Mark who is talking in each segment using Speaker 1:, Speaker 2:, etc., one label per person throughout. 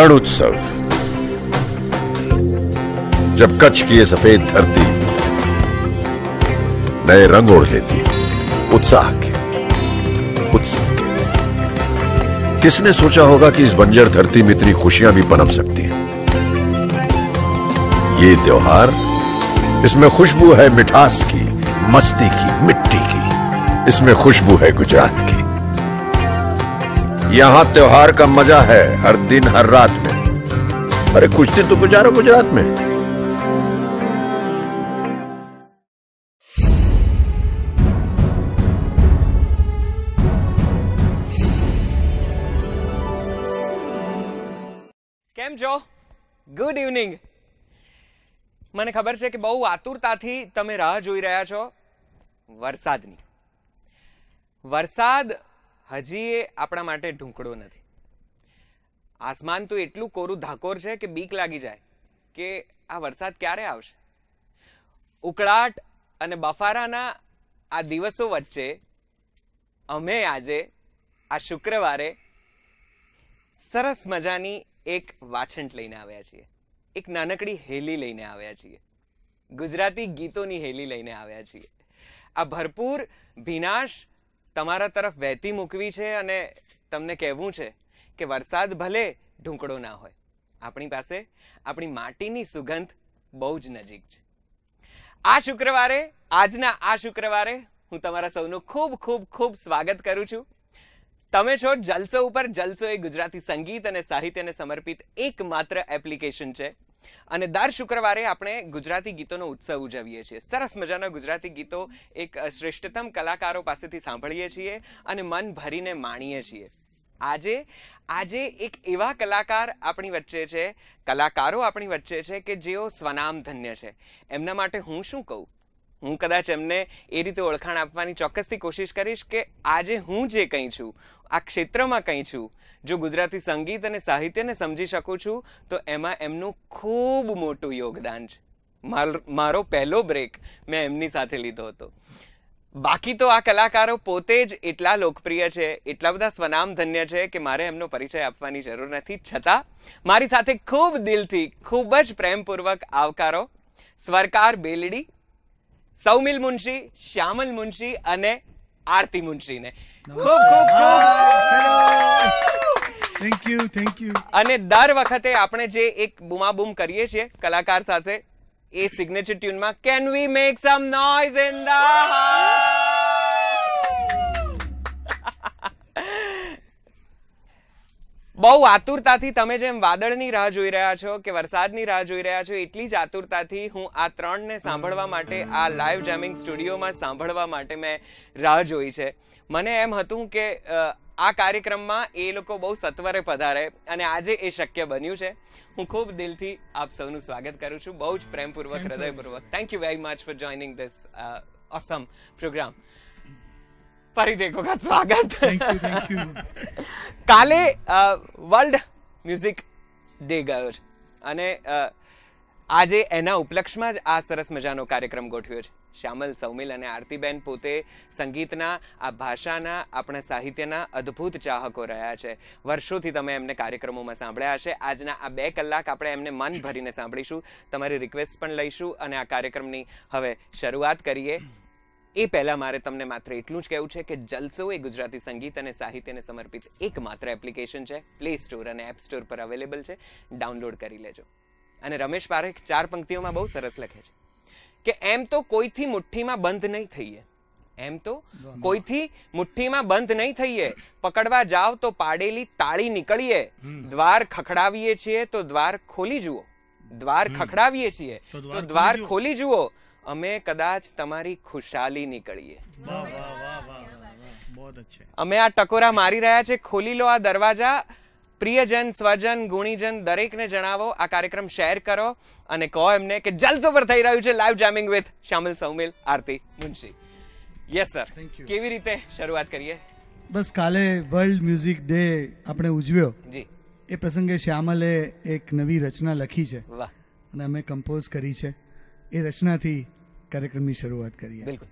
Speaker 1: रण उत्सव, जब कच्छ की ये सफेद धरती नए रंग ओढ़ लेती, उत्साह के, उत्सव के। किसने सोचा होगा कि इस बंजर धरती में इतनी खुशियां भी पनप सकती हैं। ये त्योहार, इसमें खुशबू है मिठास की, मस्ती की, मिट्टी की। इसमें खुशबू है गुजरात की। यहां त्योहार का मजा है हर दिन हर रात में। अरे कुछ दिन तो गुजारो गुजरात में।
Speaker 2: કેમ છો? Good evening. મને ખબર છે કે બહુ આતુરતાથી તમે રાહ જોઈ રહ્યા છો વરસાદની. વરસાદ હજી આપણા માટે ઢૂંકળો નથી. આસમાન તો એટલું કોરું ધાકોર છે કે બીક લાગી જાય કે આ વરસાદ ક્યારે આવશે. ઉકળાટ અને બફારાના આ દિવસો વચ્ચે અમે આજે આ શુક્રવારે સરસ મજાની એક વાછંટ લઈને આવ્યા છીએ. એક નાનકડી હેલી લઈને આવ્યા છીએ. ગુજરાતી ગીતોની હેલી લઈને આવ્યા છીએ. આ ભરપૂર ભીનાશ તમારા તરફ વહેતી મૂકવી છે અને તમને કહેવું છે કે વરસાદ ભલે ઢૂંકળો ના હોય, આપણી પાસે આપણી માટીની સુગંધ બહુ જ નજીક છે. આ શુક્રવારે, આજના આ શુક્રવારે હું તમારા સૌનું ખૂબ ખૂબ ખૂબ સ્વાગત કરું છું. તમે છો જલસો ઉપર. જલસો એ ગુજરાતી સંગીત અને સાહિત્યને સમર્પિત એકમાત્ર એપ્લિકેશન છે અને દર શુક્રવારે આપણે ગુજરાતી ગીતોનો ઉત્સવ ઉજવીએ છીએ. સરસ મજાના ગુજરાતી ગીતો એક શ્રેષ્ઠતમ કલાકારો પાસેથી સાંભળીએ છીએ અને મન ભરીને માણીએ છીએ. આજે એક એવા કલાકાર આપણી વચ્ચે છે, કલાકારો આપણી વચ્ચે છે કે જેઓ સ્વનામ ધન્ય છે. એમના માટે હું શું કહું, હું કદાચ એમને એ રીતે ઓળખાણ આપવાની ચોક્કસથી કોશિશ કરીશ કે આજે હું જે કંઈ છું, આ ક્ષેત્રમાં કંઈ છું, જો ગુજરાતી સંગીત અને સાહિત્યને સમજી શકું છું તો એમાં એમનું ખૂબ મોટું યોગદાન છે. મારો પહેલો બ્રેક મેં એમની સાથે લીધો હતો. બાકી તો આ કલાકારો પોતે જ એટલા લોકપ્રિય છે, એટલા બધા સ્વનામ ધન્ય છે કે મારે એમનો પરિચય આપવાની જરૂર નથી. છતાં મારી સાથે ખૂબ દિલથી, ખૂબ જ પ્રેમપૂર્વક આવકારો સ્વરકાર બેલડી, સૌમિલ મુંશી, શ્યામલ મુંશી અને આરતી મુંશીને. ખૂબ ખૂબ
Speaker 3: થેન્ક યુ.
Speaker 2: અને દર વખતે આપણે જે એક બૂમાબૂમ કરીએ છીએ કલાકાર સાથે, એ સિગ્નેચર ટ્યુનમાં can we make some noise in the બહુ આતુરતાથી તમે જેમ વાદળની રાહ જોઈ રહ્યા છો કે વરસાદની રાહ જોઈ રહ્યા છો, એટલી જ આતુરતાથી હું આ ત્રણને સાંભળવા માટે, આ લાઈવ જેમિંગ સ્ટુડિયોમાં સાંભળવા માટે મેં રાહ જોઈ છે. મને એમ હતું કે આ કાર્યક્રમમાં એ લોકો બહુ સત્વરે પધારે અને આજે એ શક્ય બન્યું છે. હું ખૂબ દિલથી આપ સૌનું સ્વાગત કરું છું, બહુ જ પ્રેમપૂર્વક, હૃદયપૂર્વક. Thank you very much for joining this awesome programme. ફરીથી એક વખત સ્વાગત.
Speaker 3: Thank you.
Speaker 2: કાલે વર્લ્ડ મ્યુઝિક ડે ગયો છે અને આજે એના ઉપલક્ષમાં જ આ સરસ મજાનો કાર્યક્રમ ગોઠવ્યો છે. શ્યામલ, સૌમિલ અને આરતીબેન પોતે સંગીતના, આ ભાષાના, આપણા સાહિત્યના અદ્ભુત ચાહકો રહ્યા છે. વર્ષોથી તમે એમને કાર્યક્રમોમાં સાંભળ્યા હશે. આજના આ 2 કલાક આપણે એમને મન ભરીને સાંભળીશું. તમારી રિક્વેસ્ટ પણ લઈશું અને આ કાર્યક્રમની હવે શરૂઆત કરીએ. એ પહેલા મારે તમને માત્ર એટલું જ કહેવું છે કે જલસો એ ગુજરાતી સંગીત અને સાહિત્યને સમર્પિત એકમાત્ર એપ્લિકેશન છે. પ્લે સ્ટોર અને એપ સ્ટોર પર અવેલેબલ છે. ડાઉનલોડ કરી લેજો. અને રમેશ પારેખ 4 પંક્તિઓમાં બહુ સરસ લખે છે કે એમ તો કોઈથી મુઠ્ઠીમાં બંધ નહીં થઈએ, એમ તો કોઈથી મુઠ્ઠીમાં બંધ નહીં થઈએ, પકડવા જાવ તો પાડેલી તાળી નીકળીએ, દ્વાર ખખડાવીએ છીએ તો દ્વાર ખોલી જુઓ, દ્વાર ખખડાવીએ છીએ તો દ્વાર ખોલી જુઓ, અમે કદાચ તમારી ખુશાલી નીકળીએ. અમે આ ટકોરા મારી રહ્યા છે, ખોલી લો આ દરવાજા. પ્રિયજન, સ્વજન, ગુણીજન દરેકને જણાવો, આ કાર્યક્રમ શેર કરો અને કહો એમને કે જલસો પર થઈ રહ્યું છે live jamming with Shyamal, Saumil, Aarti Munshi. Yes sir. કેવી રીતે શરૂઆત કરીએ?
Speaker 3: બસ કાલે વર્લ્ડ મ્યુઝિક ડે આપણે ઉજવ્યો
Speaker 2: જી.
Speaker 3: એ પ્રસંગે શ્યામલે એક નવી રચના લખી છે.
Speaker 2: વાહ.
Speaker 3: અને અમે કમ્પોઝ કરી છે. એ રચનાથી કાર્યક્રમની શરૂઆત કરીએ.
Speaker 2: બિલકુલ.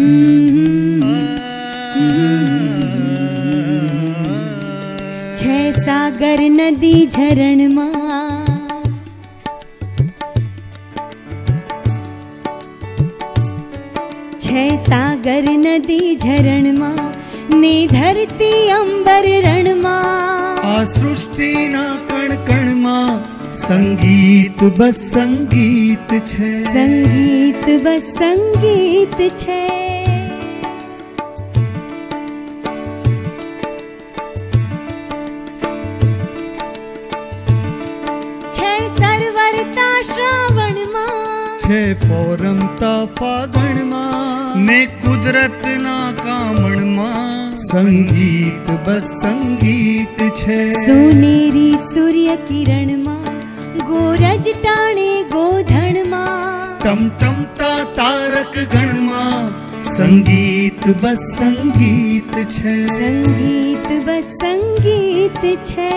Speaker 4: છે સાગર નદી ઝરણમાં, છે સાગર નદી ઝરણમાં, ને ધરતી અંબર રણમાં,
Speaker 3: આ સૃષ્ટિના કણ કણમાં સંગીત બસ સંગીત છે,
Speaker 4: સંગીત બસ સંગીત છે. છે સરવરતા શ્રાવણમાં,
Speaker 3: છે ફોરમતા ફાગણમાં, ને કુદરતના કામણમાં સંગીત બસ સંગીત છે.
Speaker 4: સોનેરી સૂર્ય કિરણમાં, ગોરજ ટાણે ગોધણમાં,
Speaker 3: ટમટમતા તારક ગણમાં સંગીત બસ સંગીત છે,
Speaker 4: સંગીત બસ સંગીત છે.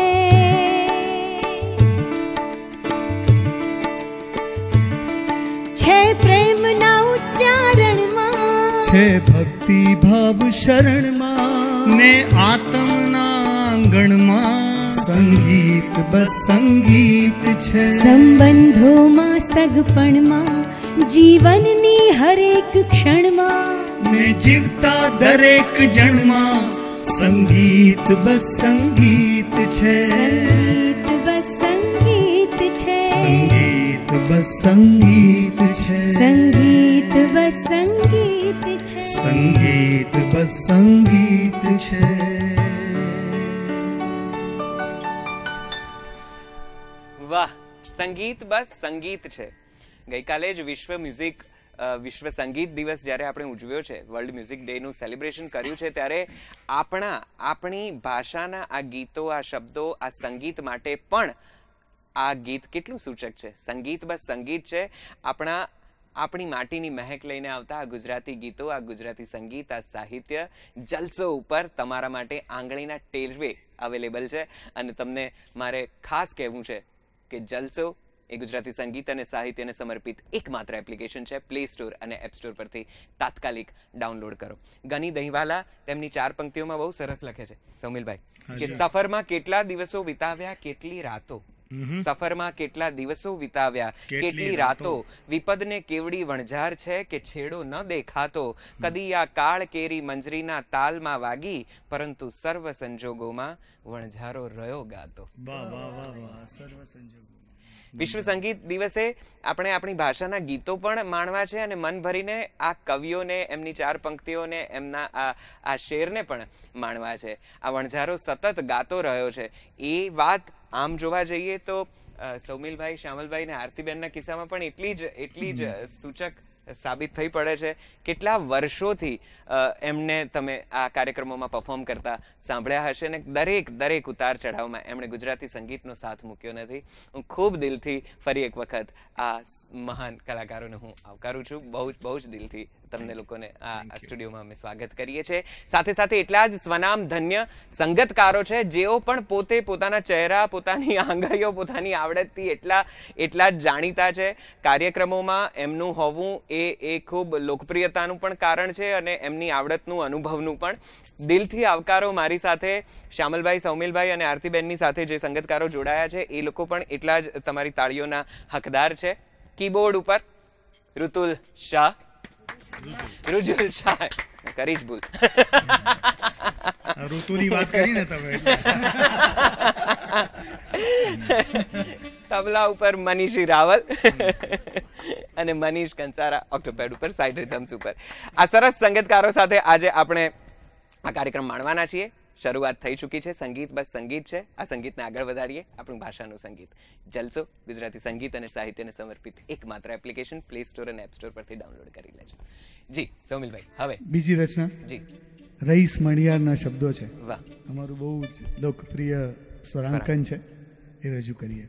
Speaker 4: છે પ્રેમના ઉચ્ચારણમાં,
Speaker 3: છે ભક્તિ ભાવ શરણમાં, ને આત્મના આંગણમાં સંગીત બસ સંગીત છે.
Speaker 4: સંબંધોમાં સગપણમાં, જીવનની હરેક ક્ષણમાં,
Speaker 3: ને જીવતા દરેક જણમાં સંગીત બસ સંગીત છે,
Speaker 4: સંગીત બસ સંગીત છે,
Speaker 3: સંગીત બસ સંગીત છે,
Speaker 4: સંગીત બસ સંગીત છે,
Speaker 3: સંગીત બસ સંગીત છે.
Speaker 2: વાહ, સંગીત બસ સંગીત છે. ગઈકાલે જ વિશ્વ સંગીત દિવસ જ્યારે આપણે ઉજવ્યો છે, વર્લ્ડ મ્યુઝિક ડે નું સેલિબ્રેશન કર્યું છે, ત્યારે આપણી ભાષાના આ ગીતો, આ શબ્દો, આ સંગીત માટે પણ આ ગીત કેટલું સૂચક છે. સંગીત બસ સંગીત છે. આપણી માટીની મહેક લઈને આવતા આ ગુજરાતી ગીતો, આ ગુજરાતી સંગીત, આ સાહિત્ય જલસો ઉપર તમારા માટે આંગળીના ટેરવે અવેલેબલ છે. અને તમને મારે ખાસ કહેવું છે કે જલસો એ ગુજરાતી સંગીત અને સાહિત્યને સમર્પિત એકમાત્ર એપ્લિકેશન છે. પ્લે સ્ટોર અને એપ સ્ટોર પરથી તાત્કાલિક ડાઉનલોડ કરો. ગની દહીંવાલા તેમની 4 પંક્તિઓમાં બહુ સરસ લખે છે સૌમિલભાઈ કે સફરમાં કેટલા દિવસો વિતાવ્યા કેટલી રાતો, સફરમાં કેટલા દિવસો વિતાવ્યા કેટલી રાતો, વિપદને કેવડી વણઝાર છે કે છેડો ન દેખાતો, કદી આ કાળ કેરી મંજરીના તાલમાં વાગી, પરંતુ સર્વ સંજોગોમાં વણઝારો રહ્યો ગાતો.
Speaker 3: વાહ વાહ વાહ વાહ, સર્વ સંજોગો.
Speaker 2: વિશ્વ સંગીત દિવસે આપણે આપણી ભાષાના ગીતો પણ માણવા છે અને મન ભરીને આ કવિઓને, એમની 4 પંક્તિઓને, એમના આ શેરને પણ માણવા છે. આ વણઝારો સતત ગાતો રહ્યો છે. એ વાત આમ જોવા જઈએ તો સૌમિલભાઈ, શ્યામલભાઈ ને આરતીબેનના કિસ્સામાં પણ એટલી જ સૂચક સાબિત થઈ પડે છે. કેટલા વર્ષોથી એમને તમે આ કાર્યક્રમોમાં પરફોર્મ કરતા સાંભળ્યા હશે ને દરેક ઉતાર ચઢાવમાં એમણે ગુજરાતી સંગીતનો સાથ મૂક્યો નથી. હું ખૂબ દિલથી ફરી એક વખત આ મહાન કલાકારોને હું આવકારું છું. બહુ જ દિલથી તમને લોકોને આ સ્ટુડિયોમાં અમે સ્વાગત કરીએ છીએ. સાથે સાથે એટલા જ સ્વનામ ધન્ય સંગતકારો છે જેઓ પણ પોતે પોતાના ચહેરા, પોતાની આંગળીઓ, પોતાની આવડતથી એટલા જ જાણીતા છે. કાર્યક્રમોમાં એમનું હોવું એ ખૂબ લોકપ્રિયતાનું પણ કારણ છે અને એમની આવડતનું, અનુભવનું પણ. દિલથી આવકારો મારી સાથે શ્યામલભાઈ, સૌમિલભાઈ અને આરતીબેનની સાથે જે સંગતકારો જોડાયા છે એ લોકો પણ એટલા જ તમારી તાળીઓના હકદાર છે. કીબોર્ડ ઉપર રુતુલ શાહ, રુજુલ શાહ, કરી જ ભૂલ,
Speaker 3: ઋતુની વાત કરીને તમે.
Speaker 2: તબલા ઉપર મનીષી રાવલ અને મનીષ કંસારા ઓક્ટોપેડ ઉપર, સાઇડ રિધમ્સ ઉપર. આ સરસ સંગીતકારો સાથે આજે આપણે આ કાર્યક્રમ માણવાના છીએ. શરૂઆત થઈ ચૂકી છે. સંગીત બસ સંગીત છે. આ સંગીતને આગળ વધારીએ. આપણી ભાષાનું સંગીત જલસો ગુજરાતી સંગીત અને સાહિત્યને સમર્પિત એકમાત્ર એપ્લિકેશન પ્લે સ્ટોર અને એપ સ્ટોર પરથી ડાઉનલોડ કરી લેજો. જી સૌમિલભાઈ, હવે
Speaker 3: બીજી રચના
Speaker 2: જી
Speaker 3: રઈસ મણિયારના શબ્દો છે.
Speaker 2: વાહ,
Speaker 3: અમારું બહુ જ લોકપ્રિય સ્વરાંકન છે, એ રજૂ કરીએ.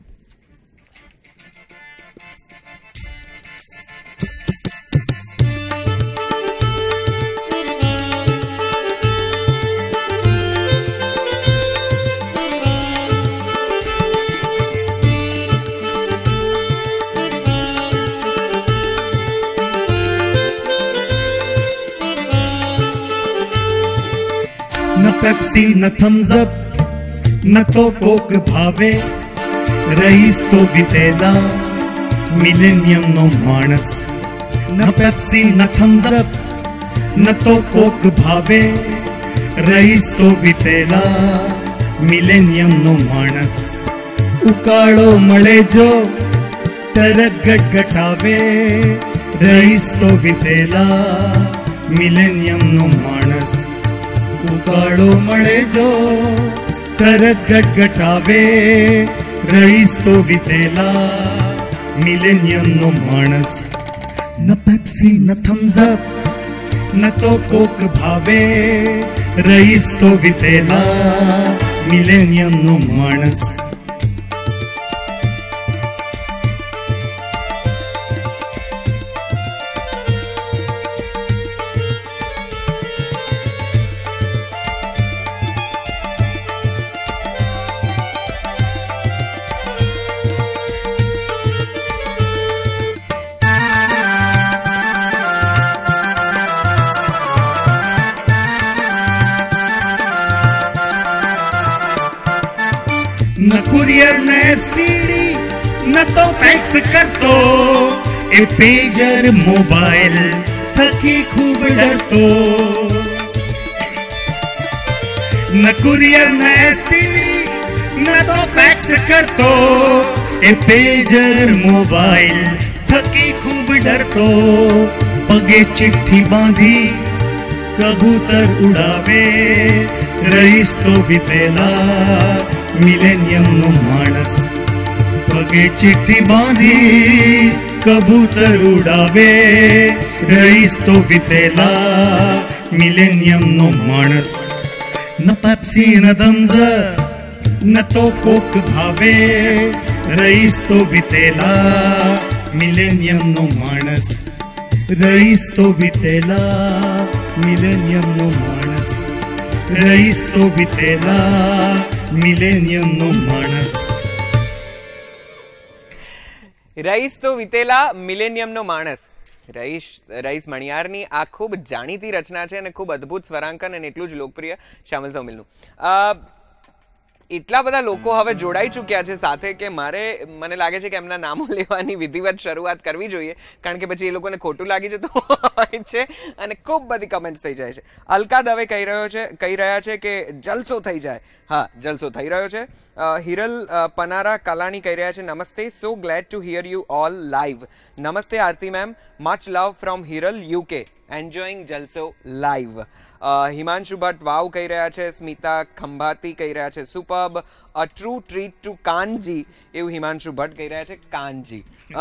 Speaker 5: न पेप्सी न थम्स अप न तो कोक भावे, रईस तो वितेला मिलेनियम नो मानस। न पेप्सी न थम्स अप न तो कोक भावे, रईस तो वितेला मिलेनियम नो मानस। उकाळो मळे जो तरत गटगटावे, रईस तो वितेला मिलेनियम नो मानस। उकाळो मळे जो तरत गटगटावे, रईस तो वितेला मिलेनियम नो मानस। न पेप्सी न थम्स अप न तो कोक भावे, रईस तो वितेला मिलेनियम नो मानस। न कुरियर न एसटीडी न तो फैक्स करतो, ए पेजर मोबाइल थकी खूब डरतो। न कुरियर न एसटीडी न तो फैक्स करतो, ए पेजर मोबाइल थकी खूब डरतो। पगे चिट्ठी बांधी कबूतर उड़ावे, रईस तो वितेला मिलेनियम नो मानस। पगे चिट्ठी बांधी कबूतर उड़ावे, रईस तो वितेला मिलेनियम नो मानस। न पेप्सी न थम्स अप न तो कोक भावे, रईस तो वितेला मिलेनियम नो मानस। रईस तो वितेला मिलेनियम नो मानस। रईस तो वितेला मिलेनियम नो मानस।
Speaker 2: રઈસ તો વિતેલા મિલેનિયમ નો માણસ. રઈસ મણિયારની આ ખૂબ જાણીતી રચના છે અને ખૂબ અદ્ભુત સ્વરાંકન અને એટલું જ લોકપ્રિય શ્યામલ સૌમિલનું. એટલા બધા લોકો હવે જોડાઈ ચૂક્યા છે સાથે કે મને લાગે છે કે એમના નામો લેવાની વિધિવત શરૂઆત કરવી જોઈએ, કારણ કે પછી એ લોકોને ખોટું લાગી જતું હોય છે અને ખૂબ બધી કમેન્ટ્સ થઈ જાય છે. અલકા દવે કહી રહ્યા છે કે જલસો થઈ જાય. હા, જલસો થઈ રહ્યો છે. હિરલ પનારા કલાણી કહી રહ્યા છે નમસ્તે, so glad to hear you all live. નમસ્તે Aarti ma'am, much love from Hiral UK, enjoying Jalso live. Himanshu Bhatt wow કહી રહ્યા છે. સ્મિતા ખંભાતી કહી રહ્યા છે superb, a true treat to Kanji, એવું હિમાંશુ ભટ્ટ કહી રહ્યા છે. કાનજી.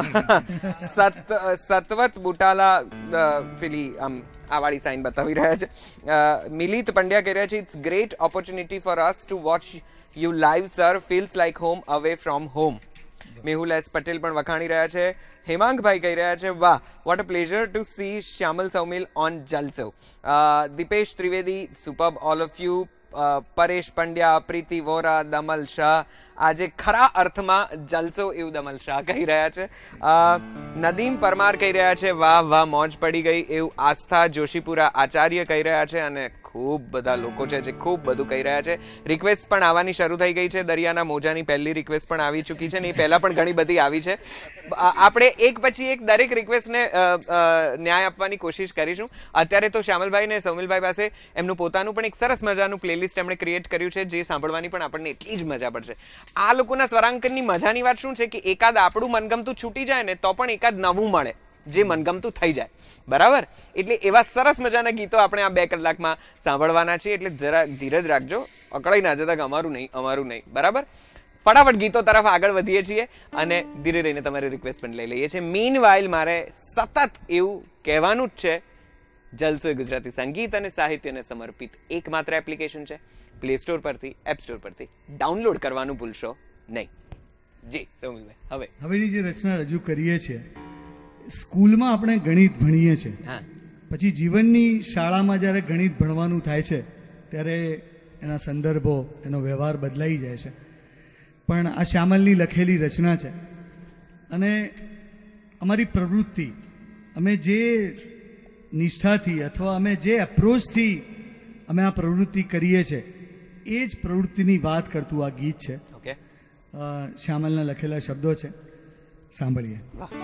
Speaker 2: સતવત બુટાલા પેલી આમ આવાળી સાઇન બતાવી રહ્યા છે. મિલિત પંડ્યા કહી રહ્યા છે it's great opportunity for us to watch you live sir, feels like home away from home. Mehul S Patel પણ વખાણી રહ્યા છે. હેમાંગભાઈ કહી રહ્યા છે વાહ, what a pleasure to see Shyamal Saumil on Jalso. Dipesh Trivedi superb all of you. Paresh Pandya, Preeti Vora, Damal Shah, આજે ખરા અર્થમાં જલસો એવું દમલ શાહ કહી રહ્યા છે. નદીમ પરમાર કહી રહ્યા છે વાહ વાહ મોજ પડી ગઈ, એવું આસ્થા જોશીપુરા આચાર્ય કહી રહ્યા છે. અને ખૂબ બધા લોકો છે જે ખૂબ બધું કહી રહ્યા છે. રિક્વેસ્ટ પણ આવવાની શરૂ થઈ ગઈ છે. દરિયાના મોજાની પહેલી રિક્વેસ્ટ પણ આવી ચૂકી છે ને એ પહેલા પણ ઘણી બધી આવી છે. આપણે એક પછી એક દરેક રિક્વેસ્ટને ન્યાય આપવાની કોશિશ કરીશું. અત્યારે તો શ્યામલભાઈ ને સૌમિલભાઈ પાસે એમનું પોતાનું પણ એક સરસ મજાનું પ્લેલિસ્ટ એમણે ક્રિએટ કર્યું છે, જે સાંભળવાની પણ આપણને એટલી જ મજા પડશે. આ લોકોના સ્વરાંકનની મજાની વાત શું છે કે એકાદ આપણું મનગમતું છૂટી જાય ને તો પણ એકાદ નવું મળે જે મનગમતું થઈ જાય. બરાબર? એટલે એવા સરસ મજાના ગીતો આપણે આ 2 કલાકમાં સાંભળવાના છે. એટલે જરા ધીરજ રાખજો, અકળાઈ ના જતા કે અમારું નહીં. બરાબર? ફટાફટ ગીતો તરફ આગળ વધીએ છીએ અને ધીરે રહીને તમારી રિક્વેસ્ટ પણ લઈ લઈએ છીએ. મીન વાઇલ મારે સતત એવું કહેવાનું જ છે, જલસો એ ગુજરાતી સંગીત અને સાહિત્યને સમર્પિત એકમાત્ર એપ્લિકેશન છે. પ્લે સ્ટોર પરથી, એપ સ્ટોર પરથી ડાઉનલોડ કરવાનું ભૂલશો નહીં. જી સૌમિલભાઈ,
Speaker 3: હવેની જે રચના રજૂ કરીએ છીએ, સ્કૂલમાં આપણે ગણિત ભણીએ છીએ, પછી જીવનની શાળામાં જ્યારે ગણિત ભણવાનું થાય છે ત્યારે એના સંદર્ભો, એનો વ્યવહાર બદલાઈ જાય છે. પણ આ શ્યામલની લખેલી રચના છે અને અમારી પ્રવૃત્તિ, અમે જે નિષ્ઠાથી અથવા અમે જે એપ્રોચથી અમે આ પ્રવૃત્તિ કરીએ છીએ એ જ પ્રવૃત્તિની વાત કરતું આ ગીત છે.
Speaker 2: ઓકે,
Speaker 3: શ્યામલના લખેલા શબ્દો છે, સાંભળીએ.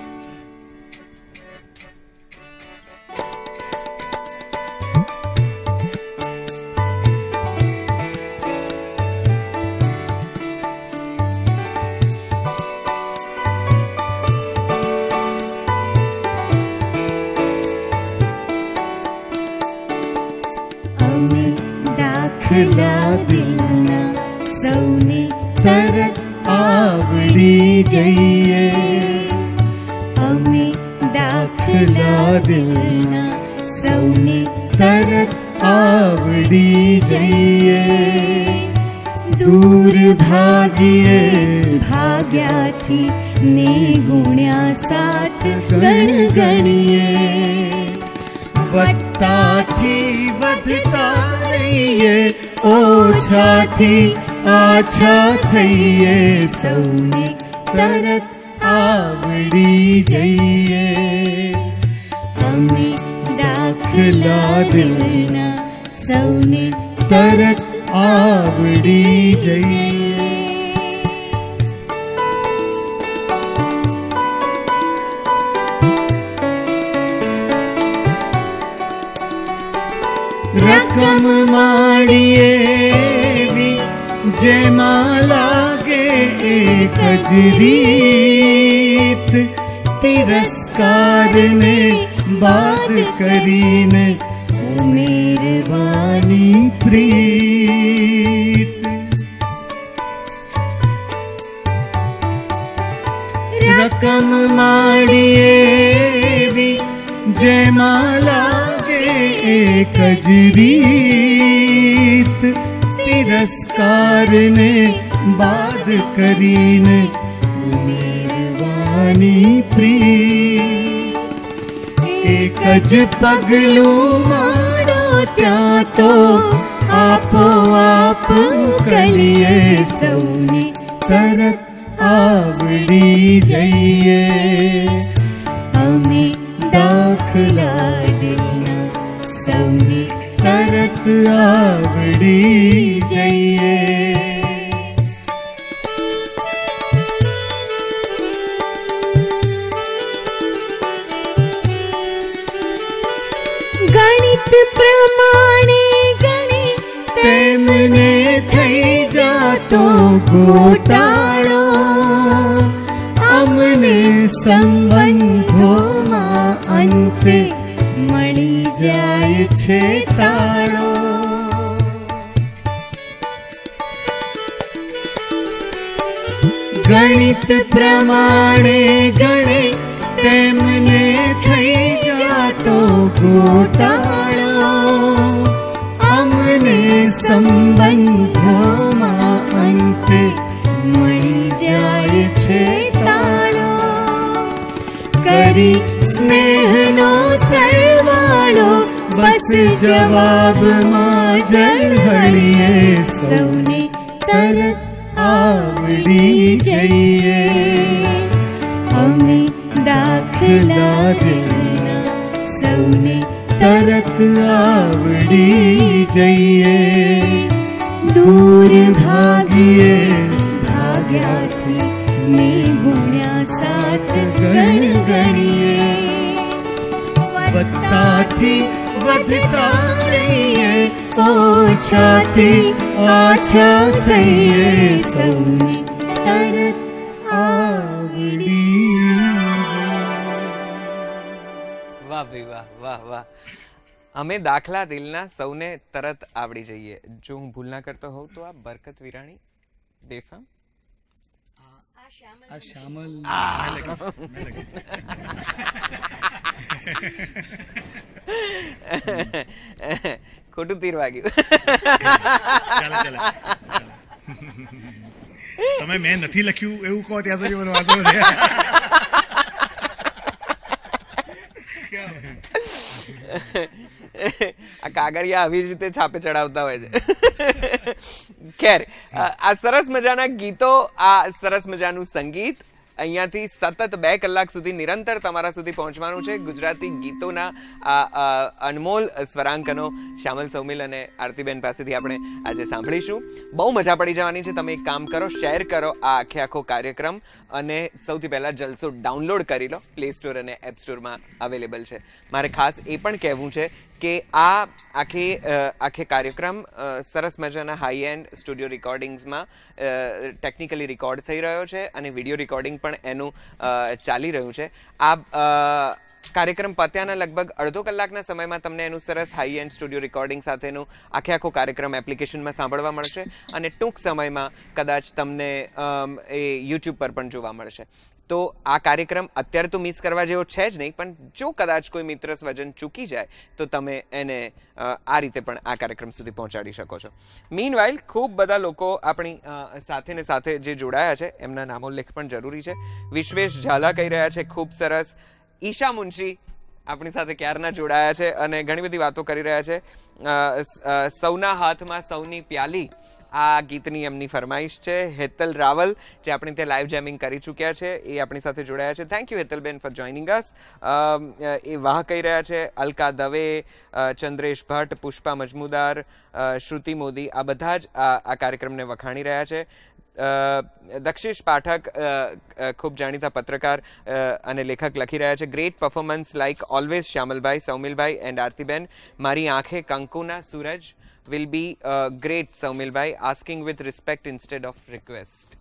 Speaker 4: દાખલા દિલના સૌને તરત આવડી જઈએ. અમે દાખલા દિલના સૌને તરત આવડી જઈએ. દૂર ભાગીએ ભાગ્યાથી ને ગુણ્યા સાત ગણગણીએ. વધતાથી વધતા રહીએ, ઓછાથી આછા થઈએ. સૌને તરત આવડી જઈએ. અમે દાખલા દિલના સૌને તરત આવડી જઈએ. રકમ માડીએ જેમાં લાગે એક જ રીત. તિરસ્કારને બાદ કરીને ઉમેરવાની પ્રીત. રકમ માડીએ જેમાં લાગે એક જ રીત. તિરસ્કારને બાદ કરીને ઉમેરવાની પ્રીત. એક જ પગલું માંડો ત્યાં તો આપોઆપ ઉકલીએ. સૌને તરત આવડી જઈએ. અમે દાખલા દિલના સૌને તરત આવડી જઈએ. ગણિત પ્રમાણે ગણે તેમને થઈ જાતો ગોટાળો. અમને સંબંધોમાં અંતે મળી જાય છે તાળો. ગણિત પ્રમાણે ગણે તેમને થઈ જાતો ગોટાળો. અમને સંબંધોમાં અંતે મળી જાય છે તાળો. કરી સ્નેહનો સરવાળો બસ જવાબમાં ઝળહળીએ. સૌને તરત આવડી જઈએ. અમે દાખલા દિલના સૌને તરત આવડી જઈએ. દૂર ભાગીએ ભાગ્યાથી ને ગુણ્યા સાત ગણગણીએ. વધતાથી વધતા રહીએ, ઓછાથી આછા થઈએ. સૌને તરત આવડી.
Speaker 2: વાહ ભાઈ વાહ, વાહ વાહ. અમે દાખલા દિલના સૌને તરત આવડી જઈએ. જો હું ભૂલ ના કરતો હોઉં તો આ બરકત વિરાણી બેફામ.
Speaker 3: આ શ્યામલ
Speaker 2: ખોટું તીર વાગ્યું.
Speaker 5: તમે મેં નથી લખ્યું એવું કહો ત્યાં સુધી મને વાંધો નથી.
Speaker 2: આ કાગળિયા આવી જ રીતે છાપે ચડાવતા હોય છે. ખેર, આ સરસ મજાના ગીતો, આ સરસ મજાનું સંગીત અહીંયાથી સતત 2 કલાક સુધી નિરંતર તમારા સુધી પહોંચવાનું છે. ગુજરાતી ગીતોના આ અનમોલ સ્વરાંકનો શ્યામલ, સૌમિલ અને આરતીબેન પાસેથી આપણે આજે સાંભળીશું. બહુ મજા પડી જવાની છે. તમે એક કામ કરો, શેર કરો આ આખો કાર્યક્રમ અને સૌથી પહેલા જલસો ડાઉનલોડ કરી લો. પ્લે સ્ટોર અને એપ સ્ટોરમાં અવેલેબલ છે. મારે ખાસ એ પણ કહેવું છે કે આ આખે કાર્યક્રમ સરસ મજાના હાઈ એન્ડ સ્ટુડિયો રેકોર્ડિંગ્સમાં ટેકનિકલી રેકોર્ડ થઈ રહ્યો છે અને વિડીયો રેકોર્ડિંગ પણ એનું ચાલી રહ્યું છે. આ કાર્યક્રમ પત્યાના લગભગ અડધો કલાકના સમયમાં તમને એનું સરસ હાઈ એન્ડ સ્ટુડિયો રેકોર્ડિંગ સાથેનું આખો કાર્યક્રમ એપ્લિકેશનમાં સાંભળવા મળશે અને ટૂંક સમયમાં કદાચ તમને એ યુટ્યુબ પર પણ જોવા મળશે. તો આ કાર્યક્રમ અત્યારે તો મિસ કરવા જેવો છે જ નહીં, પણ જો કદાચ કોઈ મિત્ર સ્વજન ચૂકી જાય તો તમે એને આ રીતે પણ આ કાર્યક્રમ સુધી પહોંચાડી શકો છો. મીનવાઇલ ખૂબ બધા લોકો આપણી સાથે જે જોડાયા છે એમના નામોલ્લેખ પણ જરૂરી છે. વિશ્વેશ ઝાલા કહી રહ્યા છે ખૂબ સરસ. ઈશા મુંશી આપણી સાથે ક્યારના જોડાયા છે અને ઘણી બધી વાતો કરી રહ્યા છે. સૌના હાથમાં સૌની પ્યાલી આ ગીતની એમની ફરમાઈશ છે. હેતલ રાવલ જે આપણે ત્યાં લાઈવ જેમિંગ કરી ચૂક્યા છે એ આપણી સાથે જોડાયા છે. થેન્ક યુ હેતલબેન ફોર જોઈનિંગ અસ. એ વાહ કહી રહ્યા છે. અલકા દવે, ચંદ્રેશ ભટ્ટ, પુષ્પા મજમુદાર, શ્રુતિ મોદી આ બધા જ આ કાર્યક્રમને વખાણી રહ્યા છે. દક્ષિશ પાઠક ખૂબ જાણીતા પત્રકાર અને લેખક લખી રહ્યા છે. ગ્રેટ પરફોર્મન્સ લાઇક ઓલવેઝ શ્યામલભાઈ, સૌમિલભાઈ એન્ડ આરતીબેન. મારી આંખે કંકુના સૂરજ will be great, Saumilbhai, asking with respect instead of request.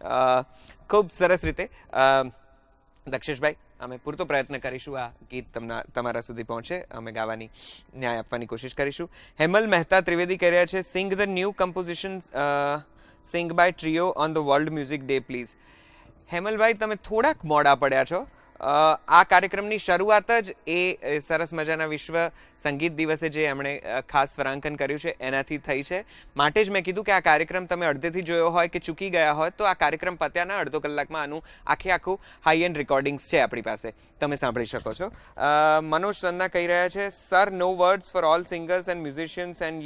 Speaker 2: ખૂબ સરસ રીતે દક્ષેશભાઈ, અમે પૂરતો પ્રયત્ન કરીશું આ ગીત તમારા સુધી પહોંચે. અમે ગાવાની ન્યાય આપવાની કોશિશ કરીશું. હેમલ મહેતા ત્રિવેદી કહી રહ્યા છે sing the new composition sing by trio on the world music day please. હેમલભાઈ, તમે થોડાક મોડા પડ્યા છો. આ કાર્યક્રમની શરૂઆત જ એ સરસ મજાના વિશ્વ સંગીત દિવસે જે એમણે ખાસ સ્વરાંકન કર્યું છે એનાથી થઈ છે. માટે જ મેં કીધું કે આ કાર્યક્રમ તમે અડધેથી જોયો હોય કે ચૂકી ગયા હોય તો આ કાર્યક્રમ પત્યાના અડધો કલાકમાં આનું આખું હાઈ એન્ડ રેકોર્ડિંગ્સ છે આપણી પાસે, તમે સાંભળી શકો છો. મનોજ સન્ના કહી રહ્યા છે sir, no words for all singers and musicians and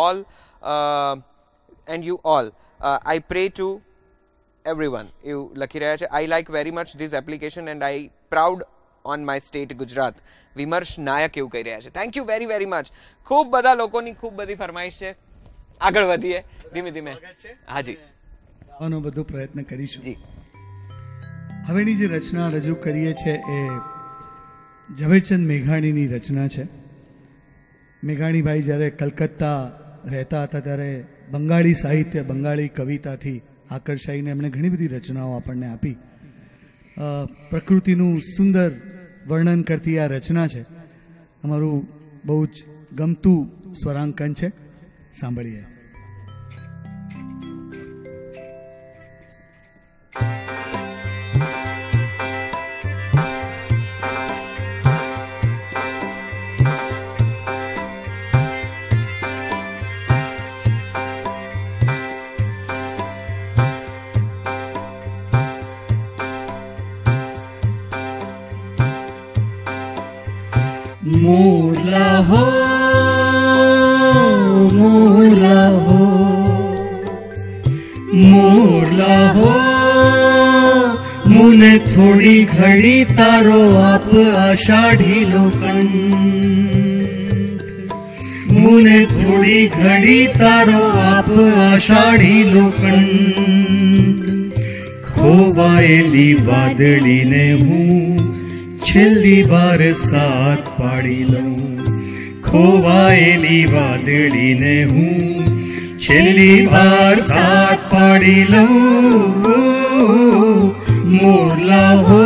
Speaker 2: you all I pray to everyone. એવું લખી રહ્યા છે. I like very much this application and I proud on my state Gujarat. Vimarsh Nayak એવું કહી રહ્યા છે. Thank you very very much. ખૂબ બધા લોકોની ખૂબ બધી ફરમાઈશ છે. આગળ વધીએ ધીમે ધીમે. હાજી,
Speaker 3: ગાવાનો બધો પ્રયત્ન કરીશું.
Speaker 2: જી,
Speaker 3: હવેની જે રચના રજૂ કરીએ છીએ એ ઝવેરચંદ મેઘાણીની રચના છે. મેઘાણીભાઈ જ્યારે કલકત્તા રહેતા હતા ત્યારે બંગાળી સાહિત્ય, બંગાળી કવિતાથી આકર્ષાઈને એમણે ઘણી બધી રચનાઓ આપણને આપી. પ્રકૃતિનું સુંદર વર્ણન કરતી આ રચના છે. અમારું બહુ જ ગમતું સ્વરાંકન છે. સાંભળીએ.
Speaker 4: मोला हो मोला हो मोला हो मुने थोड़ी घड़ी तारो आप आषाढ़ी लोकंठ. मुने थोड़ी घड़ी तारो आप आषाढ़ी लोकंठ. खोवाયેલી વાદળીને હું છેલ્લી વાર સાથ પાડી લઉં. ખોવાયેલી વાદળીને હું છેલ્લી વાર સાથ પાડી લઉં. મોરલા હો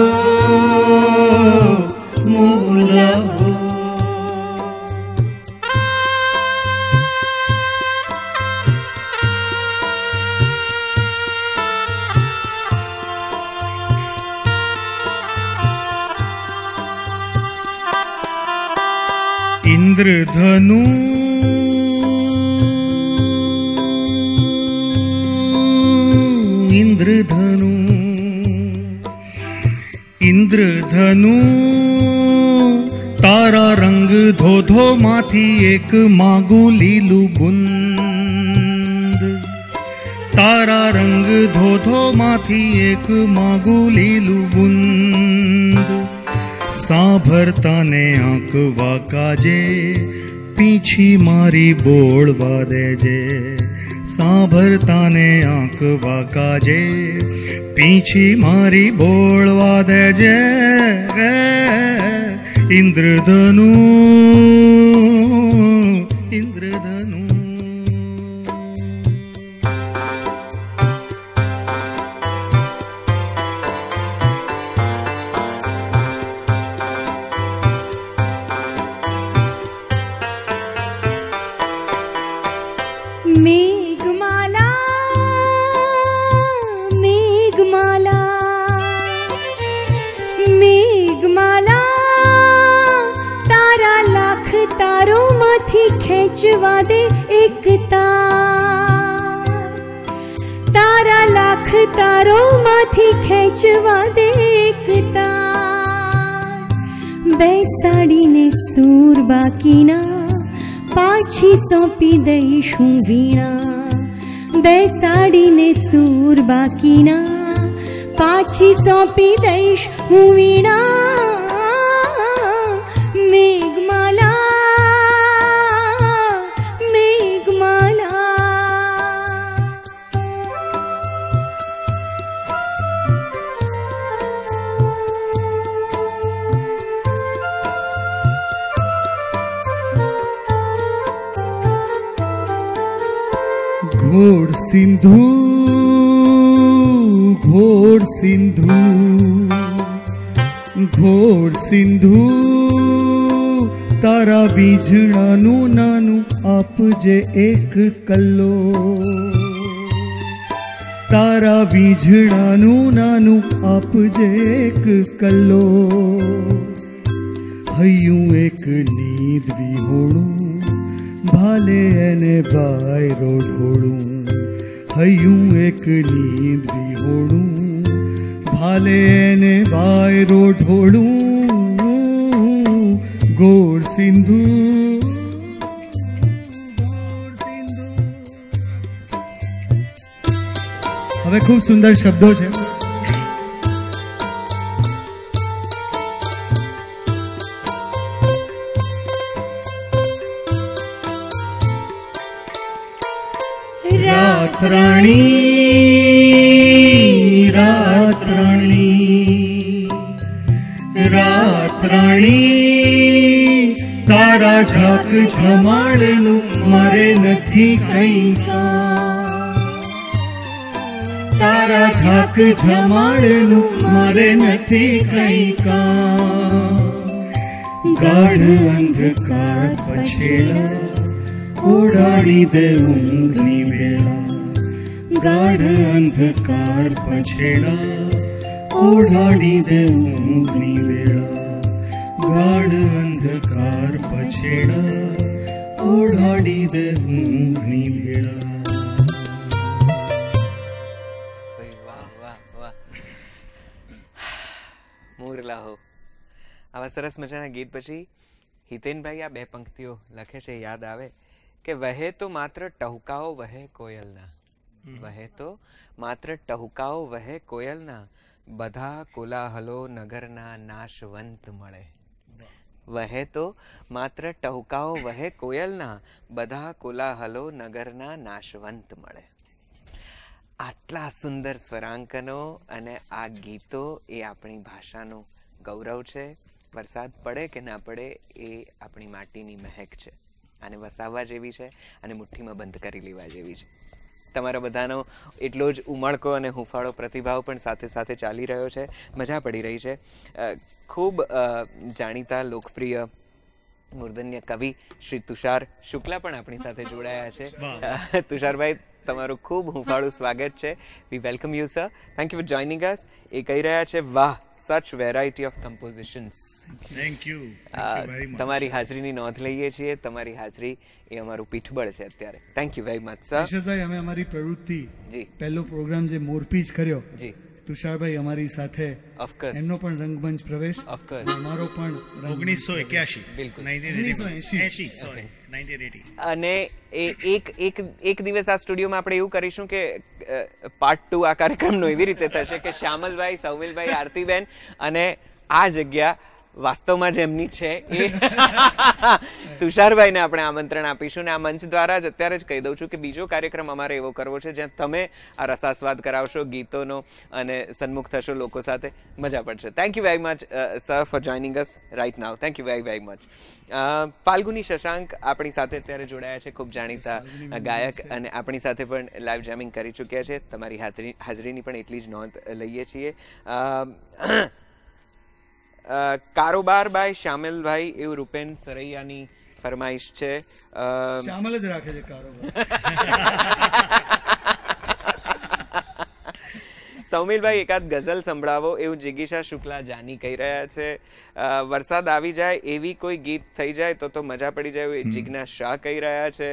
Speaker 4: મોરલા હો. इंद्रधनु इंद्रधनु इंद्रधनु तारा रंग धोधो माथी एक मागू लीलू बुंद.
Speaker 5: તારા રંગ ધોધો માંથી એક માગું લીલું બુંદ સાંભળતાને આંખ વાકાજે પીછી મારી બોળવા દેજે સાંભળતાને આંખ વાકાજે પીછી મારી બોળવા દેજે ઇન્દ્રધનુ ઇન્દ્રધનુ
Speaker 6: ખેંચવા દે એક તારા લાખ તારો માંથી ખેંચવા દે એક બેસાડીને સૂર બાકીના પાછી સોંપી દઈશું વીણા બેસાડીને સૂર બાકીના પાછી સોંપી દઈશ હું વીણા મેઘમાલા
Speaker 3: घोड़ सिंधु घोड़ सिंधु घोड़ सिंधु तारा વીજણાનું નાનું આપજે એક કલ્લો તારા વીજણાનું નાનું આપજે એક કલ્લો હૈયું એક નીંદ વિહોણું ભાલે એને વાયરો ઢોળું હૈયું એક નીંદ વિહોણું ભાલે એને વાયરો ઢોળું ઘોડ સિંધુ હવે ખૂબ સુંદર શબ્દો છે
Speaker 5: રાત્રાણી તારા ઝાક ઝમાડનું મારે નથી કઈ તારા ઝાક ઝમાડનું મારે નથી કઈ ગાઢ અંધકાર પછેડા ઓડાડી દે ઊંઘની વેળા ગાઢ અંધકાર પછેડા ઓઢાડી દે ઊંઘની વેળા ગાઢ અંધકાર પછેડા ઓઢાડી દે ઊંઘની વેળા
Speaker 2: મોરલા હો આવા સરસ મજાના ગીત પછી હિતેનભાઈ આ બે પંક્તિઓ લખે છે યાદ આવે કે વહે તો માત્ર ટહુકાઓ વહે કોયલના વહે તો માત્ર ટહુકાઓ વહે કોયલના બધા કોલાહલો નગરના નાશવંત મળે વહે તો માત્ર ટહુકાઓ વહે કોયલના બધા કોલાહલો નગરના નાશવંત મળે આટલા સુંદર સ્વરાંકનો અને આ ગીતો એ આપણી ભાષાનું ગૌરવ છે વરસાદ પડે કે ના પડે એ આપણી માટીની મહેક છે આને વસાવવા જેવી છે અને મુઠ્ઠીમાં બંધ કરી લેવા જેવી છે તમારા બધાનો એટલો જ ઉમળકો અને હુંફાળો પ્રતિભાવ પણ સાથે સાથે ચાલી રહ્યો છે મજા પડી રહી છે ખૂબ જાણીતા લોકપ્રિય મૂર્ધન્ય કવિ શ્રી તુષાર શુક્લા પણ આપણી સાથે જોડાયા છે તુષારભાઈ તમારું ખૂબ હુંફાળું સ્વાગત છે we welcome you sir thank you for joining us એ કહી રહ્યા છે વાહ such variety of compositions
Speaker 5: thank you very much
Speaker 2: તમારી હાજરીની નોંધ લઈએ છીએ તમારી હાજરી એ અમારું પીઠબળ છે અત્યારે thank you very much sir
Speaker 3: ઈશ્વરભાઈ અમે અમારી પ્રવૃત્તિ
Speaker 2: જી
Speaker 3: પહેલો પ્રોગ્રામ જે મોરપીચ કર્યો
Speaker 2: જી
Speaker 3: તુષારભાઈ અમારી સાથે, એમનો પણ રંગમંચ પ્રવેશ, અમારો પણ
Speaker 2: 1980 અને એક દિવસ આ સ્ટુડિયોમાં આપણે એવું કરીશું કે પાર્ટ 2 આ કાર્યક્રમનો એવી રીતે થશે કે શ્યામલભાઈ, સૌમિલભાઈ, આરતીબેન અને આ જગ્યા વાસ્તવમાં જેમની છે એ તુષારભાઈને આપણે આમંત્રણ આપીશું ને આ મંચ દ્વારા જ અત્યારે જ કહી દઉં છું કે બીજો કાર્યક્રમ અમારે એવો કરવો છે જ્યાં તમે આ રસાસ્વાદ કરાવશો ગીતોનો અને સન્મુખ થશો લોકો સાથે, મજા પડશે. Thank you very much sir for joining us right now. Thank you very very much. Falguni Shashank આપણી સાથે અત્યારે જોડાયા છે, ખૂબ જાણીતા ગાયક અને આપણી સાથે પણ લાઈવ જેમિંગ કરી ચૂક્યા છે. તમારી હાજરીની પણ એટલી જ નોંધ લઈએ છીએ. કારોબાર બાય શ્યામલભાઈ એવું રૂપેન સરૈયાની ફરમાઈશ છે.
Speaker 3: શ્યામલ જ રાખે છે કારોબાર.
Speaker 2: સૌમિલભાઈ એકાદ ગઝલ સંભળાવો એવું જિગીશા શુક્લા જાની કહી રહ્યા છે. વરસાદ આવી જાય એવી કોઈ ગીત થઈ જાય તો મજા પડી જાય એવું જિજ્ઞા શાહ કહી રહ્યા છે.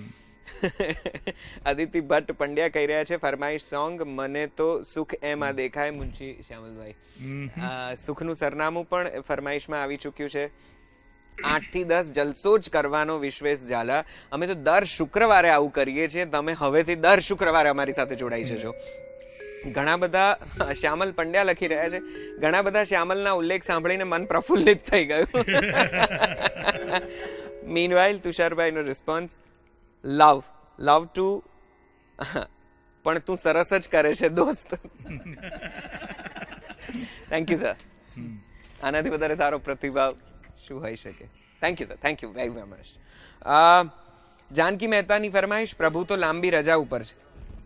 Speaker 2: અદિતિ ભટ્ટ પંડ્યા કહી રહ્યા છે ફરમાઈશ સોંગ મને તો સુખ એમાં દેખાય મુંશી શ્યામલભાઈ. સુખનું સરનામું પણ ફરમાઈશમાં આવી ચૂક્યું છે. 8 થી 10 જલસો જ કરવાનો વિશ્વેશ ઝાલા. અમે તો દર શુક્રવારે આવું કરીએ છીએ, તમે હવેથી દર શુક્રવારે અમારી સાથે જોડાઈ જજો. ઘણા બધા શ્યામલ પંડ્યા લખી રહ્યા છે, ઘણા બધા શ્યામલના ઉલ્લેખ સાંભળીને મન પ્રફુલ્લિત થઈ ગયું. મીનવાઇલ તુષારભાઈનો રિસ્પોન્સ લવ ટુ પણ તું સરસ જ કરે છે દોસ્ત. Thank you sir. આનાથી વધારે સારો પ્રતિભાવ શું હોઈ શકે. Thank you sir, thank you very very much. Janki મહેતાની ફરમાઈશ પ્રભુ તો લાંબી રજા ઉપર છે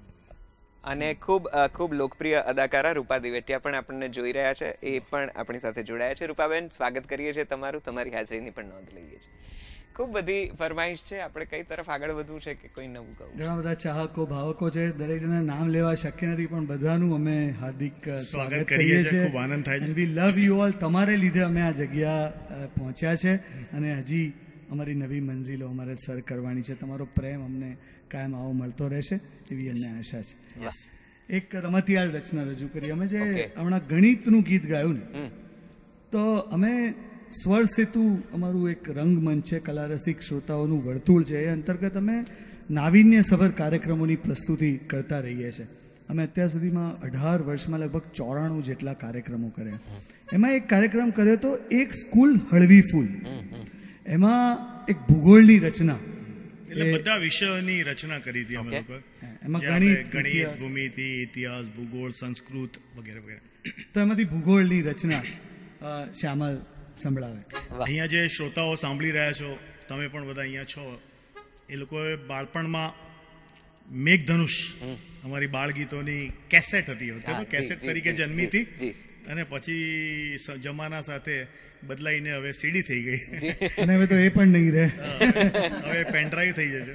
Speaker 2: અને ખૂબ લોકપ્રિય અદાકારા રૂપા દિવેટિયા પણ આપણને જોઈ રહ્યા છે, એ પણ આપણી સાથે જોડાયા છે. રૂપાબેન સ્વાગત કરીએ છીએ તમારું, તમારી હાજરીની પણ નોંધ લઈએ છીએ. ખૂબ બધી ફરમાઈશ છે, આપણે કઈ તરફ આગળ વધવું છે કે કોઈ નવું કહું?
Speaker 3: ઘણા બધા ચાહકો ભાવકો છે, દરેક જણા નામ લેવા શક્ય નથી પણ બધાનું અમે હાર્દિક સ્વાગત કરીએ છીએ. ખૂબ આનંદ થાય છે. We love you all. તમારે લીધે અમે આ જગ્યા પહોંચ્યા છે અને હજી અમારી નવી મંજિલો અમારે સર કરવાની છે. તમારો પ્રેમ અમને કાયમ આવો મળતો રહેશે એવી અમને આશા છે. એક રમતિયાળ રચના રજૂ કરી અમે, જે હમણાં ગણિતનું ગીત ગાયું ને, તો અમે સ્વર સેતુ અમારું એક રંગમંચ છે, કલારસિક શ્રોતાઓનું વર્તુળ છે, એ અંતર્ગત અમે નાવીન્યસભર કાર્યક્રમોની પ્રસ્તુતિ કરતા રહીએ છીએ. અમે અત્યાર સુધીમાં 18 વર્ષમાં લગભગ 94 જેટલા કાર્યક્રમો કર્યા. એમાં એક કાર્યક્રમ કર્યો તો એક સ્કૂલ હળવી ફૂલ, એમાં એક ભૂગોળની રચના,
Speaker 5: એટલે બધા વિષયોની રચના કરી હતી અમે લોકો.
Speaker 3: એમાં
Speaker 5: ગણિત, ભૂમિતિ, ઇતિહાસ, ભૂગોળ, સંસ્કૃત વગેરે વગેરે.
Speaker 3: તો એમાંથી ભૂગોળની રચના શ્યામલ સંભળાવે.
Speaker 5: અહીંયા જે શ્રોતાઓ સાંભળી રહ્યા છો, તમે પણ બધા અહીંયા છો, એ લોકોએ બાળપણમાં મેઘધનુષ અમારી બાળ ગીતોની કેસેટ હતી, કેસેટ તરીકે જન્મી હતી અને પછી જમાના સાથે બદલાઈને હવે સીડી થઈ ગઈ
Speaker 3: અને હવે તો એ પણ નહીં રહે,
Speaker 5: હવે પેનડ્રાઈવ થઈ જશે.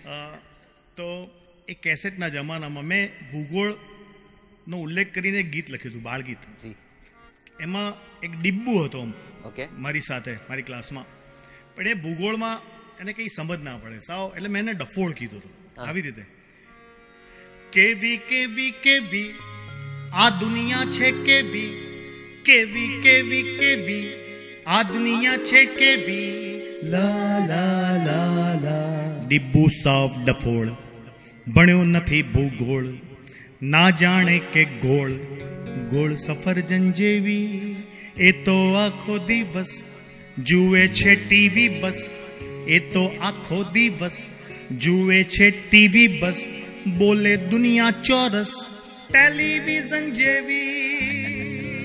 Speaker 5: તો એ કેસેટના જમાનામાં મેં ભૂગોળનો ઉલ્લેખ કરીને ગીત લખ્યું હતું, બાળ ગીત. એમાં એક ડિબ્બુ હતો મારી સાથે, મારી ક્લાસમાં, પણ એ ભૂગોળમાં એને કંઈ સમજ ના પડે સાવ, એટલે મેં એને ડફોળ કીધું હતું આવી રીતે, કેવી કેવી કેવી આ દુનિયા છે, કેવી કેવી કેવી કેવી આ દુનિયા છે, કેવી લા લા લા લા. ડિબ્બુ સાવ ડફોળ, ભણ્યો નથી ભૂગોળ, ના જાણે કે ગોળ ગોળ સફરજન જેવી, એ તો આખો દિવસ જુએ છે ટીવી બસ, એ તો આખો દિવસ જુએ છે ટીવી બસ, બોલે દુનિયા ચોરસ ટેલિવિઝન જેવી.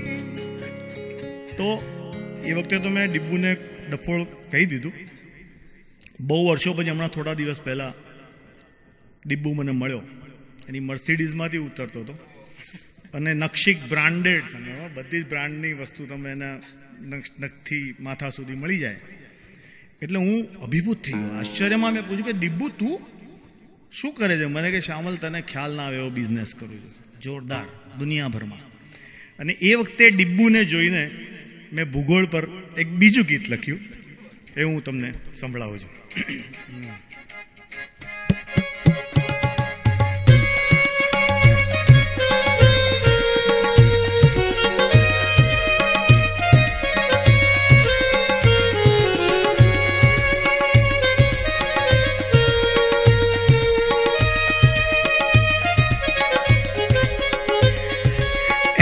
Speaker 5: તો એ વખતે તો મેં ડિબ્બુને ડફોળ કહી દીધું. બહુ વર્ષો પછી હમણાં થોડા દિવસ પહેલા ડિબ્બુ મને મળ્યો, એની મર્સિડીઝમાંથી ઉતરતો હતો અને નક્ષિક બ્રાન્ડેડ, બધી જ બ્રાન્ડની વસ્તુ તમે એના નખથી માથા સુધી મળી જાય. એટલે હું અભિભૂત થઈ ગયો, આશ્ચર્યમાં મેં પૂછ્યું કે ડિબ્બુ તું શું કરે છે? મને કે શ્યામલ તને ખ્યાલ ના આવે એવો બિઝનેસ કરું છું, જોરદાર દુનિયાભરમાં. અને એ વખતે ડિબ્બુને જોઈને મેં ભૂગોળ પર એક બીજું ગીત લખ્યું, એ હું તમને સંભળાવું છું.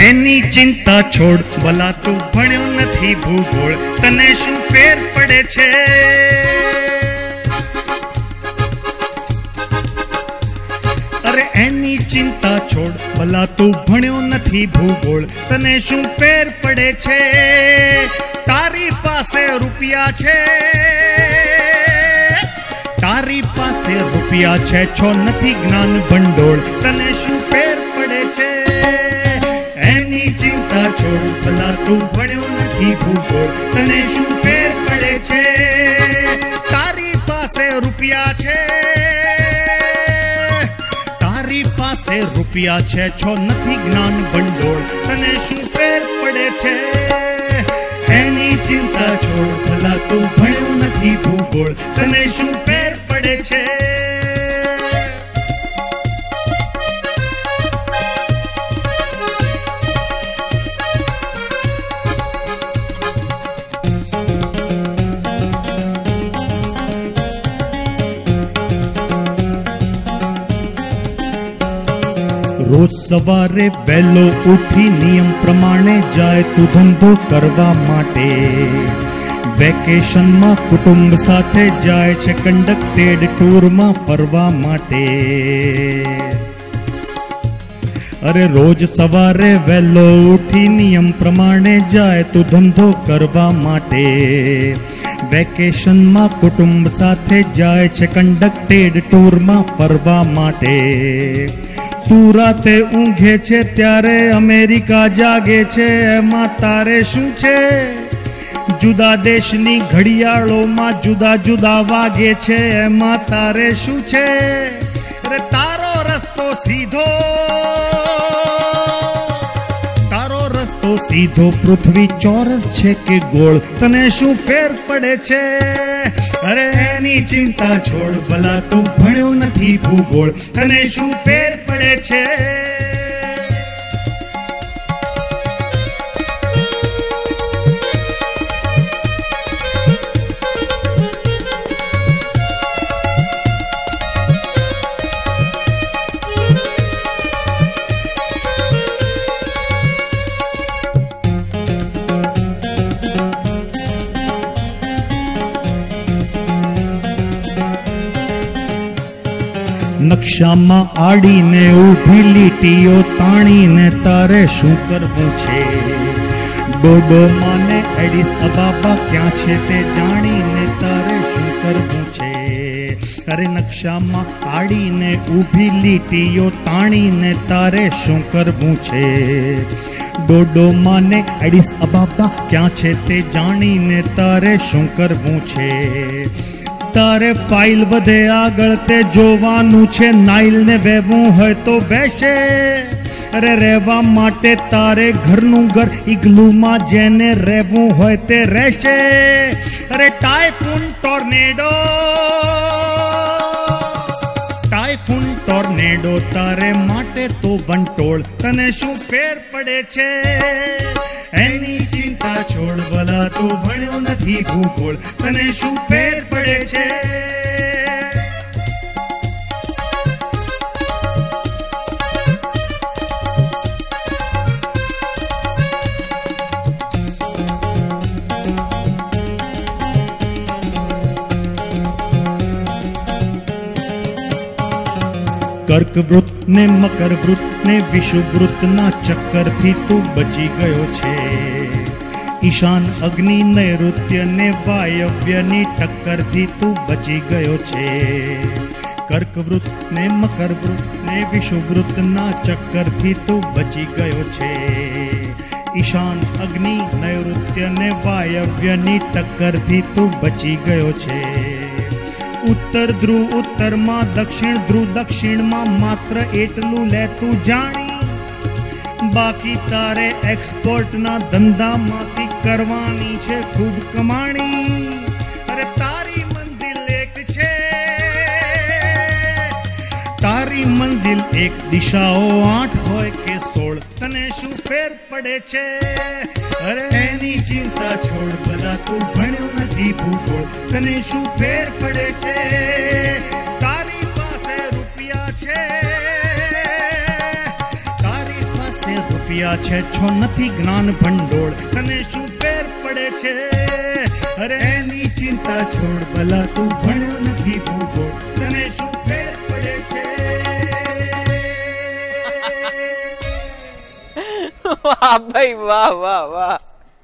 Speaker 5: એની ચિંતા છોડ, ભલા તું ભણ્યો નથી ભૂગોળ, તને શું ફેર પડે છે? અરે એની ચિંતા છોડ, ભલા તું ભણ્યો નથી ભૂગોળ, તને શું ફેર પડે છે? તારી પાસે રૂપિયા છે, તારી પાસે રૂપિયા છે, છો નથી જ્ઞાન ભંડોળ, તને શું ફેર પડે છે? એની ચિંતા છોડ, ભલા તું ભણ્યો નથી ભૂગોળ, તને શું ફેર પડે છે? તારી પાસે રૂપિયા છે, તારી પાસે રૂપિયા છે, છો નથી જ્ઞાન ભંડોળ, તને શું ફેર પડે છે? એની ચિંતા છોડ, ભલા તું ભણ્યો નથી ભૂગોળ, તને શું ફેર પડે છે? રોજ સવારે વહેલો ઉઠી નિયમ પ્રમાણે જાય તું ધંધો કરવા માટે, વેકેશનમાં કુટુંબ સાથે જાય છે કંડક્ટેડ ટૂરમાં ફરવા માટે. અરે રોજ સવારે વહેલો ઉઠી નિયમ પ્રમાણે જાય તું ધંધો કરવા માટે, વેકેશનમાં કુટુંબ સાથે જાય છે કંડક્ટેડ ટૂરમાં ફરવા માટે. તું રાતે ઊંઘે છે ત્યારે અમેરિકા જાગે છે, એમાં તારે શું છે? જુદા દેશની ઘડિયાળોમાં જુદા જુદા વાગે છે, એમાં તારે શું છે? અરે તારો રસ્તો સીધો, તારો રસ્તો સીધો, પૃથ્વી ચોરસ છે કે ગોળ, તને શું ફેર પડે છે? અરે એની ચિંતા છોડ, ભલા તું ભણ્યો નથી ભૂગોળ, તને શું ફેર પડે છે? નકશામાં આડીને ઊભી લીટીઓ તાણીને તારે શું કરવું છે? ડોડોમાં ને એડિસ અબાબા ક્યાં છે તે જાણીને તારે શું કરવું છે? અરે નકશામાં આડીને ઊભી લીટીઓ તાણીને તારે શું કરવું છે? ડોડોમાં ને એડિસ અબાબા ક્યાં છે તે જાણીને તારે શું કરવું છે? તારે ફાઇલ વધે આગળ તે જોવાનું છે, નાઇલ ને વહેવું હોય તો વહેશે. અરે રહેવા માટે તારે ઘરનું ઘર ઇગ્લુમાં જેને રહેવું હોય તે રહેશે. અરે ટાઇફૂન ટોર્નેડો, ટાઇફૂન ટોર્નેડો તારે માટે તો વંટોળ, તને શું ફેર પડે છે? એની ચિંતા છોડ, ભલા તું ભણ્યો નથી ભૂગોળ, તને શું ફેર પડે છે? કર્કવૃત ને મકરવૃત ને વિષુવવૃતના ચક્કરથી તું બચી ગયો છે. ઈશાન અગ્નિ નૈઋત્ય ને વાયવ્યની ટક્કરથી તું બચી ગયો છે. કર્કવૃત ને મકરવૃત ને વિષુવવૃતના ચક્કરથી તું બચી ગયો છે. ઈશાન અગ્નિ નૈઋત્ય ને વાયવ્યની ટક્કરથી તું બચી ગયો છે. ઉત્તર ધ્રુવ ઉત્તરમાં, દક્ષિણ ધ્રુવ દક્ષિણમાં, માત્ર એટલું લે તું જાણી, બાકી તારે એક્સપોર્ટના ધંધામાંથી કરવાની છે ખૂબ કમાણી. અરે તારી મંજિલ એક છે, તારી મંજિલ એક, દિશાઓ 8 હોય કે 16, તને શું ફેર પડે છે? અરે એની ચિંતા છોડ, ભલા તું ભણ્યો નથી ભૂગોળ, તને શું ફેર પડે છે? તારી પાસે રૂપિયા છે, તારી પાસે રૂપિયા રૂપિયા છે છો નથી જ્ઞાન ભંડોળ, તને શું ફેર પડે છે? અરે
Speaker 3: એની ચિંતા છોડ, ભલા તું ભણ્યો નથી ભૂગોળ,
Speaker 5: તને શું ફેર પડે છે?
Speaker 2: વાહ ભાઈ વાહ વાહ વાહ.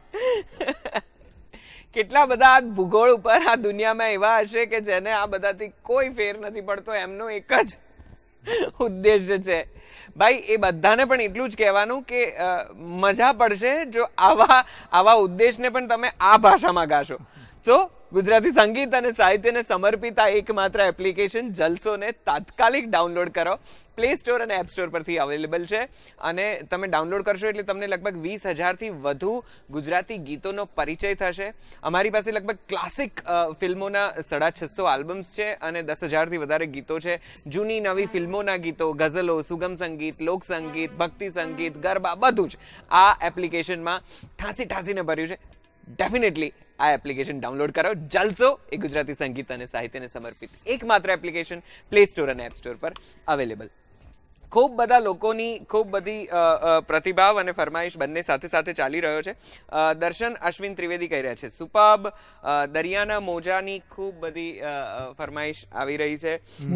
Speaker 2: કેટલા બધા ભૂગોળ ઉપર આ દુનિયામાં એવા હશે કે જેને આ બધાથી કોઈ ફેર નથી પડતો, એમનો એક જ ઉદ્દેશ્ય છે. ભાઈ એ બધાને પણ એટલું જ કહેવાનું કે મજા પડશે જો આવા ઉદ્દેશને પણ તમે આ ભાષામાં ગાશો. તો ગુજરાતી સંગીત અને સાહિત્યને સમર્પિત આ એકમાત્ર એપ્લિકેશન જલસોને તાત્કાલિક ડાઉનલોડ કરો. પ્લે સ્ટોર અને એપ સ્ટોર પરથી અવેલેબલ છે અને તમે ડાઉનલોડ કરશો એટલે તમને લગભગ 20,000થી વધુ ગુજરાતી ગીતોનો પરિચય થશે. અમારી પાસે લગભગ ક્લાસિક ફિલ્મોના 650 આલ્બમ્સ છે અને 10,000થી વધારે ગીતો છે. જૂની નવી ફિલ્મોના ગીતો, ગઝલો, સુગમ સંગીત, લોક સંગીત, ભક્તિ સંગીત, ગરબા, બધું જ આ એપ્લિકેશનમાં ઠાંસીને ભર્યું છે. ડેફિનેટલી આ એપ્લિકેશન ડાઉનલોડ કરો. જલસો એ ગુજરાતી સંગીત અને સાહિત્યને સમર્પિત એકમાત્ર એપ્લિકેશન પ્લે સ્ટોર અને એપ સ્ટોર પર અવેલેબલ. ખૂબ બધા લોકોની ખૂબ બધી પ્રતિભાવ અને ફરમાઈશ બંને સાથે સાથે ચાલી રહ્યો છે. દર્શન અશ્વિન ત્રિવેદી કહી રહ્યા છે સુપર્બ. દરિયાના મોજાની ખૂબ બધી ફરમાઈશ આવી રહી છે.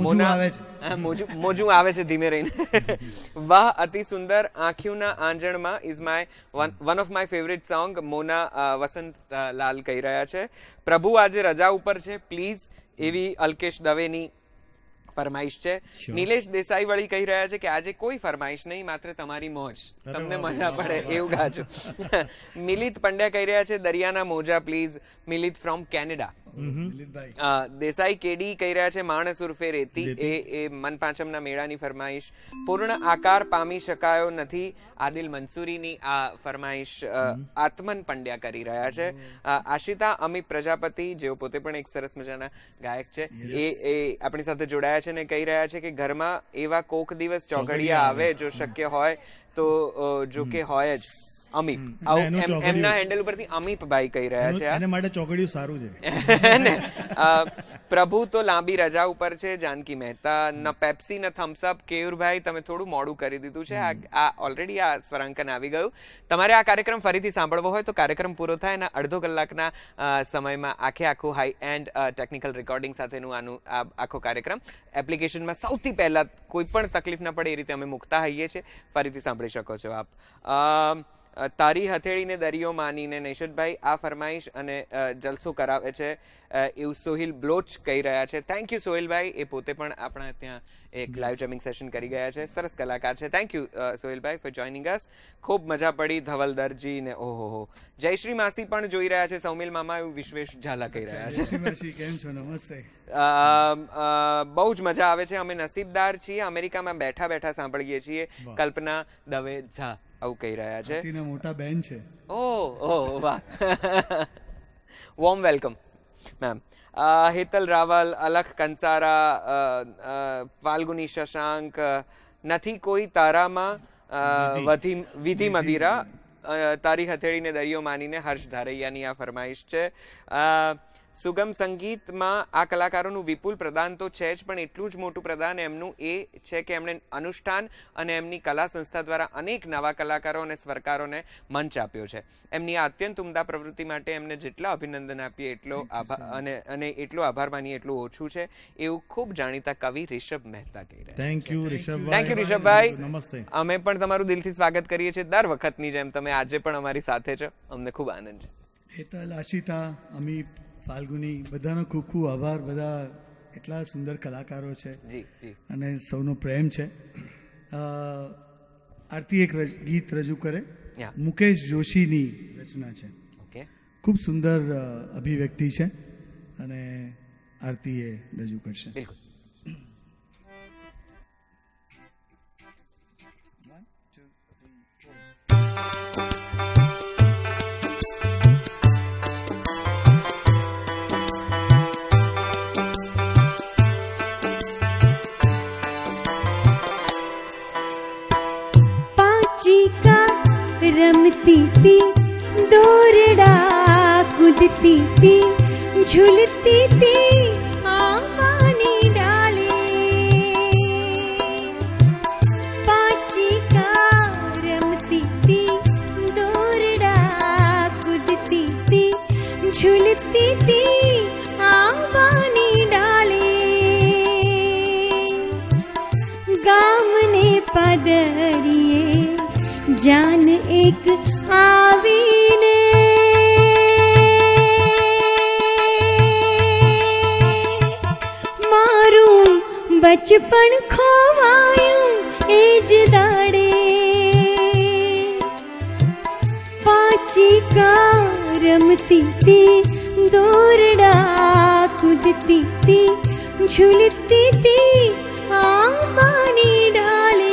Speaker 2: મોજું આવે છે ધીમે રહીને. વાહ અતિ સુંદર. આંખીઓના આંજણમાં is my one of my favourite song. Mona Vasant Lal કહી રહ્યા છે પ્રભુ આજે રજા ઉપર છે પ્લીઝ, એવી અલ્કેશ દવેની ફરમાઈશ છે. નિલેશ દેસાઈ વળી કહી રહ્યા છે કે આજે કોઈ ફરમાઈશ નહીં, માત્ર તમારી મોજ, તમને મજા પડે એવું ગાજો. મિલિત પંડ્યા કહી રહ્યા છે દરિયાના મોજા please. Milit from Canada. Desai K D કહી રહ્યા છે માણસ ઉર્ફે રેતી, એ મન પાંચમના મેળાની ફરમાઈશ. પૂર્ણ આકાર પામી શકાયો નથી, આદિલ મંસૂરીની આ ફરમાઈશ આત્મન પંડ્યા કરી રહ્યા છે. આશિતા અમિત પ્રજાપતિ જેઓ પોતે પણ એક સરસ મજાના ગાયક છે, એ આપણી સાથે જોડાયા છે ને કહી રહ્યા છે કે ઘરમાં એવા કોક દિવસ ચોઘડિયા આવે જો શક્ય હોય તો, જો કે હોય જ અમીપ. એમના હેન્ડલ ઉપરથી અમીપભાઈ કહી રહ્યા છે.
Speaker 5: આને માટે ચોકડિયું સારું છે
Speaker 2: ને. પ્રભુ તો લાંબી રજા ઉપર છે. જાનકી મહેતા. ન પેપ્સી ન થમ્સઅપ. કેયુરભાઈ તમે થોડું મોડું કરી દીધું છે, આ ઓલરેડી આ સ્વરાંકન આવી ગયું. તમારે આ કાર્યક્રમ ફરીથી સાંભળવો હોય તો કાર્યક્રમ પૂરો થાય એના અડધો કલાકના સમયમાં આખું હાઈ એન્ડ ટેકનિકલ રેકોર્ડિંગ સાથેનું આખો કાર્યક્રમ એપ્લિકેશનમાં સૌથી પહેલા કોઈ પણ તકલીફ ન પડે એ રીતે અમે મૂકતા હોઈએ છીએ. ફરીથી સાંભળી શકો છો આપ. તારી હથેળીને દરિયો માનીને નૈશદભાઈ આ ફરમાઈશ અને જલસો કરાવે છે એવું સોહિલ બ્લોચ કહી રહ્યા છે. થેન્ક યુ સોહિલભાઈ, એ પોતે પણ આપણા ત્યાં એક લાઈવ જમિંગ સેશન કરી ગયા છે, સરસ કલાકાર છે. થેન્ક યુ સોહિલભાઈ ફોર જોઈનિંગ અસ. ખૂબ મજા પડી. ધવલ દરજી ને ઓહો. જયશ્રી માસી પણ જોઈ રહ્યા છે. સૌમિલ મામા એવું વિશ્વેશ ઝાલા કહી રહ્યા છે.
Speaker 3: કેમ છો? નમસ્તે.
Speaker 2: બહુ જ મજા આવે છે. અમે નસીબદાર છીએ, અમેરિકામાં બેઠા બેઠા સાંભળીએ છીએ. કલ્પના દવે ઝા આવું કહી રહ્યા છે.
Speaker 3: મોટા બેન છે.
Speaker 2: ઓહ વાહ. Warm welcome ma'am. Hetal Raval, Alakh Kansara, Falguni Shashank. નથી કોઈ તારામાં વિધિ મદિરા, તારી હથેળીને દરિયો માનીને હર્ષ ધારૈયાની આ ફરમાઈશ છે. સુગમ સંગીતમાં આ કલાકારોનું વિપુલ પ્રદાન તો છે જ, પણ એટલું જ મોટું પ્રદાન એમનું એ છે કે એમણે અનુષ્ઠાન અને એમની કલા સંસ્થા દ્વારા અનેક નવા કલાકારો અને સ્વરકારોને મંચ આપ્યો છે. એમની આ અત્યંત ઉમદા પ્રવૃત્તિ માટે એમને જેટલા અભિનંદન આપીએ એટલો અને એટલો આભાર માનીએ એટલું ઓછું છે એવું ખૂબ જાણીતા કવિ રિષભ મહેતા કહી રહ્યા છે.
Speaker 5: થેન્ક યુ
Speaker 2: રિષભભાઈ.
Speaker 5: નમસ્તે.
Speaker 2: અમે પણ તમારું દિલથી સ્વાગત કરીએ છીએ. દર વખતની જેમ તમે આજે પણ અમારી સાથે છો, અમને ખૂબ આનંદ છે.
Speaker 3: હેતલ, આશિતા, અમીપ, ફાલ્ગુની બધાનો ખૂબ ખૂબ આભાર. બધા એટલા સુંદર કલાકારો છે અને સૌનો પ્રેમ છે. આરતી એક ગીત રજૂ કરે, મુકેશ જોશીની રચના છે. ખૂબ સુંદર અભિવ્યક્તિ છે અને આરતી એ રજૂ કરશે.
Speaker 2: બિલકુલ.
Speaker 6: रमती थी दोरड़ा कूदती थी झूलती थी आंगनी डाले पाची का रमती थी જાન એક આવીને મારું બચપણ ખોવાયું એ જ દાડે પાચિકા રમતી તી દોરડા કૂદતી તી ઝૂલતી તી આંબાની ડાલે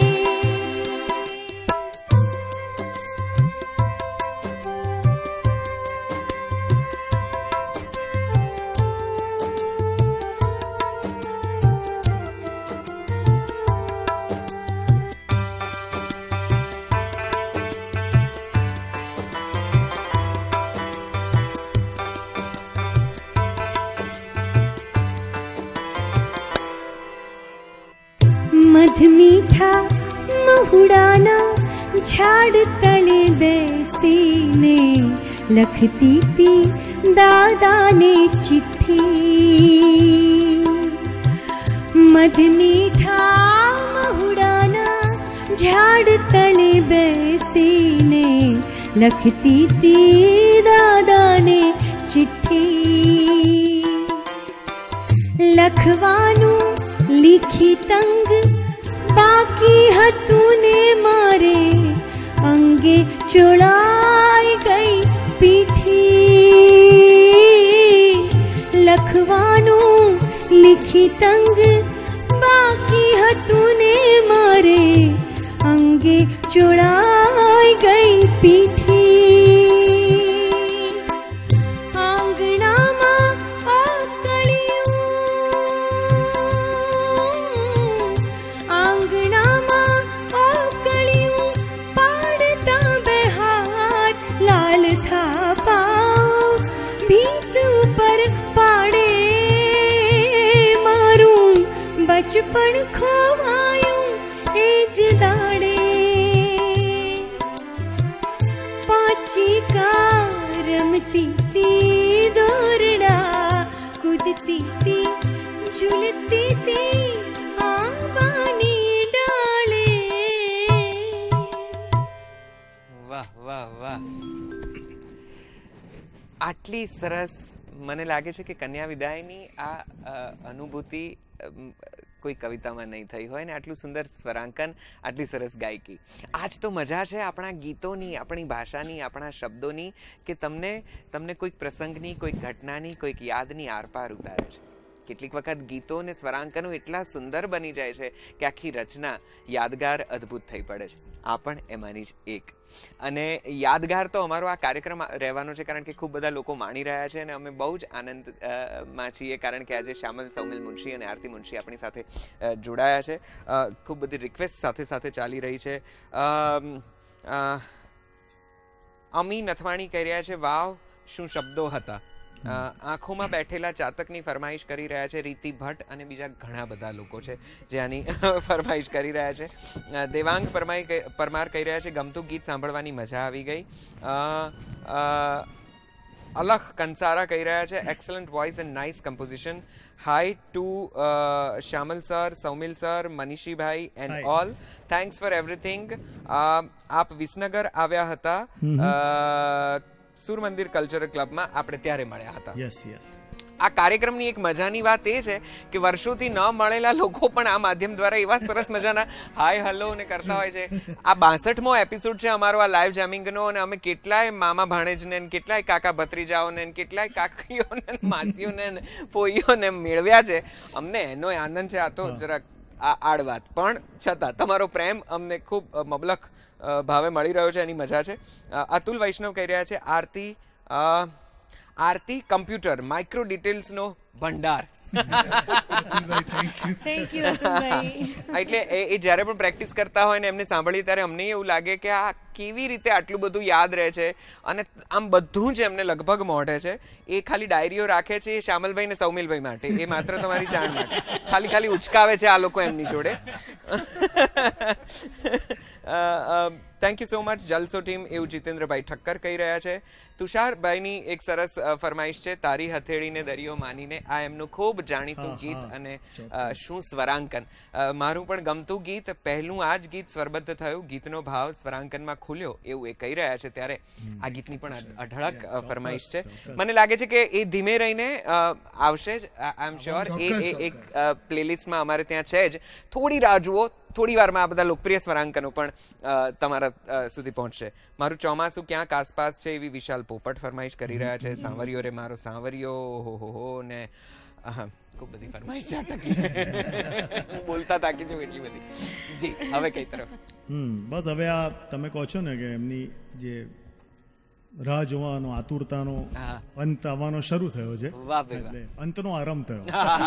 Speaker 6: મધમીઠા મહુડાના ઝાડ તળે બેસીને લખતી તી દાદાને ચિઠ્ઠી મધમીઠા મહુડાના ઝાડ તળે બેસીને લખતી તી દાદાને ચિઠ્ઠી લખવાનું લીખી તંગ બાકી હતું ને મારે અંગે ચોળાઈ ગઈ પીઠી લખવાનું લીખી તંગ બાકી હતું ને મારે અંગે ચોળાઈ ગઈ પીઠી આંગણામાં બચપણ ખોવાયું એ જ દાડે પાચિકા રમતી તી દોરડા કૂદતી તી ઝૂલતી તી આંબાની ડાળે.
Speaker 2: વાહ વાહ વાહ, આટલી સરસ મને લાગે છે કે કન્યા વિદાયની આ અનુભૂતિ કોઈ કવિતામાં નહીં થઈ હોય ને આટલું સુંદર સ્વરાંકન, આટલી સરસ ગાયકી. આજ તો મજા છે આપણા ગીતોની, આપણી ભાષાની, આપણા શબ્દોની કે તમને કોઈક પ્રસંગની, કોઈક ઘટનાની, કોઈક યાદની આરપાર ઉતારે છે. કેટલીક વખત ગીતો અને સ્વરાંકનો એટલા સુંદર બની જાય છે કે આખી રચના યાદગાર, અદ્ભુત થઈ પડે છે. આ પણ એમાંની જ એક. અને યાદગાર તો અમારો આ કાર્યક્રમ રહેવાનો છે કારણ કે ખૂબ બધા લોકો માણી રહ્યા છે અને અમે બહુ જ આનંદમાં છીએ કારણ કે આજે શ્યામલ, સૌમિલ મુંશી અને આરતી મુંશી આપણી સાથે જોડાયા છે. ખૂબ બધી રિક્વેસ્ટ સાથે સાથે ચાલી રહી છે. અમી નથવાણી કહી રહ્યા છે, વાવ શું શબ્દો હતા. આંખોમાં બેઠેલા ચાતકની ફરમાઈશ કરી રહ્યા છે રીતિ ભટ્ટ અને બીજા ઘણા બધા લોકો છે જે આની ફરમાઈશ કરી રહ્યા છે. દેવાંગ પરમાર કહી રહ્યા છે ગમતું ગીત સાંભળવાની મજા આવી ગઈ. અલખ કંસારા કહી રહ્યા છે excellent voice and nice composition. Hi to Shyamal sir, Saumil sir, મનીષીભાઈ and all. Thanks for everything. આપ વિસનગર આવ્યા હતા સુર મંદિર કલ્ચરલ ક્લબમાં, આપણે ત્યારે મળ્યા હતા.
Speaker 5: Yes yes.
Speaker 2: આ કાર્યક્રમની એક મજાની વાત એ છે કે વર્ષોથી ન મળેલા લોકો પણ આ માધ્યમ દ્વારા એવા સરસ મજાના હાય હલો ને કરતા હોય છે. આ 62મો એપિસોડ છે અમારો આ લાઈવ જેમિંગનો અને અમે કેટલાય મામા ભાણેજને, કેટલાય કાકા ભત્રીજાઓને, કેટલાય કાકીઓને, માસીઓને, પોઈઓને મેળવ્યા છે. અમને એનો આનંદ છે. આ તો જરાક આ આડવાત પણ છતાં તમારો પ્રેમ અમને ખૂબ મબલખ ભાવે મળી રહ્યો છે, એની મજા છે. અતુલ વૈષ્ણવ કહી રહ્યા છે આરતી કમ્પ્યુટર માઇક્રો ડિટેલ્સનો ભંડાર. એટલે એ જ્યારે પણ પ્રેક્ટિસ કરતા હોય ને એમને સાંભળીએ ત્યારે અમને એવું લાગે કે આ કેવી રીતે આટલું બધું યાદ રહે છે અને આમ બધું જ એમને લગભગ મોઢે છે. એ ખાલી ડાયરીઓ રાખે છે એ શ્યામલભાઈ ને સૌમિલભાઈ માટે, એ માત્ર તમારી જાણ માટે ખાલી ઉચકાવે છે આ લોકો એમની જોડે. Thank you so much Jalso team, એવું જીતેન્દ્રભાઈ ઠક્કર કહી રહ્યા છે. તુષારભાઈની એક સરસ ફરમાઈશ છે, તારી હથેળીને દરિયો માનીને. આ એમનું ખૂબ જાણીતું ગીત અને શું સ્વરાંકન, મારું પણ ગમતું ગીત. પહેલું આ જ ગીત સ્વરબદ્ધ થયું, ગીતનો ભાવ સ્વરાંકનમાં ખુલ્યો, એવું એ કહી રહ્યા છે. ત્યારે આ ગીતની પણ અઢળક ફરમાઈશ છે. મને લાગે છે કે એ ધીમે રહીને આવશે જ, આઈ એમ શ્યોર. એ એક પ્લેલિસ્ટમાં અમારે ત્યાં છે જ. થોડી રાહ જુઓ, થોડી વારમાં આ બધા લોકપ્રિય સ્વરાંકનો પણ તમારા સુધી પહોંચશે. મારું ચોમાસું ક્યાંક આસપાસ છે એવી વિશાલ પોપટ ફરમાઈશ કરી રહ્યા છે. સાંવરિયો રે મારો સાંવરિયો, હો ને ખૂબ બધી ફરમાઈશ છે. બોલતા તાકી છું એટલી બધી. જી, હવે કઈ તરફ?
Speaker 5: બસ હવે આ તમે કહો છો ને કે એમની જે રાહ જોવાનો, આતુરતાનો અંત આવવાનો શરૂ થયો છે.
Speaker 2: વાહ ભાઈ વાહ,
Speaker 5: અંતનો આરંભ થયો.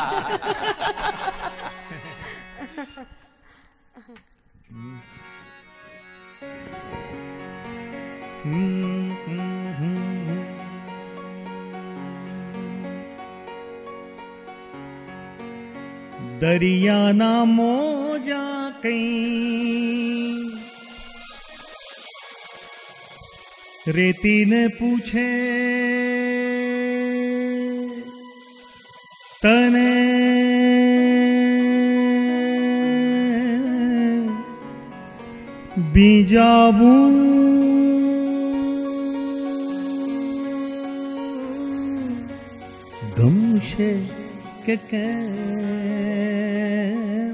Speaker 5: દરિયાના મોજા કઈ રેતીને પૂછે તને બીજાવું ગમશે કે કેમ?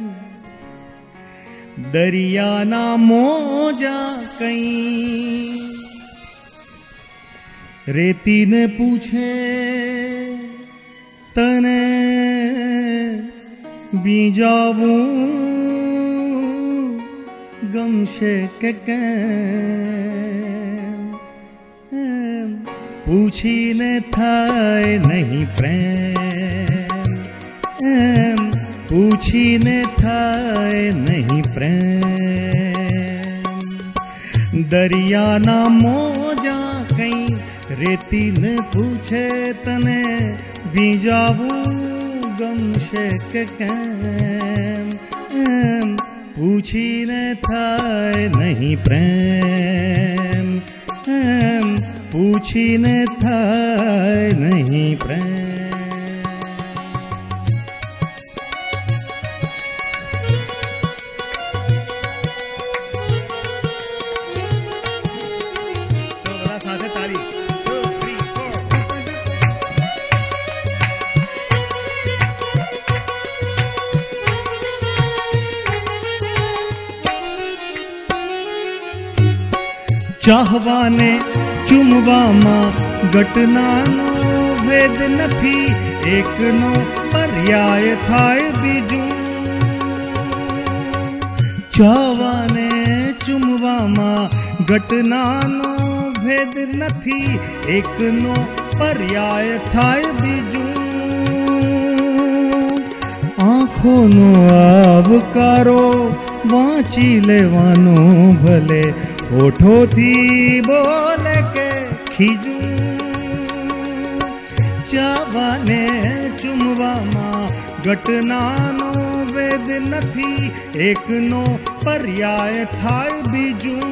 Speaker 5: દરિયાના મોજા કઈ રેતીને પૂછે તને બીજાવું ગમશે કે કેમ? પૂછીને થાય નહીં પ્રેમ, પૂછીને થાય નહીં પ્રેમ. દરિયાના મોજા કઈ રેતીને પૂછે તને બીજાવું ગમશે કે કેમ? પૂછીને થાય નહીં પ્રેમ, પૂછીને થાય નહીં પ્રેમ. સાથે તારી ચાહવાને ચૂમવામાં ઘટનાનો ભેદ નથી, એકનો પર્યાય થાય બીજું. ચાહવાને ચૂમવામાં ઘટનાનો ભેદ નથી, એકનો પર્યાય થાય બીજું. આંખોનો આવકારો વાંચી લેવાનો ભલે હોઠોથી બોલે કે ખીજું. ચાહવાને ચૂમવામાં ઘટનાનો ભેદ નથી, એકનો પર્યાય થાય બીજું.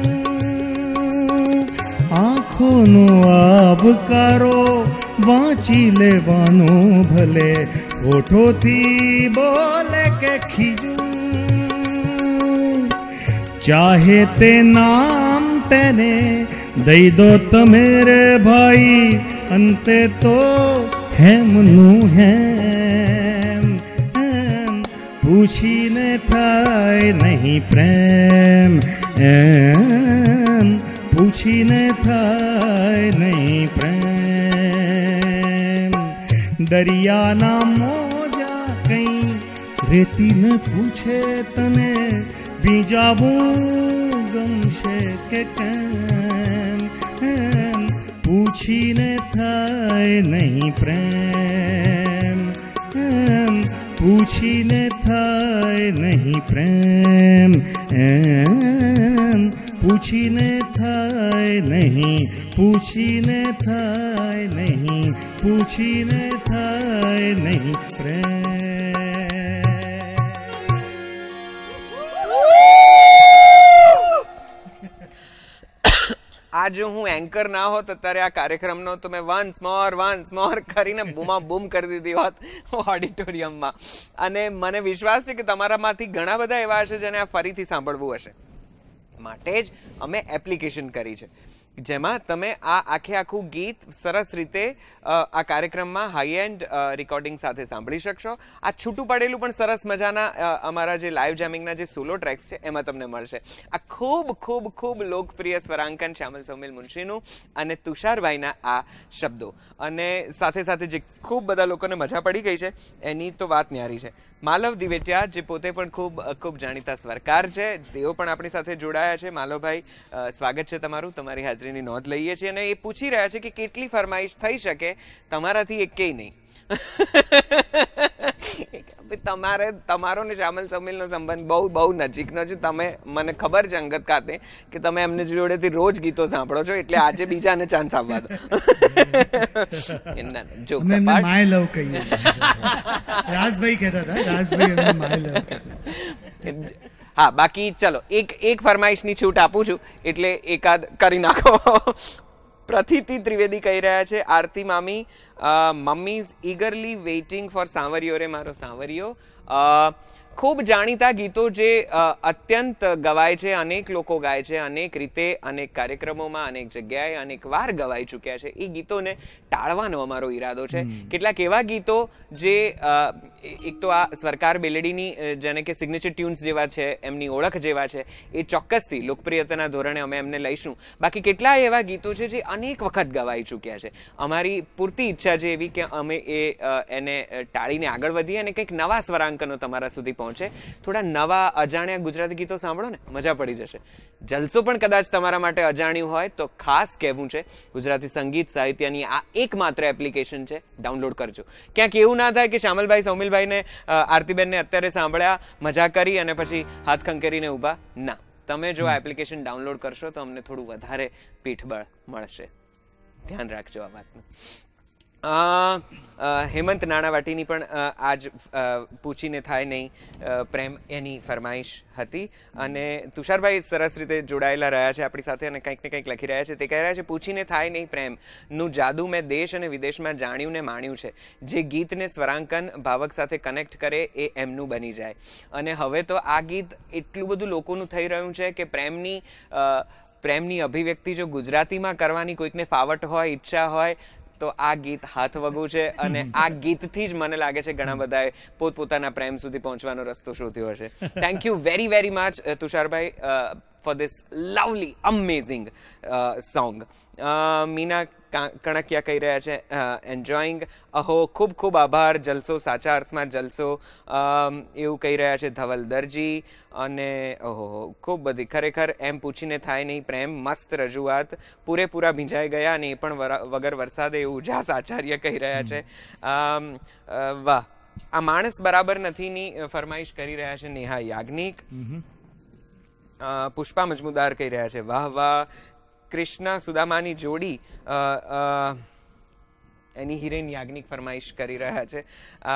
Speaker 5: આંખોનો આવકારો વાંચી લેવાનો ભલે હોઠોથી બોલે કે ખીજું. चाहे ते नाम तेने दई दो तमेरे भाई, अंते तो हेमनु हेम. पूछीने थाय नहीं प्रेम, पूछीने थाय नहीं प्रेम. दरियाना मोजा कई रेतीने पूछे तने बीजाવું ગમશે કે કેમ? પૂછીને થાય નહીં પ્રેમ, પૂછીને થાય નહીં પ્રેમ. પૂછીને થાય નહીં, પૂછીને થાય નહીં, પૂછીને થાય નહીં પ્રેમ.
Speaker 2: આજ હું એન્કર ના હોત અત્યારે આ કાર્યક્રમનો તો મેં વન્સ મોર કરીને બૂમા બૂમ કરી દીધી હોત ઓડિટોરિયમમાં. અને મને વિશ્વાસ છે કે તમારામાંથી ઘણા બધા એવા હશે જેને આ ફરીથી સાંભળવું હશે. માટે જ અમે એપ્લિકેશન કરી છે જેમાં તમે આ આખું ગીત સરસ રીતે આ કાર્યક્રમમાં હાઈ એન્ડ રેકોર્ડિંગ સાથે સાંભળી શકશો. આ છૂટું પડેલું પણ સરસ મજાના અમારા જે લાઈવ જેમિંગના જે સોલો ટ્રેક્સ છે એમાં તમને મળશે. આ ખૂબ ખૂબ ખૂબ લોકપ્રિય સ્વરાંકન શ્યામલ સૌમિલ મુનશીનું અને તુષારભાઈના આ શબ્દો, અને સાથે સાથે જે ખૂબ બધા લોકોને મજા પડી ગઈ છે એની તો વાત ન્યારી છે. માલવ દિવેટિયા જે પોતે પણ ખૂબ જાણીતા સ્વરકાર છે, તેઓ પણ આપણી સાથે જોડાયા છે. માલવભાઈ, સ્વાગત છે તમારું, તમારી હાજરીની નોંધ લઈએ છીએ. અને એ પૂછી રહ્યા છે કે કેટલી ફરમાઈશ થઈ શકે તમારાથી એકેય નહીં. તમારો ને શ્યામલ સૌમિલનો સંબંધ બહુ નજીકનો છે. તમે, મને ખબર છે અંગત ખાતે કે તમે એમને જોડેથી રોજ ગીતો સાંભળો છો, એટલે આજે બીજાને ચાન્સ આપવા દો.
Speaker 3: માય લવ કહીએ, રાજભાઈ કહેતા હતા, રાજભાઈ માય લવ.
Speaker 2: હા, બાકી ચલો એક ફરમાઈશની છૂટ આપું છું, એટલે એકાદ કરી નાખો. પ્રતિતિ ત્રિવેદી કહી રહ્યા છે, આરતી મામી, mummy is eagerly waiting for સાંવરિયો રે મારો સાંવરિયો. ખૂબ જાણીતા ગીતો જે અત્યંત ગવાય છે, અનેક લોકો ગાય છે, અનેક રીતે, અનેક કાર્યક્રમોમાં, અનેક જગ્યાએ અનેક વાર ગવાઈ ચૂક્યા છે. એ ગીતોને ટાળવાનો અમારો ઈરાદો છે. કેટલાક એવા ગીતો જે એક તો આ સ્વરકાર બેલેડીની જેને કે સિગ્નેચર ટ્યુન્સ જેવા છે, એમની ઓળખ જેવા છે, એ ચોક્કસથી લોકપ્રિયતાના ધોરણે અમે એમને લઈશું. બાકી કેટલાય એવા ગીતો છે જે અનેક વખત ગવાઈ ચૂક્યા છે. અમારી પૂરતી ઈચ્છા છે એવી કે અમે એને ટાળીને આગળ વધીએ અને કંઈક નવા સ્વરાંકનો તમારા સુધી પહોંચે. થોડા નવા અજાણ્યા ગુજરાતી ગીતો સાંભળો ને, મજા પડી જશે. જલસો પણ કદાચ તમારા માટે અજાણ્યું હોય તો ખાસ કહેવું છે, ગુજરાતી સંગીત સાહિત્યની આ એકમાત્ર એપ્લિકેશન છે, ડાઉનલોડ કરજો. ક્યાંક એવું ના થાય કે શ્યામલભાઈ સૌમિલભાઈને આરતીબેનને અત્યારે સાંભળ્યા, મજા કરી અને પછી હાથ ખંખેરીને ઊભા. ના, તમે જો આ એપ્લિકેશન ડાઉનલોડ કરશો તો અમને થોડું વધારે પીઠબળ મળશે. ધ્યાન રાખજો આ વાતનું. હેમંત નાણાવાટીની પણ આજ પૂછીને થાય નહીં પ્રેમ એની ફરમાઈશ હતી. અને તુષારભાઈ સરસ રીતે જોડાયેલા રહ્યા છે આપણી સાથે અને કંઈક ને કંઈક લખી રહ્યા છે. તે કહી રહ્યા છે, પૂછીને થાય નહીં પ્રેમનું જાદુ મેં દેશ અને વિદેશમાં જાણ્યું ને માણ્યું છે. જે ગીતને સ્વરાંકન ભાવક સાથે કનેક્ટ કરે એ એમનું બની જાય. અને હવે તો આ ગીત એટલું બધું લોકોનું થઈ રહ્યું છે કે પ્રેમની અભિવ્યક્તિ જો ગુજરાતીમાં કરવાની કોઈકને ફાવટ હોય, ઈચ્છા હોય તો આ ગીત હાથ વગું છે. અને આ ગીતથી જ મને લાગે છે ઘણા બધાએ પોતપોતાના પ્રેમ સુધી પહોંચવાનો રસ્તો શોધ્યો હશે. Thank you very very much તુષારભાઈ for this lovely amazing song. Meena Kankiya કહી રહ્યા છે, એન્જોઈંગ. અહો, ખૂબ ખૂબ આભાર. જલસો, સાચા અર્થમાં જલસો, એવું કહી રહ્યા છે ધવલ દરજી. અને ઓહો, ખૂબ બધી. ખરેખર એમ પૂછીને થાય નહીં પ્રેમ, મસ્ત રજૂઆત, પૂરેપૂરા ભીંજાઈ ગયા અને એ પણ વગર વરસાદે, એવું ઉજાસ આચાર્ય કહી રહ્યા છે. વાહ, આ માણસ બરાબર નથીની ફરમાઈશ કરી રહ્યા છે નેહા યાજ્ઞિક. પુષ્પા મજમુદાર કહી રહ્યા છે, વાહ વાહ. કૃષ્ણા સુદામાની જોડી, એની હિરેન યાજ્ઞિક ફરમાઈશ કરી રહ્યા છે.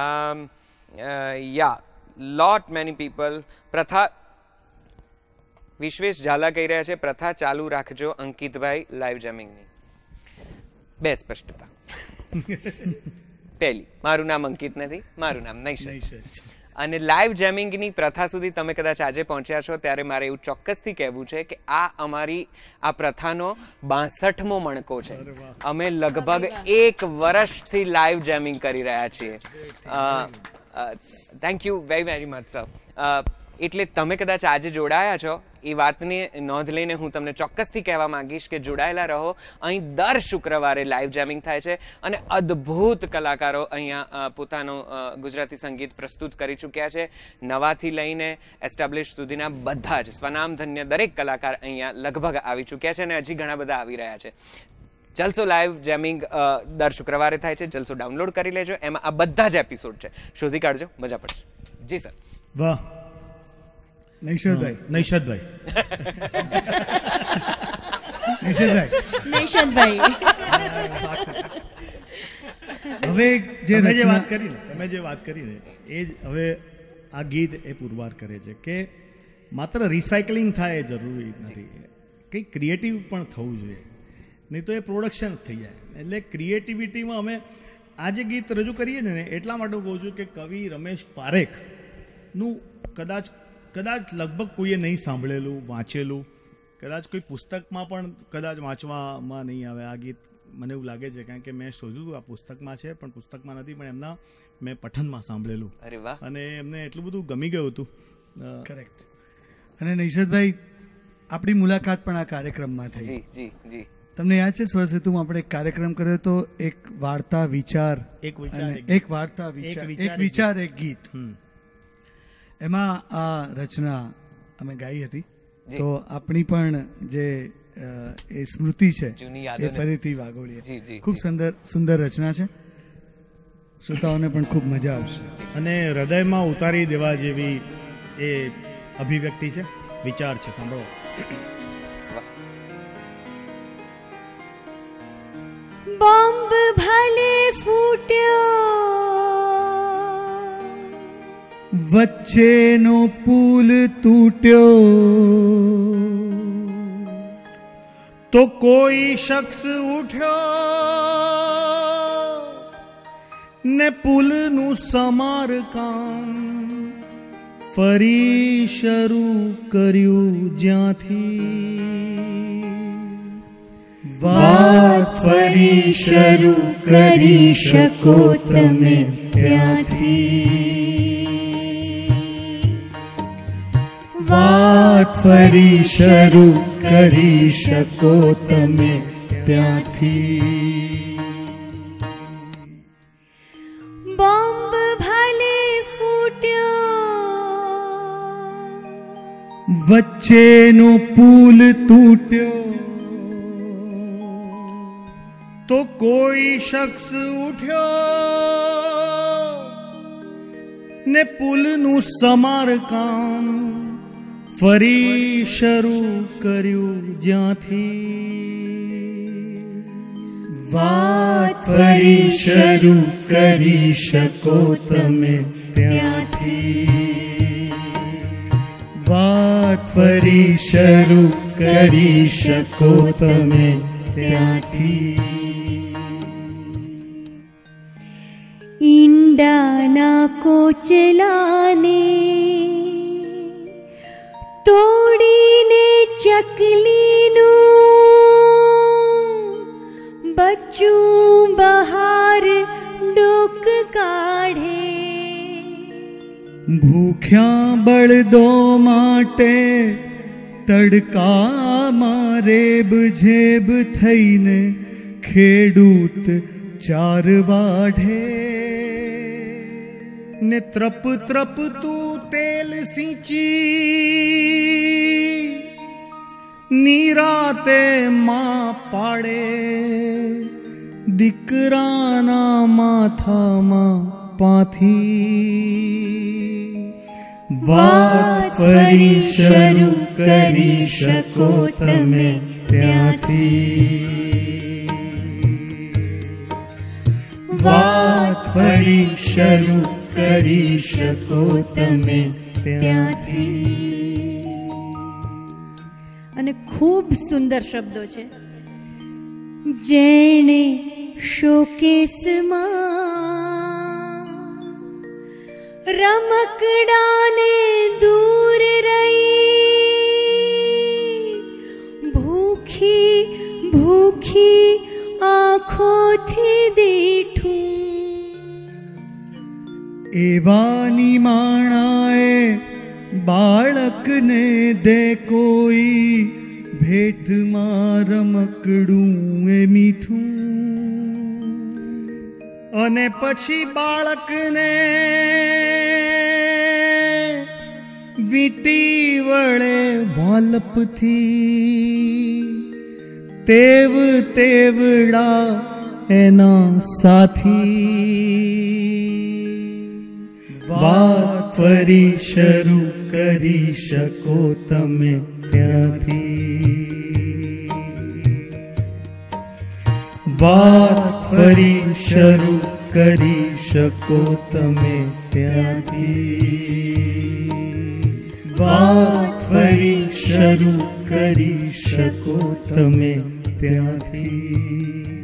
Speaker 2: યા lot many people. પ્રથા, વિશ્વેશ ઝાલા કહી રહ્યા છે, પ્રથા ચાલુ રાખજો અંકિતભાઈ લાઈવ જેમિંગની. બે સ્પષ્ટતા. પહેલી, મારું નામ અંકિત નથી, મારું નામ નૈશદ. અને લાઈવ જેમિંગની પ્રથા સુધી તમે કદાચ આજે પહોંચ્યા છો ત્યારે મારે એવું ચોક્કસથી કહેવું છે કે આ અમારી આ પ્રથાનો 62મો મણકો છે. અમે લગભગ 1 વર્ષથી લાઈવ જેમિંગ કરી રહ્યા છીએ. Thank you very very much sir. એટલે તમે કદાચ આજે જોડાયા છો એ વાતની નોંધ લઈને હું તમને ચોક્કસથી કહેવા માંગીશ કે જોડાયેલા રહો. અહીં દર શુક્રવારે લાઈવ જેમિંગ થાય છે અને અદ્ભુત કલાકારો અહીંયા પોતાનું ગુજરાતી સંગીત પ્રસ્તુત કરી ચૂક્યા છે. નવાથી લઈને એસ્ટાબ્લિશ સુધીના બધા જ સ્વનામધન્ય દરેક કલાકાર અહીંયા લગભગ આવી ચૂક્યા છે અને હજી ઘણા બધા આવી રહ્યા છે. જલસો લાઈવ જેમિંગ દર શુક્રવારે થાય છે. જલસો ડાઉનલોડ કરી લેજો, એમાં આ બધા જ એપિસોડ છે, શોધી કાઢજો, મજા પડશે. જી સર.
Speaker 3: વાહ નૈશદભાઈ. હવે
Speaker 5: તમે જે વાત કરી ને એ જ હવે આ ગીત એ પુરવાર કરે છે કે માત્ર રિસાયકલિંગ થાય એ જરૂરી નથી, કંઈક ક્રિએટિવ પણ થવું જોઈએ. નહીં તો એ પ્રોડક્શન થઈ જાય. એટલે ક્રિએટિવિટીમાં અમે આ જે ગીત રજૂ કરીએ છીએ ને એટલા માટે હું કહું છું કે કવિ રમેશ પારેખનું કદાચ લગભગ કોઈએ નહીં સાંભળેલું, વાંચેલું, કદાચ કોઈ પુસ્તકમાં પણ કદાચ વાંચવામાં નહીં આવે આ ગીત. મને એવું લાગે છે, કારણ કે મેં શોધ્યું હતું આ પુસ્તકમાં છે પણ પુસ્તકમાં નથી, પણ એમના મેં પઠનમાં સાંભળેલું.
Speaker 2: અરે વાહ.
Speaker 5: અને એમને એટલું બધું ગમી ગયું હતું.
Speaker 3: કરેક્ટ. અને નૈશદભાઈ, આપણી મુલાકાત પણ આ કાર્યક્રમમાં થઈ.
Speaker 2: જી જી જી.
Speaker 3: તમને યાદ છે સ્વર સેતુમાં આપણે એક કાર્યક્રમ કર્યો હતો, એક વાર્તા વિચાર, એક વિચાર એક ગીત. એમાં આ રચના અમે ગાઈ હતી. તો આપણી પણ જે એ સ્મૃતિ છે એ ફરીથી વાગોળીએ. ખૂબ સુંદર રચના છે, શ્રોતાઓને પણ ખૂબ મજા આવશે.
Speaker 5: અને હૃદયમાં ઉતારી દેવા જેવી એ અભિવ્યક્તિ છે, વિચાર છે. સાંભળો.
Speaker 6: બોમ્બ ભલે ફૂટ્યો,
Speaker 3: વચ્ચેનો પુલ તૂટ્યો,
Speaker 5: તો કોઈ શખ્સ ઉઠ્યો ને પુલનું સમારકામ ફરી શરૂ કર્યું જ્યાંથી.
Speaker 4: વાત ફરી શરૂ કરી શકો તમે ત્યાંથી. વાત ફરી શરૂ કરી શકો તમે ત્યાંથી.
Speaker 6: બોમ્બ ભલે ફૂટ્યો,
Speaker 3: વચ્ચેનો પુલ તૂટ્યો,
Speaker 5: તો કોઈ શખ્સ ઉઠ્યો ને પુલનું સમારકામ ફરી શરૂ કર્યું જ્યાંથી.
Speaker 4: વાત ફરી શરૂ કરી શકો તમે ત્યાંથી. વાત ફરી શરૂ કરી શકો તમે ત્યાંથી.
Speaker 6: ઈંડાના કોચલાને તોડીને ચકલીનું બચ્ચું બહાર ડોક કાઢે.
Speaker 3: ભૂખ્યા બળદો માટે તડકામાં રેબ જેબ થઈને ખેડૂત ચાર વાઢે.
Speaker 5: ને ત્રપ ત્રપ તું તેલ સિંચી નિરાતે માં પાડે. દીકરાના માથામાં પાથી.
Speaker 4: વાત ફરી શરૂ કરી શકો તમે ત્યાંથી. વાત ફરી શરૂ કરી શકો તમે ત્યાંથી.
Speaker 6: અને ખૂબ સુંદર શબ્દો છે. જેણે શોકેસમાં રમકડાને દૂર રહી ભૂખી ભૂખી આંખોથી દેઠું.
Speaker 3: એવા નિમાણાએ બાળકને દે કોઈ ભેટમાં રમકડું એ મીઠું.
Speaker 5: અને પછી બાળકને વીંટી વળે વાલપથી. તેવ તેવડા એના સાથી.
Speaker 4: વાત ફરી શરૂ કરી શકો તમે ત્યાંથી. વાત ફરી શરૂ કરી શકો તમે ત્યાંથી. વાત ફરી શરૂ કરી શકો તમે
Speaker 3: ત્યાંથી.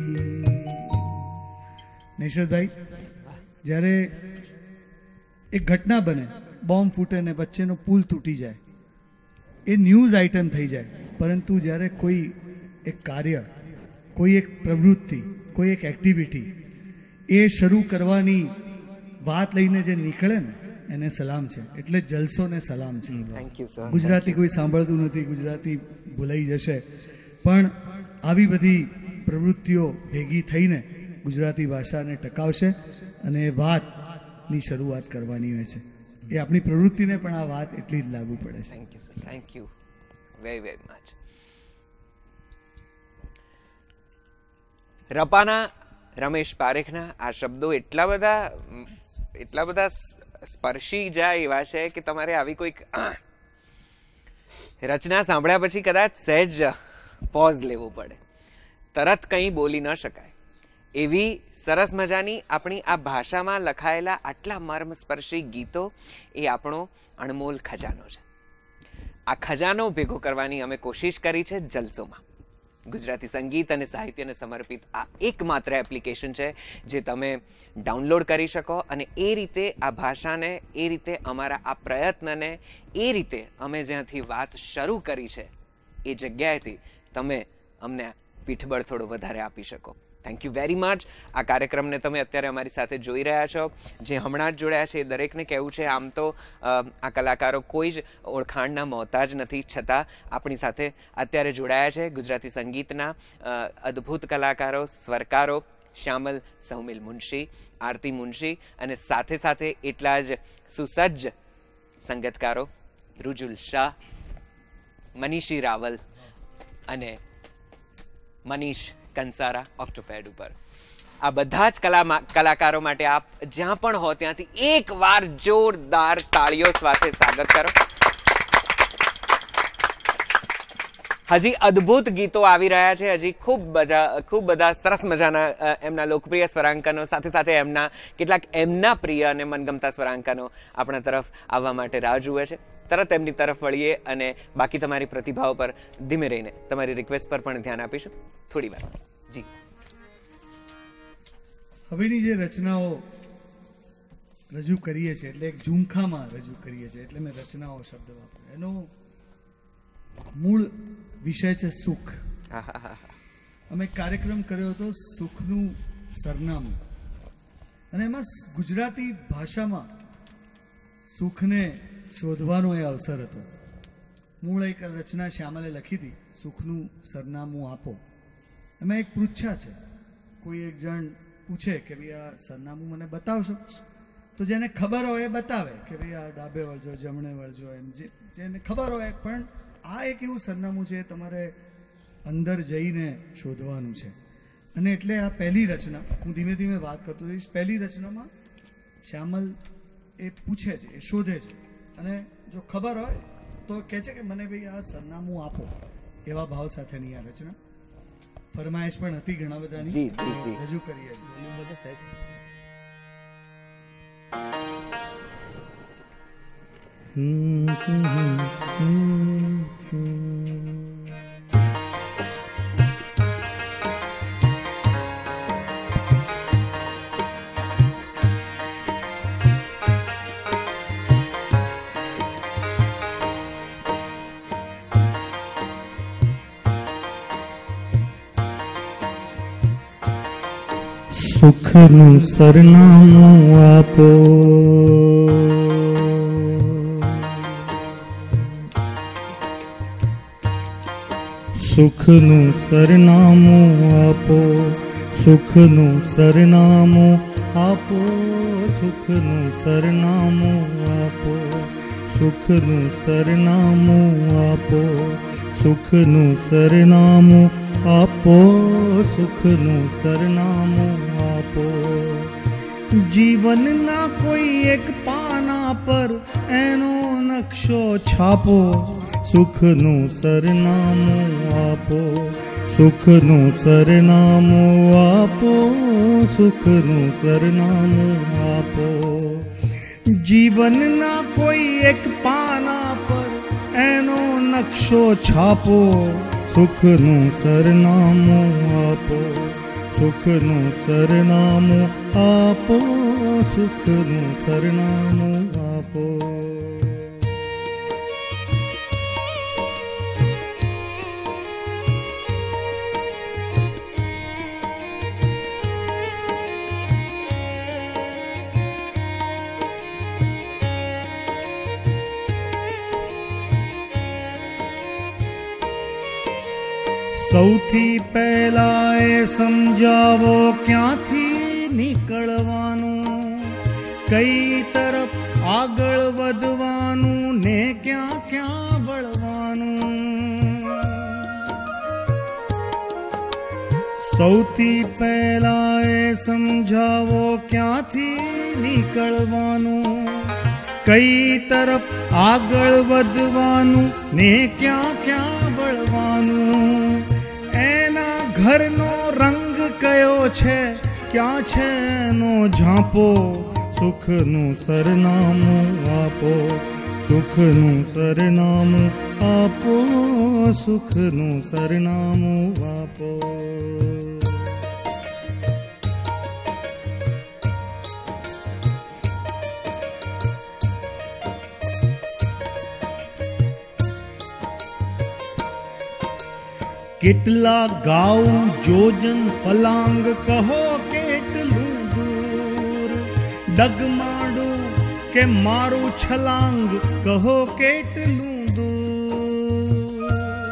Speaker 3: નેશરભાઈ, જ્યારે એક ઘટના બને, બોમ્બ ફૂટે ને વચ્ચેનો પુલ તૂટી જાય, એ ન્યૂઝ આઇટમ થઈ જાય, પરંતુ જ્યારે કોઈ એક કાર્ય, કોઈ એક પ્રવૃત્તિ, કોઈ એક એક્ટિવિટી એ શરૂ કરવાની વાત લઈને જે નીકળે ને એને સલામ છે. એટલે જલસોને સલામ છે.
Speaker 2: Thank you sir.
Speaker 3: ગુજરાતી કોઈ સાંભળતું નથી, ગુજરાતી ભૂલાઈ જશે, પણ આવી બધી પ્રવૃત્તિઓ ભેગી થઈને ગુજરાતી ભાષાને ટકાવશે અને એ વાતની શરૂઆત કરવાની હોય છે. એ આપણી પ્રવૃત્તિને પણ આ વાત એટલી જ લાગુ પડે છે.
Speaker 2: Thank you sir. Thank you very very much. રપાના રમેશ પારેખના આ શબ્દો એટલા બધા સ્પર્શી જાય એવા છે કે તમારે આવી કોઈક રચના સાંભળ્યા પછી કદાચ સહેજ પોઝ લેવો પડે, તરત કંઈ બોલી ન શકાય એવી સરસ મજાની આપણી આ ભાષામાં લખાયેલા આટલા મર્મસ્પર્શી ગીતો એ આપણો અણમોલ ખજાનો છે. આ ખજાનો ભેગો કરવાની અમે કોશિશ કરી છે જલસોમાં. ગુજરાતી સંગીત અને સાહિત્યને સમર્પિત આ એકમાત્ર એપ્લિકેશન છે જે તમે ડાઉનલોડ કરી શકો અને એ રીતે આ ભાષાને, એ રીતે અમારા આ પ્રયત્નને, એ રીતે અમે જ્યાંથી વાત શરૂ કરી છે એ જગ્યાએથી તમે અમને પીઠબળ થોડું વધારે આપી શકો. Thank you very much. આ કાર્યક્રમને તમે અત્યારે અમારી સાથે જોઈ રહ્યા છો, જે હમણાં જ જોડાયા છે એ દરેકને કહેવું છે, આમ તો આ કલાકારો કોઈ જ ઓળખાણના મોહતાજ નથી, છતાં આપણી સાથે અત્યારે જોડાયા છે ગુજરાતી સંગીતના અદ્ભુત કલાકારો, સ્વરકારો શ્યામલ સૌમિલ મુંશી, આરતી મુંશી, અને સાથે સાથે એટલા જ સુસજ્જ સંગતકારો રુજુલ શાહ, મનીષી રાવલ અને મનીષ કંસારા ઓક્ટોપેડ ઉપર. આ બધા જ કલાકારો માટે આપ જ્યાં પણ હો ત્યાંથી એકવાર જોરદાર તાળીઓ સાથે સ્વાગત કરો. હજી અદ્ભુત ગીતો આવી રહ્યા છે, હજી ખૂબ બધા સરસ મજાના એમના લોકપ્રિય સ્વરાંકનો, સાથે સાથે કેટલાક એમના પ્રિય અને મનગમતા સ્વરાંકનો આપણા તરફ આવવા માટે રાહ જુએ છે. તરત એમની તરફ વળીએ અને બાકી તમારી પ્રતિભાઓ પર ધીમે રહીને તમારી રિક્વેસ્ટ પર પણ ધ્યાન આપીશું થોડી વાર. જી,
Speaker 3: હવેની જે રચનાઓ રજૂ કરીએ છીએ, એટલે એક ઝુમખામાં રજૂ કરીએ છીએ, એટલે મેં રચનાઓ શબ્દ વાપર્યો. એનો મૂળ વિષય છે સુખ. અમે એક કાર્યક્રમ કર્યો હતો સુખનું સરનામું, અને એમાં ગુજરાતી ભાષામાં સુખને શોધવાનો એ અવસર હતો. મૂળ એક રચના શ્યામલે લખી હતી, સુખનું સરનામું આપો. એમાં એક પૃચ્છા છે, કોઈ એક જણ પૂછે કે ભાઈ આ સરનામું મને બતાવશો, તો જેને ખબર હોય એ બતાવે કે ભાઈ આ ડાબે વળજો, જમણે વળજો, એમ જેને ખબર હોય. પણ આ એક એવું સરનામું છે તમારે અંદર જઈને શોધવાનું છે. અને એટલે આ પહેલી રચના, હું ધીમે ધીમે વાત કરતો રહીશ. પહેલી રચનામાં શ્યામલ એ પૂછે છે, એ શોધે છે, અને જો ખબર હોય તો કહે છે કે મને ભાઈ આ સરનામું આપો. એવા ભાવ સાથેની આ રચના. ફરમાઈશ પણ હતી ઘણા બધાની, રજૂ કરીએ.
Speaker 4: સુખનું સરનામું આપો, સુખનું સરનામું આપો, સુખનું સરનામું આપો, સુખનું સરનામું આપો, સુખનું સરનામું આપો, સુખનું સરનામું આપો, સુખનું સરનામું આપો. જીવનના કોઈ એક પાના પર એનો નકશો છાપો, સુખનું સરનામું આપો, સુખનું સરનામું આપો, સુખનું સરનામું આપો. જીવનના કોઈ એક પાના પર એનો નકશો છાપો, સુખનું સરનામું આપો, સુખનું સરનામું આપો, સુખનું સરનામું આપો. સૌથી પહેલા એ સમજાવો ક્યાંથી નીકળવાનું, કઈ તરફ આગળ વધવાનું ને ક્યાં ક્યાં વળવાનું. સૌથી પહેલા એ સમજાવો ક્યાંથી નીકળવાનું, કઈ તરફ આગળ વધવાનું ને ક્યાં ક્યાં વળવાનું. એના ઘરનો રંગ કયો છે, ક્યાં છે એનો ઝાંપો, સુખનું સરનામું આપો, સુખનું સરનામું આપો, સુખનું સરનામું આપો. કેટલા ગાઉં જોજન પલાંગ, કહો કેટલું દૂર, ડગમાડું કે મારું છલાંગ, કહો કેટલું દૂર.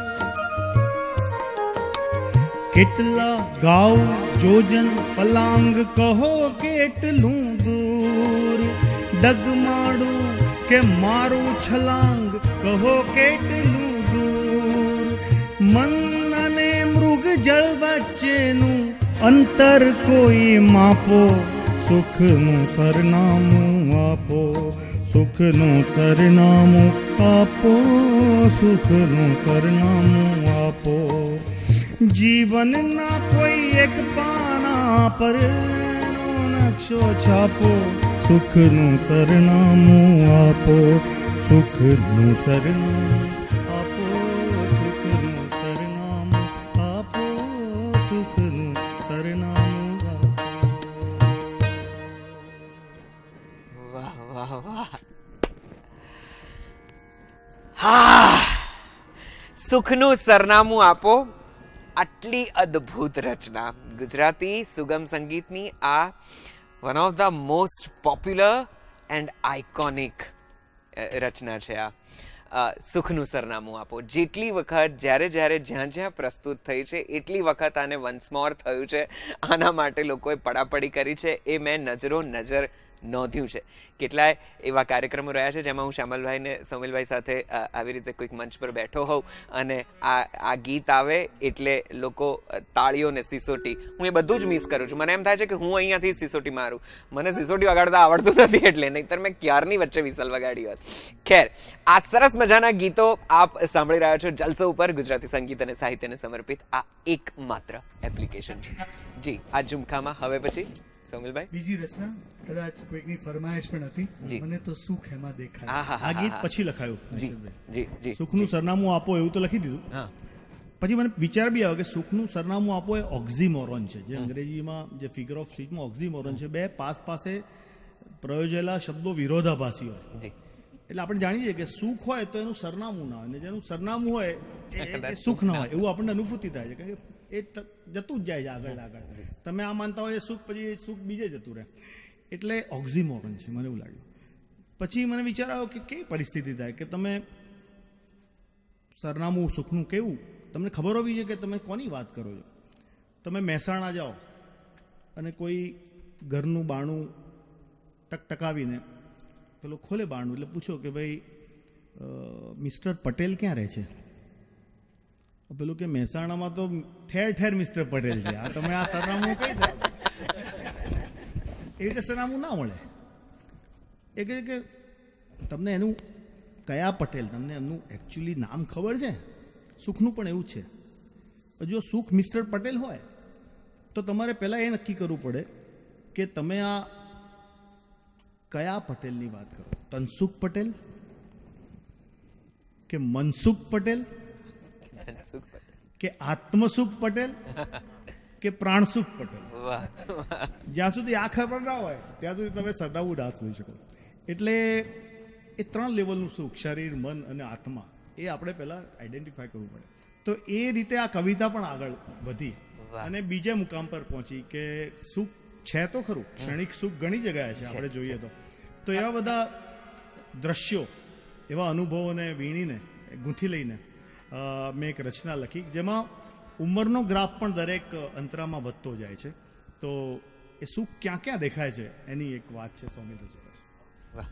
Speaker 4: કેટલા ગાઉં જોજન પલાંગ, કહો કેટલું દૂર, ડગમાડું કે મારું છલાંગ, કહો કેટલું દૂર. મન મૃગ જળ વચ્ચેનું અંતર કોઈ માપો, સુખનું સરનામું આપો, સુખનું સરનામું આપો, સુખનું સરનામું આપો. જીવનના કોઈ એક પાના પર નકશો છાપો, સુખનું સરનામું આપો, સુખનું સરનામું આપો, સુખનું સરનામું આપો, સુખનું સરનામું આપો.
Speaker 2: વાહ વાહ વાહ. હા, સુખનું સરનામું આપો. આટલી અદ્ભુત રચના ગુજરાતી સુગમ સંગીતની આ one of the most popular and iconic રચના છે. આ સુખનું સરનામું આપો જેટલી વખત જ્યારે જ્યારે જ્યાં જ્યાં પ્રસ્તુત થઈ છે એટલી વખત આને વન્સ મોર થયું છે. આના માટે લોકોએ પડાપડી કરી છે એ મેં નજર નોંધ્યું છે. કેટલાય એવા કાર્યક્રમો રહ્યા છે જેમાં હું શ્યામલભાઈ ને સૌમિલભાઈ સાથે આવી રીતે કોઈક મંચ પર બેઠો હોઉં અને આ ગીત આવે એટલે લોકો તાળીઓ ને સિસોટી, હું એ બધું જ મિસ કરું છું. મને એમ થાય છે કે હું અહીંયાથી સિસોટી મારું. મને સિસોટી વગાડતા આવડતું નથી એટલે, નહીંતર મેં ક્યારની વચ્ચે વિસલ વગાડી હોત. ખેર, આ સરસ મજાના ગીતો આપ સાંભળી રહ્યા છો જલસો ઉપર, ગુજરાતી સંગીત અને સાહિત્યને સમર્પિત આ એકમાત્ર એપ્લિકેશન. જી, આ ઝુમખામાં હવે પછી સૌમિલભાઈ
Speaker 3: બીજી રચના કદાચ કોઈકની ફરમાઈશ પણ હતી, મને તો સુખ એમાં દેખાય.
Speaker 5: આ ગીત પછી લખાયું.
Speaker 2: જી જી,
Speaker 5: સુખનું સરનામું આપો એવું તો લખી દીધું. પછી મને વિચાર બી આવ્યો કે સુખનું સરનામું આપો એ ઓક્ઝીમોરોન છે, જે અંગ્રેજીમાં જે ફિગર ઓફ સ્પીચમાં ઓક્ઝીમોરોન છે. બે પાસે પ્રયોજેલા શબ્દો વિરોધાભાસી હોય. એટલે આપણે જાણીએ કે સુખ હોય તો એનું સરનામું ના હોય, અને જેનું સરનામું હોય એ સુખ ના હોય એવું આપણને અનુભૂતિ થાય છે. કારણ કે એ જતું જ જાય છે આગળ. તમે આ માનતા હોય સુખ, પછી એ સુખ બીજે જતું રહે. એટલે ઓક્ઝીમોરોન છે, મને એવું લાગ્યું. પછી મને વિચાર આવ્યો કે કેવી પરિસ્થિતિ થાય કે તમે સરનામું સુખનું કેવું તમને ખબર હોવી જોઈએ કે તમે કોની વાત કરો છો. તમે મહેસાણા જાઓ અને કોઈ ઘરનું બાણું ટકટકાવીને પેલો ખોલે બાણું, એટલે પૂછો કે ભાઈ મિસ્ટર પટેલ ક્યાં રહે છે? પેલું કે મહેસાણામાં તો ઠેર ઠેર મિસ્ટર પટેલ છે, આ તમે આ સરનામું કઈ દે? એવી રીતે સરનામું ના મળે. એ કહે કે તમને એનું કયા પટેલ, તમને એમનું એકચ્યુઅલી નામ ખબર છે? સુખનું પણ એવું છે. જો સુખ મિસ્ટર પટેલ હોય તો તમારે પહેલાં એ નક્કી કરવું પડે કે તમે આ કયા પટેલની વાત કરો. તનસુખ પટેલ કે મનસુખ પટેલ કે આત્મસુખ પટેલ કે પ્રાણસુખ પટેલ. જ્યાં સુધી આ ખબર ના હોય ત્યાં સુધી તમે સદાવું ના જોઈ શકો. એટલે એ 3 લેવલનું સુખ, શરીર, મન અને આત્મા, એ આપણે પહેલાં આઈડેન્ટિફાય કરવું પડે. તો એ રીતે આ કવિતા પણ આગળ વધી અને બીજા મુકામ પર પહોંચી કે સુખ છે તો ખરું, ક્ષણિક સુખ ઘણી જગ્યાએ છે આપણે જોઈએ તો એવા બધા દ્રશ્યો, એવા અનુભવોને વીણીને ગૂંથી લઈને મેં એક રચના લખી, જેમાં ઉંમરનો ગ્રાફ પણ દરેક અંતરામાં વધતો જાય છે. તો એ સુખ ક્યાં ક્યાં દેખાય છે એની એક વાત છે. સૌમિલ રજૂ કરશે. વાહ.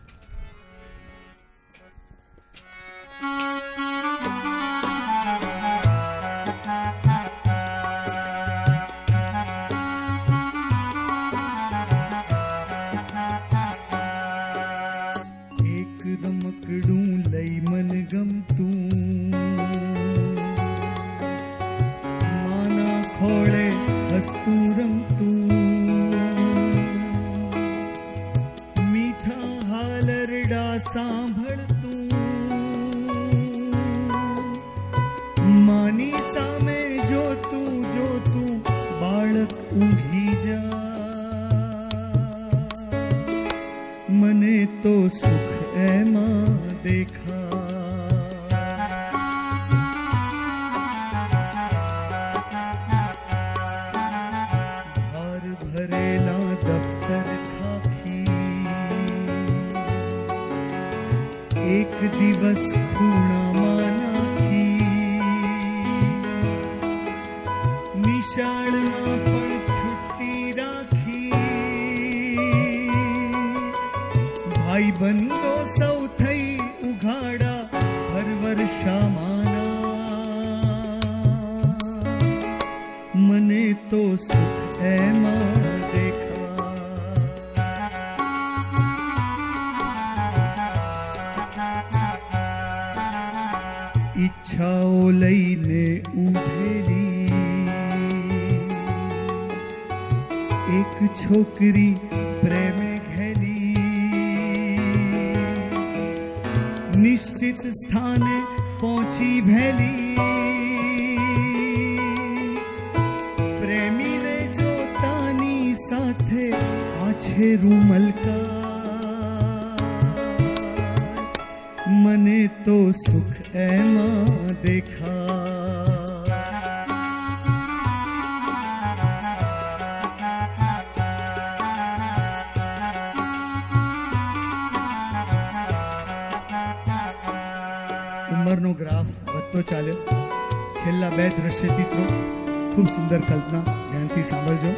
Speaker 5: ઉંમરનો ગ્રાફ વધતો ચાલ્યો. છેલ્લા 2 દ્રશ્ય ચિત્રો, ખૂબ સુંદર કલ્પના, ધ્યાનથી સાંભળજો.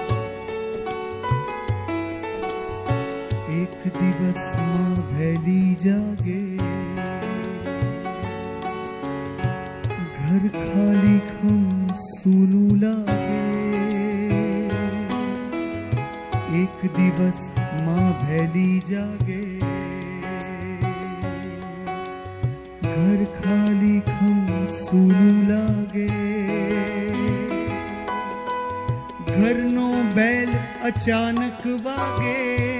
Speaker 5: એક દિવસમાં વહેલી જાગે, ઘર ખાલી ખમ સૂનું લાગે. એક દિવસમાં વહેલી જાગે, घर खाली खम सूनू लागे. घरनो बैल अचानक वागे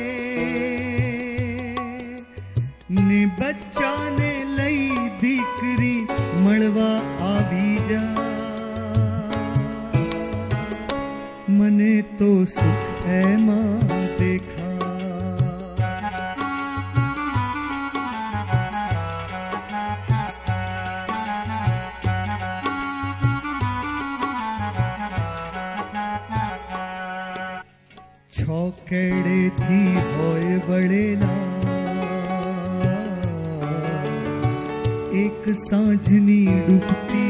Speaker 5: ने बच्चा ने लई दीकरी मळवा आवी जा. મને તો સુખ એમાં દેખા. કેડેથી હોય વળેલા, એક સાંજની ડૂબતી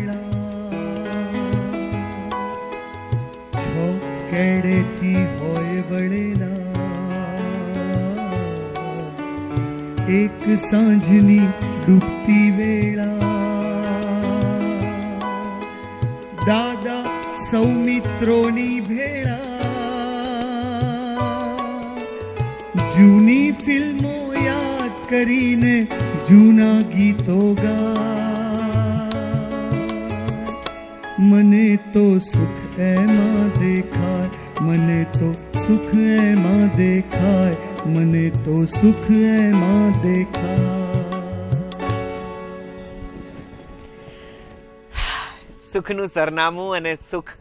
Speaker 5: વેળા. કેડેથી હોય વળેલા, એક સાંજની ડૂબતી વેળા. દાદા સૌ મિત્રોની ભેળા, જૂની ફિલ્મો યાદ કરીને જૂના ગીતો ગા. મને તો સુખ એમાં દેખાય, મને તો સુખ એમાં દેખાય, મને તો સુખ એમાં દેખાય.
Speaker 2: સુખનું સરનામું અને સુખ.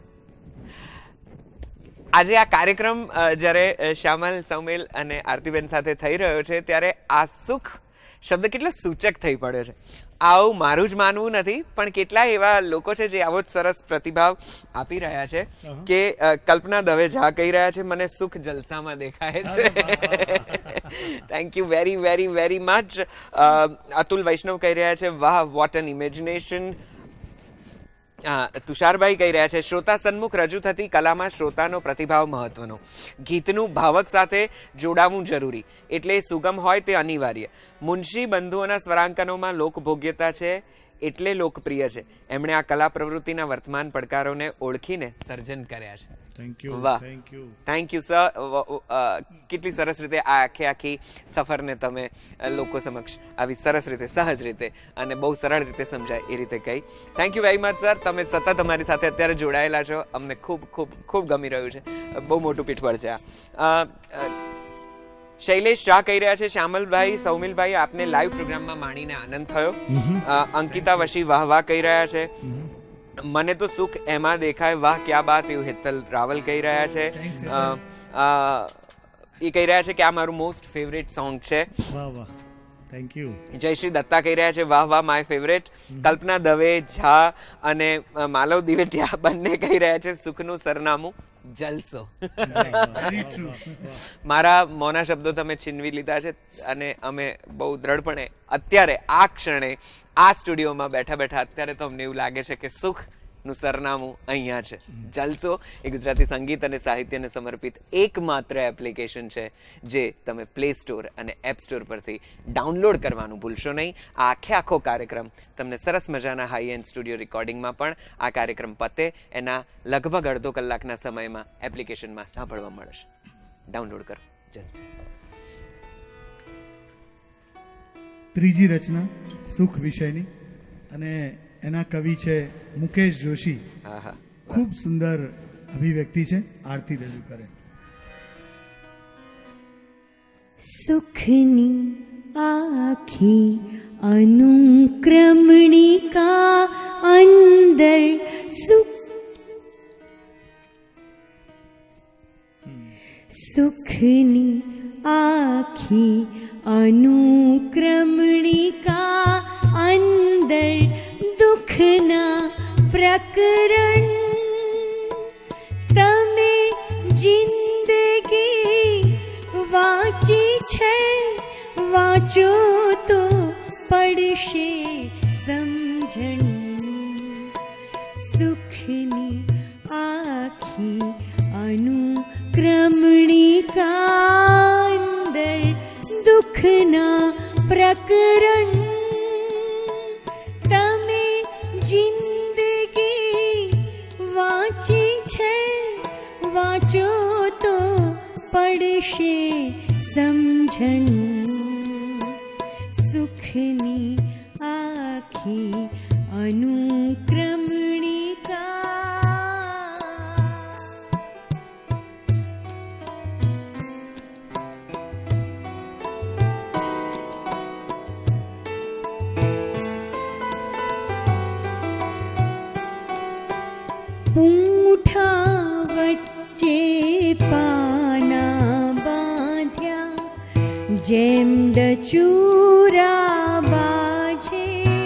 Speaker 2: આજે આ કાર્યક્રમ જ્યારે શ્યામલ, સૌમિલ અને આરતીબેન સાથે થઈ રહ્યો છે ત્યારે આ સુખ શબ્દ કેટલો સૂચક થઈ પડ્યો છે. આવું મારું જ માનવું નથી, પણ કેટલાય એવા લોકો છે જે આવો જ સરસ પ્રતિભાવ આપી રહ્યા છે કે કલ્પના દવે ઝા કહી રહ્યા છે મને સુખ જલસામાં દેખાય છે. Thank you very very very much. Atul Vaishnav કહી રહ્યા છે વાહ, વોટ એન ઇમેજિનેશન. તુષારભાઈ કહી રહ્યા છે શ્રોતા સન્મુખ રજૂ થતી કલામાં શ્રોતાનો પ્રતિભાવ મહત્વનો. ગીતનું ભાવક સાથે જોડાવું જરૂરી, એટલે સુગમ હોય તે અનિવાર્ય. મુનશી બંધુઓના સ્વરાંકનોમાં લોકભોગ્યતા છે એટલે લોકપ્રિય છે. એમણે આ કલા પ્રવૃત્તિના વર્તમાન પડકારોને ઓળખીને સર્જન કર્યા છે.
Speaker 5: Thank you.
Speaker 2: વાહ,
Speaker 5: thank you.
Speaker 2: Thank you sir. કેટલી સરસ રીતે આ આખી સફરને તમે લોકો સમક્ષ આવી સરસ રીતે, સહજ રીતે અને બહુ સરળ રીતે સમજાય એ રીતે કહી. Thank you very much sir. તમે સતત અમારી સાથે અત્યારે જોડાયેલા છો, અમને ખૂબ ખૂબ ખૂબ ગમી રહ્યું છે. બહુ મોટું પીઠબળ છે આ. શૈલેષ શાહ કહી રહ્યા છે શ્યામલભાઈ, સૌમિલભાઈ આપને લાઈવ પ્રોગ્રામમાં માણીને આનંદ થયો. અંકિતા વશી વાહ વાહ કહી રહ્યા છે. મને તો સુખ એમાં દેખાય, વાહ ક્યા બાત, એવું હેતલ રાવલ કહી રહ્યા છે. એ કહી રહ્યા છે કે આ મારું મોસ્ટ ફેવરેટ સોંગ છે.
Speaker 5: વાહ વાહ, થેન્ક યુ.
Speaker 2: જયશ્રી દત્તા કહી રહ્યા છે વાહ વાહ, માય ફેવરેટ. કલ્પના દવે ઝા અને માલવ દિવેટિયા બંને કહી રહ્યા છે સુખનું સરનામું જલસો. મારા મોના શબ્દો તમે છીનવી લીધા છે અને અમે બહુ દ્રઢપણે અત્યારે આ ક્ષણે આ સ્ટુડિયોમાં બેઠા બેઠા અત્યારે તો અમને એવું લાગે છે કે સુખનું સરનામું અહીંયા છે. જલસો એ ગુજરાતી સંગીત અને સાહિત્યને સમર્પિત એકમાત્ર એપ્લિકેશન છે જે તમે પ્લે સ્ટોર અને એપ સ્ટોર પરથી ડાઉનલોડ કરવાનું ભૂલશો નહીં. આ આખો કાર્યક્રમ તમને સરસ મજાના હાઈ એન્ડ સ્ટુડિયો રેકોર્ડિંગમાં પણ આ કાર્યક્રમ પતે એના લગભગ અડધો કલાકના સમયમાં એપ્લિકેશનમાં સાંભળવા મળશે. ડાઉનલોડ કરો. જલસો.
Speaker 3: ત્રીજી રચના સુખ વિષયની અને એના કવિ છે મુકેશ જોશી. ખૂબ સુંદર અભિવ્યક્તિ છે. આરતી રજૂ કરે.
Speaker 6: સુખની આખી અનુક્રમણિકા અંદર સુખની આખી અનુક્રમણિકા અંદર દુઃખના પ્રકરણ તમે જિંદગી વાંચી છે, વાંચો તો પડશે સમજણ. સુખની આખી અનુક્રમણિકા અંદર દુઃખના પ્રકરણ તમે જિંદગી વાંચી છે, વાંચો તો પડશે સમજણ. સુખની આખી અનુક્રમણિકા. પૂંઠા વચ્ચે પાના બાંધ્યા જેમ ડચુરા બાજે,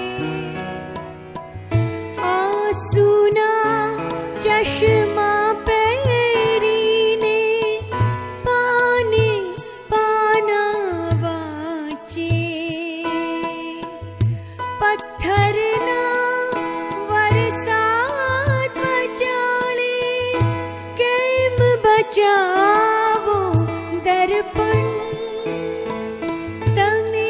Speaker 6: આંસુના ચશ્મા પહેરીને પાને પાના વાંચે. પથ્થરના વરસાદ બચાળે કેમ બચાવો દર્પણ. તમે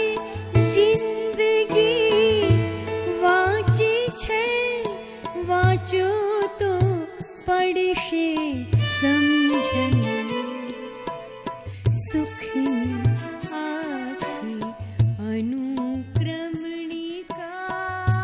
Speaker 6: જિંદગી વાંચી છે, વાંચો તો પડશે સમજણ. સુખની આખી અનુક્રમણિકા.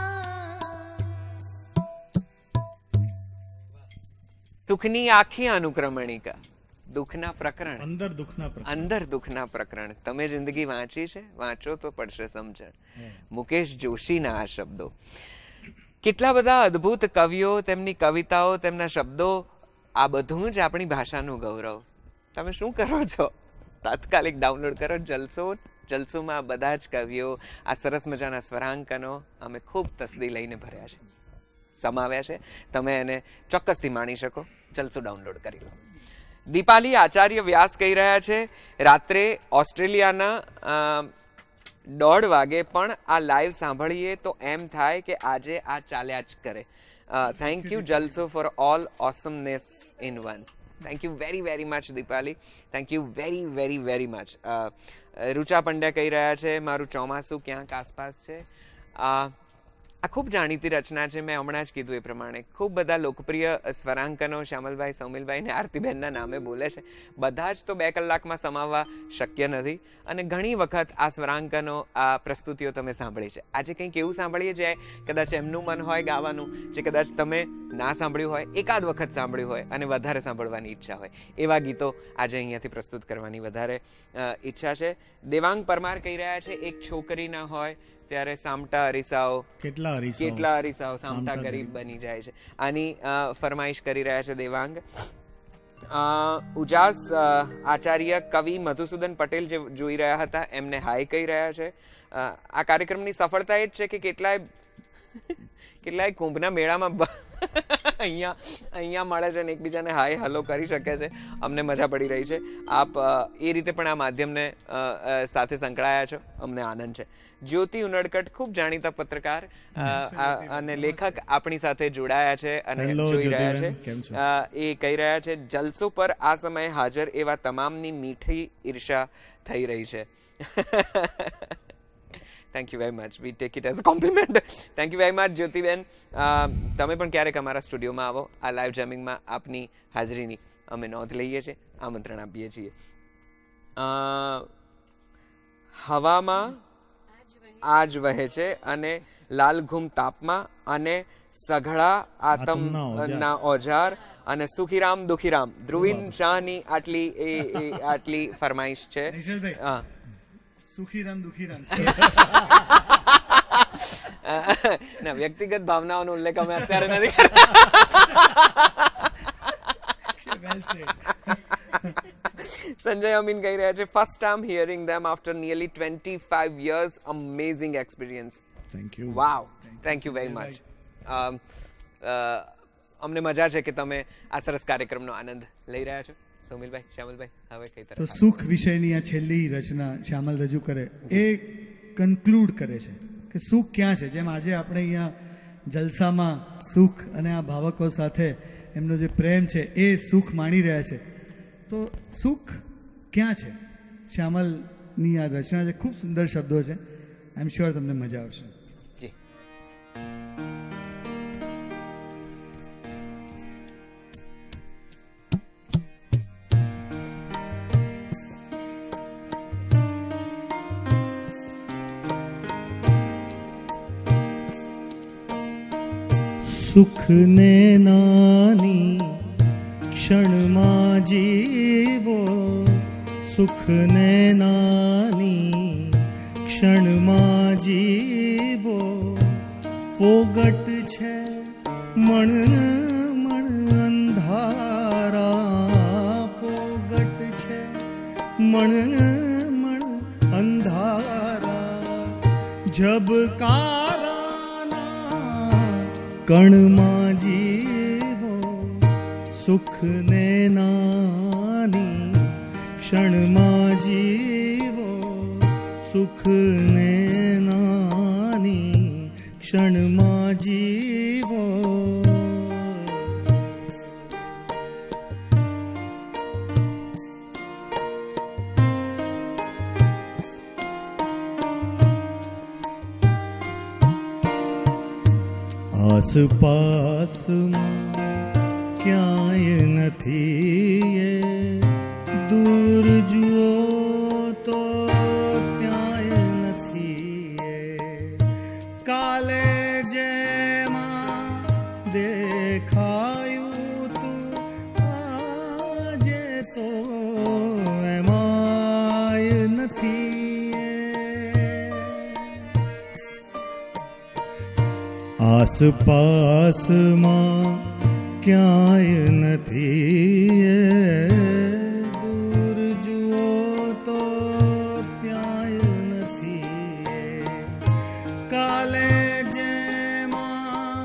Speaker 2: સુખની આખી અનુક્રમણિકા, દુઃખના પ્રકરણ
Speaker 5: અંદર દુઃખના પ્રકરણ.
Speaker 2: અંદર દુઃખના પ્રકરણ તમે જિંદગી વાંચી છે, વાંચો તો પડશે સમજણ. મુકેશ જોશીના આ શબ્દો. કેટલા બધા અદ્ભુત કવિઓ, તેમની કવિતાઓ, તેમના શબ્દો, આ બધું જ આપણી ભાષાનું ગૌરવ. તમે શું કરો છો? તાત્કાલિક ડાઉનલોડ કરો જલસો. જલસોમાં બધા જ કવિઓ, આ સરસ મજાના સ્વરાંકનો અમે ખૂબ તસદી લઈને ભર્યા છે, સમાવ્યા છે. તમે એને ચોક્કસથી માણી શકો. જલસો ડાઉનલોડ કરી લો. દીપાલી આચાર્ય વ્યાસ કહી રહ્યા છે, રાત્રે ઓસ્ટ્રેલિયાના 1:30 વાગે પણ આ લાઈવ સાંભળીએ તો એમ થાય કે આજે આ ચાલ્યા જ કરે. Thank you Jalso for all awesomeness in one. Thank you very very much Deepali. Thank you very very very much. Rucha Pandya કહી રહ્યા છે, મારું ચોમાસું ક્યાંક આસપાસ છે. આ ખૂબ જાણીતી રચના છે. મેં હમણાં જ કીધું એ પ્રમાણે ખૂબ બધા લોકપ્રિય સ્વરાંકનો શ્યામલભાઈ, સૌમિલભાઈ ને આરતીબેનના નામે બોલે છે. બધા જ તો 2 કલાકમાં સમાવવા શક્ય નથી. અને ઘણી વખત આ સ્વરાંકનો, આ પ્રસ્તુતિઓ તમે સાંભળી છે. આજે કંઈક એવું સાંભળીએ જે કદાચ એમનું મન હોય ગાવાનું, જે કદાચ તમે ના સાંભળ્યું હોય, એકાદ વખત સાંભળ્યું હોય અને વધારે સાંભળવાની ઈચ્છા હોય, એવા ગીતો આજે અહીંયાથી પ્રસ્તુત કરવાની વધારે ઈચ્છા છે. દેવાંગ પરમાર કહી રહ્યા છે, એક છોકરી ના હોય ત્યારે સામટા અરીસાઓ, કેટલા અરીસાઓ સામટા ગરીબ બની જાય છે. આની ફરમાઈશ કરી રહ્યા છે દેવાંગ. ઉજાસ આચાર્ય કવિ મધુસૂદન પટેલ જે જોઈ રહ્યા હતા એમને હાય કહી રહ્યા છે. આ કાર્યક્રમની સફળતા એ જ છે કે કેટલાય કુંભના મેળામાં અહીંયા મળે છે ને એકબીજાને હાય હલો કરી શકે છે. અમને મજા પડી રહી છે. આપ એ રીતે પણ આ માધ્યમને સાથે સંકળાયા છો, અમને આનંદ છે. જ્યોતિ ઉનડકટ ખૂબ જાણીતા પત્રકાર અને લેખક આપણી સાથે જોડાયા છે અને જોઈ રહ્યા છે. એ કહી રહ્યા છે, જલસો પર આ સમયે હાજર એવા તમામની મીઠી ઈર્ષા થઈ રહી છે. Thank you very much. We take it as a compliment. Thank you very much જ્યોતિબેન. તમે પણ ક્યારેક અમારા સ્ટુડિયોમાં આવો. આ લાઈવ જેમિંગમાં આપની હાજરીની અમે નોંધ લઈએ છીએ, આમંત્રણ આપીએ છીએ. હવામાં આજ વહે છે અને લાલઘુમ તાપમાં અને સઘળા આતમના ઓજાર અને સુખીરામ દુખીરામ. ધ્રુવીન શાહની આટલી ફરમાઈશ છે. હા,
Speaker 3: સુખીરામ દુખીરામ
Speaker 2: ના, વ્યક્તિગત ભાવનાઓનો ઉલ્લેખ અમે અત્યારે નથી કરતા. સંજય અમીન કહી રહ્યા છે, first time hearing them after nearly 25 years. Amazing experience.
Speaker 5: Thank you.
Speaker 2: Wow, thank you very much. અમને મજા છે કે તમે આ સરસ કાર્યક્રમનો આનંદ લઈ રહ્યા છો. સૌમિલભાઈ, શ્યામલભાઈ, હવે કઈ તરફ?
Speaker 3: તો સુખ વિષયની આ છેલ્લી રચના શ્યામલ રજૂ કરે એ કન્ક્લુડ કરે છે કે સુખ ક્યાં છે. જેમ આજે આપણે અહીંયા જલસામાં સુખ અને આ ભાવકો સાથે એમનો જે પ્રેમ છે એ સુખ માણી રહ્યા છે, તો સુખ ક્યાં છે? શ્યામલની આ રચના છે, ખૂબ સુંદર શબ્દો છે. આઈ એમ શ્યોર તમને મજા આવશે.
Speaker 2: જી.
Speaker 4: સુખ ને નાની ક્ષણમાં જીવો, સુખ ને નાની ક્ષણમાં જીવો. ફોગટ છે મણ અંધારા, ફોગટ છે મણ અંધારા. ઝબકારાના કણમાં જીવો, સુખ ને નાની ક્ષણમાં જીવો, સુખ ને નાની ક્ષણમાં જીવો. આસપાસમાં ક્યાંય નથી એ, દૂર જુઓ તો ત્યાંય નથી એ. કાલે જેમાં દેખાયું તું આજે તો એમાંય નથી એ. આસપાસમાં ક્યાંય નથી દૂર જુઓ તો ત્યાંય નથી કાલે જેમાં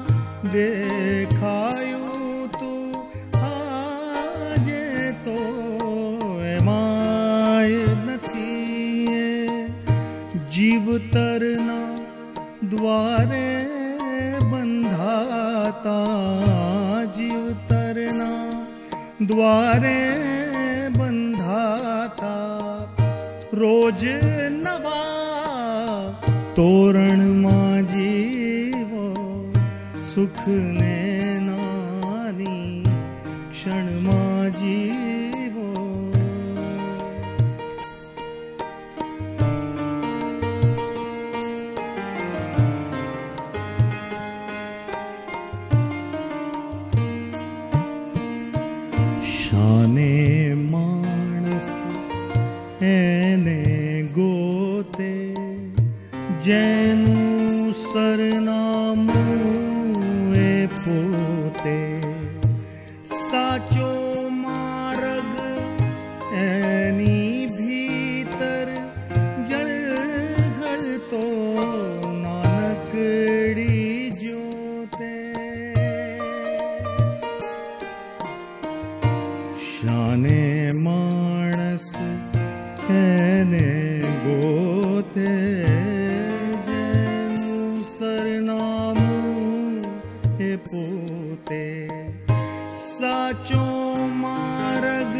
Speaker 4: દેખાયું તું આજે તો એમાંય નથી જીવતરના દ્વારે બંધાતા જીવતરના દ્વારે બંધાતા રોજ નવા તોરણમાં જીવો સુખને નાની ક્ષણમાં જીવો શાને માણસ એને ગોતે જેનું સરનામું એ પોતે સાચો માર્ગ એની ભીતર જળહળતો નાનકડી જ્યોતે શાને માણસ એને ગોતે જેનું સરનામું એ પોતે સાચો માર્ગ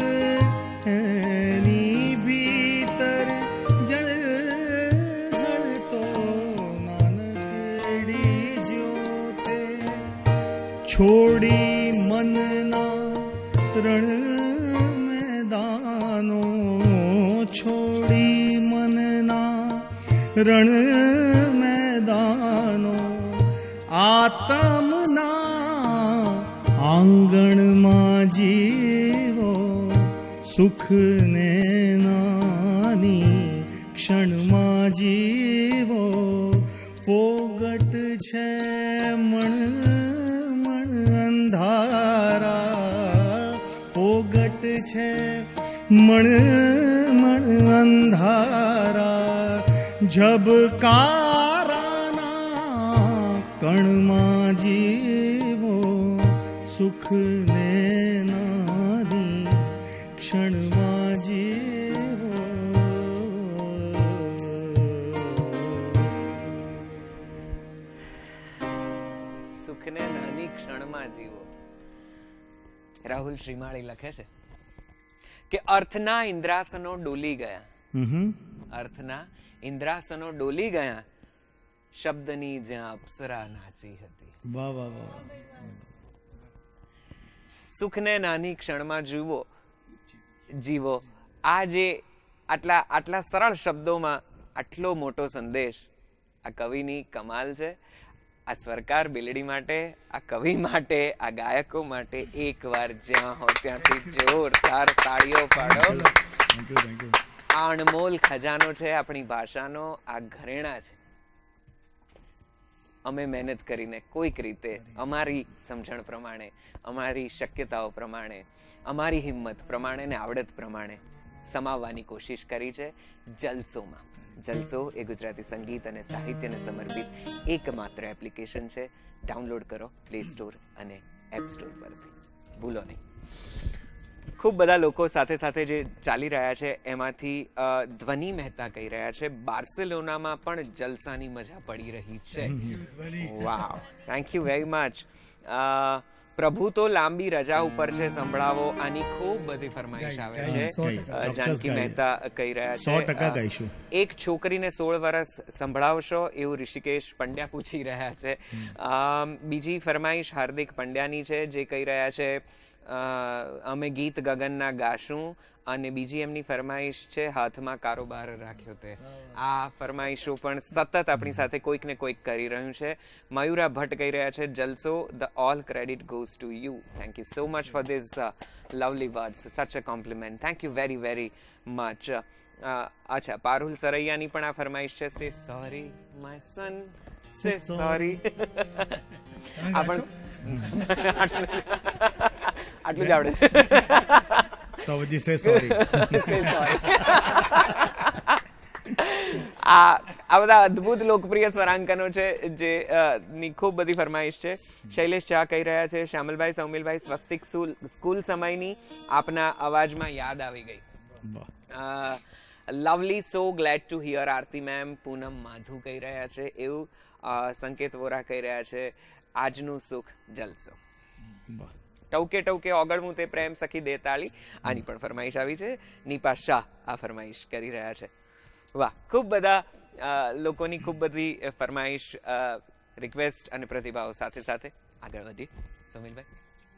Speaker 4: એની ભીતર જળહળતો નાનકડી જ્યોતે છોડી મનના રણ મેદાનો છોડી મનના રણ મેદાનો આત્મના આંગણમાં જીવો સુખને નાની ક્ષણમાં જીવો ફોગટ છે મણ અંધારા ફોગટ છે મણ અંધારા ઝબકારાના કણમાં જીવો સુખને નાની ક્ષણમાં જીવો
Speaker 2: સુખને નાની ક્ષણમાં જીવો. રાહુલ શ્રીમાળી લખે છે કે અર્થના ઇન્દ્રાસનો ડોલી ગયા, અર્થના ઇન્દ્રાસનો ડોલી ગયા, શબ્દની જ્યાં અપ્સરા નાચી હતી.
Speaker 4: વાહ વાહ વાહ.
Speaker 2: સુખને નાની ક્ષણમાં જીવો. આ જે આટલા સરળ શબ્દોમાં આટલો મોટો સંદેશ, આ કવિની કમાલ છે. આ સ્વરકાર બિલડી માટે, આ કવિ માટે, આ ગાયકો માટે એકવાર જ્યાં હો ત્યાંથી જોરદાર તાળીઓ પાડો. આ અણમોલ ખજાનો છે આપણી ભાષાનો, આ ઘરેણા છે. અમે મહેનત કરીને કોઈક રીતે અમારી સમજણ પ્રમાણે, અમારી શક્યતાઓ પ્રમાણે, અમારી હિંમત પ્રમાણે ને આવડત પ્રમાણે સમાવવાની કોશિશ કરી છે જલસોમાં. જલસો એ ગુજરાતી સંગીત અને સાહિત્યને સમર્પિત એકમાત્ર એપ્લિકેશન છે. ડાઉનલોડ કરો પ્લે સ્ટોર અને એપ સ્ટોર પરથી, ભૂલો નહીં. ખૂબ બધા લોકો સાથે સાથે જે ચાલી રહ્યા છે એમાંથી ધ્વની મહેતા કહી રહ્યા છે બાર્સેલોનામાં પણ જલસાની મજા પડી રહી છે. Wow, thank you very much. પ્રભુ તો લાંબી રજા ઉપર છે, સંભળાવો. આની ખૂબ બધી ફરમાઈશ આવે છે. જાનકી મહેતા કહી રહ્યા છે
Speaker 4: 100% ગાઈશું.
Speaker 2: એક છોકરીને 16 વર્ષ સંભળાવશો એવું ઋષિકેશ પંડ્યા પૂછી રહ્યા છે. બીજી ફરમાઈશ હાર્દિક પંડ્યાની છે જે કહી રહ્યા છે અમે ગીત ગગનના ગાશું. અને બીજી એમની ફરમાઈશ છે હાથમાં કારોબાર રાખ્યો તે. આ ફરમાઈશો પણ સતત આપણી સાથે કોઈક ને કોઈક કરી રહ્યું છે. મયુરા ભટ્ટ કહી રહ્યા છે Jalso, the all credit goes to you. Thank you so much for this lovely words, such a compliment. Thank you very very much. અચ્છા, પારુલ સરૈયાની પણ આ ફરમાઈશ છે સે સોરી માય સન, સે સોરી. આટલું જ આવડે.
Speaker 5: તો પછી સે સોરી.
Speaker 2: આ બધા અદ્ભુત લોકપ્રિય સ્વરાંકનો છે જે ની ખૂબ બધી ફરમાઈશ છે. શૈલેષ શાહ કહી રહ્યા છે, શ્યામલભાઈ, સૌમિલભાઈ, સ્વસ્તિક સ્કૂલ સમયની આપના અવાજમાં યાદ આવી ગઈ. Lovely, so glad to hear Aarti ma'am. Poonam Madhu કહી રહ્યા છે એવું. સંકેત વોરા કહી રહ્યા છે, આજનું સુખ જલસો. ટવકે ટવકે ઓગળવું તે પ્રેમ સખી દેતાળી. આની પણ ફરમાઈશ આવી છે. નીપા શાહ આ ફરમાઈશ કરી રહ્યા છે. વાહ, ખૂબ બધા લોકોની ખૂબ બધી ફરમાઈશ, રિક્વેસ્ટ અને પ્રતિભાવો સાથે સાથે આગળ વધી. સૌમિલભાઈ,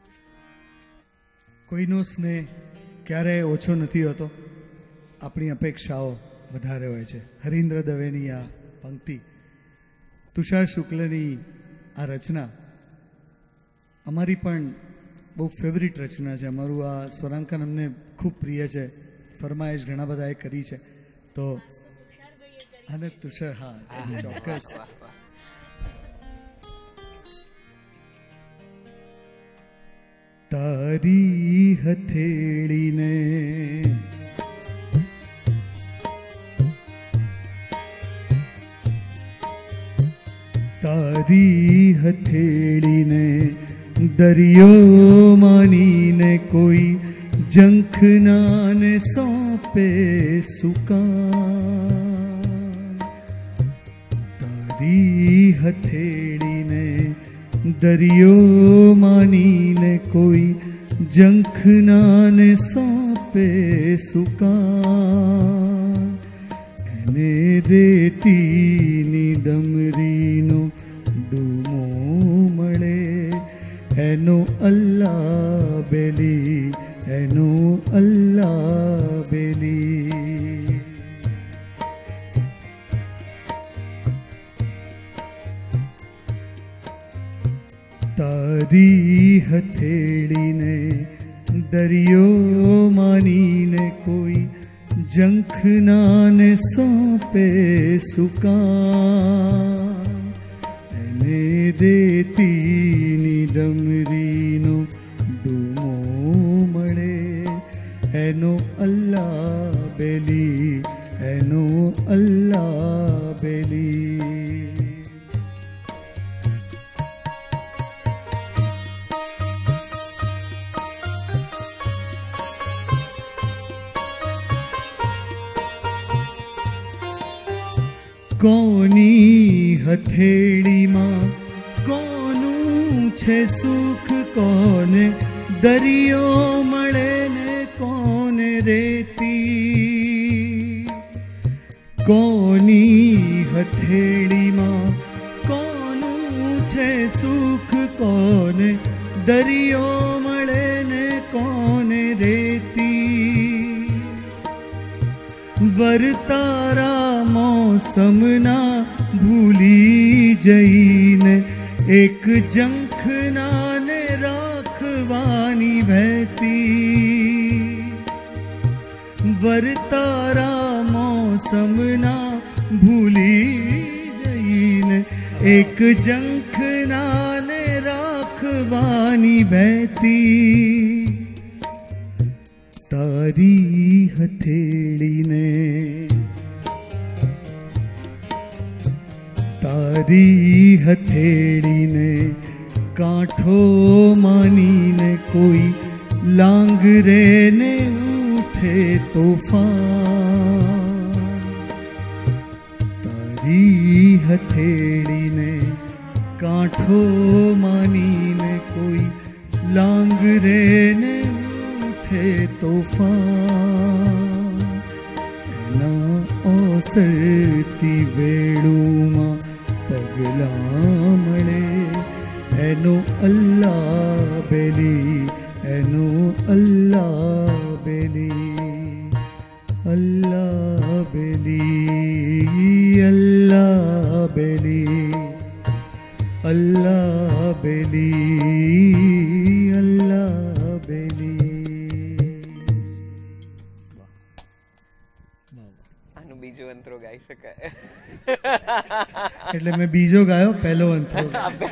Speaker 3: કોઈનો સ્નેહ ક્યારેય ઓછો નથી હોતો, આપણી અપેક્ષાઓ વધારે હોય છે. હરીન્દ્ર દવેની આ પંક્તિ, તુષાર શુક્લની આ રચના અમારી પણ બહુ ફેવરિટ રચના છે. અમારું આ સ્વરાંકન અમને ખૂબ પ્રિય છે. ફરમાઈશ ઘણા બધાએ કરી છે. તો અને તુષાર, હા ચોક્કસ. તારી હથેળીને તારી હથેળીને દરિયો માનીને કોઈ જંખનાને સોંપે સુકાન. તારી હથેળીને દરિયો માનીને કોઈ જંખનાને સોંપે સુકાન. એને રેતીની ડમરીનો ડૂમો મળે, એનો અલ્લાહ બેલી, એનો અલ્લાહ બેલી. તારી હથેળીને દરિયો માનીને કોઈ જંખનાને સોંપે સુકાન. એને રેતીની ડમરીનો ડૂમો મળે, એનો અલ્લાહ બેલી, એનો અલ્લાહ બેલી. કોની હથેળીમાં કોનું છે સુખ, કોને દરિયો મળે ને કોને રેતી. કોની હથેળીમાં કોનું છે સુખ, કોને દરિયો મળે ને કોને રેતી. વરતારા મોસમના ભૂલી જઈને એક જંખનાને રાખવાની વહેતી. વરતારા મોસમના ભૂલી જઈને એક જંખનાને રાખવાની વહેતી. તારી હથેળીને તારી હથેળીને કાંઠો માનીને કોઈ લાંગરે ને ઉઠે તોફાન. તારી હથેળીને કાંઠો માનીને કોઈ લાંગરે ને ઉઠે તોફાન. એના ઓસરતી વેળુમાં પગલાં મળે, એનો અલ્લાહ બેલી, એનો અલ્લાહ બેલી. અલ્લાહ બેલી, અલ્લાહ બેલી, અલ્લાહ બેલી, અલ્લાહ બેલી.
Speaker 2: આનું બીજું અંતરો ગાઈ શકાય.
Speaker 3: એટલે મેં બીજો ગાયો, પહેલો અંતરો.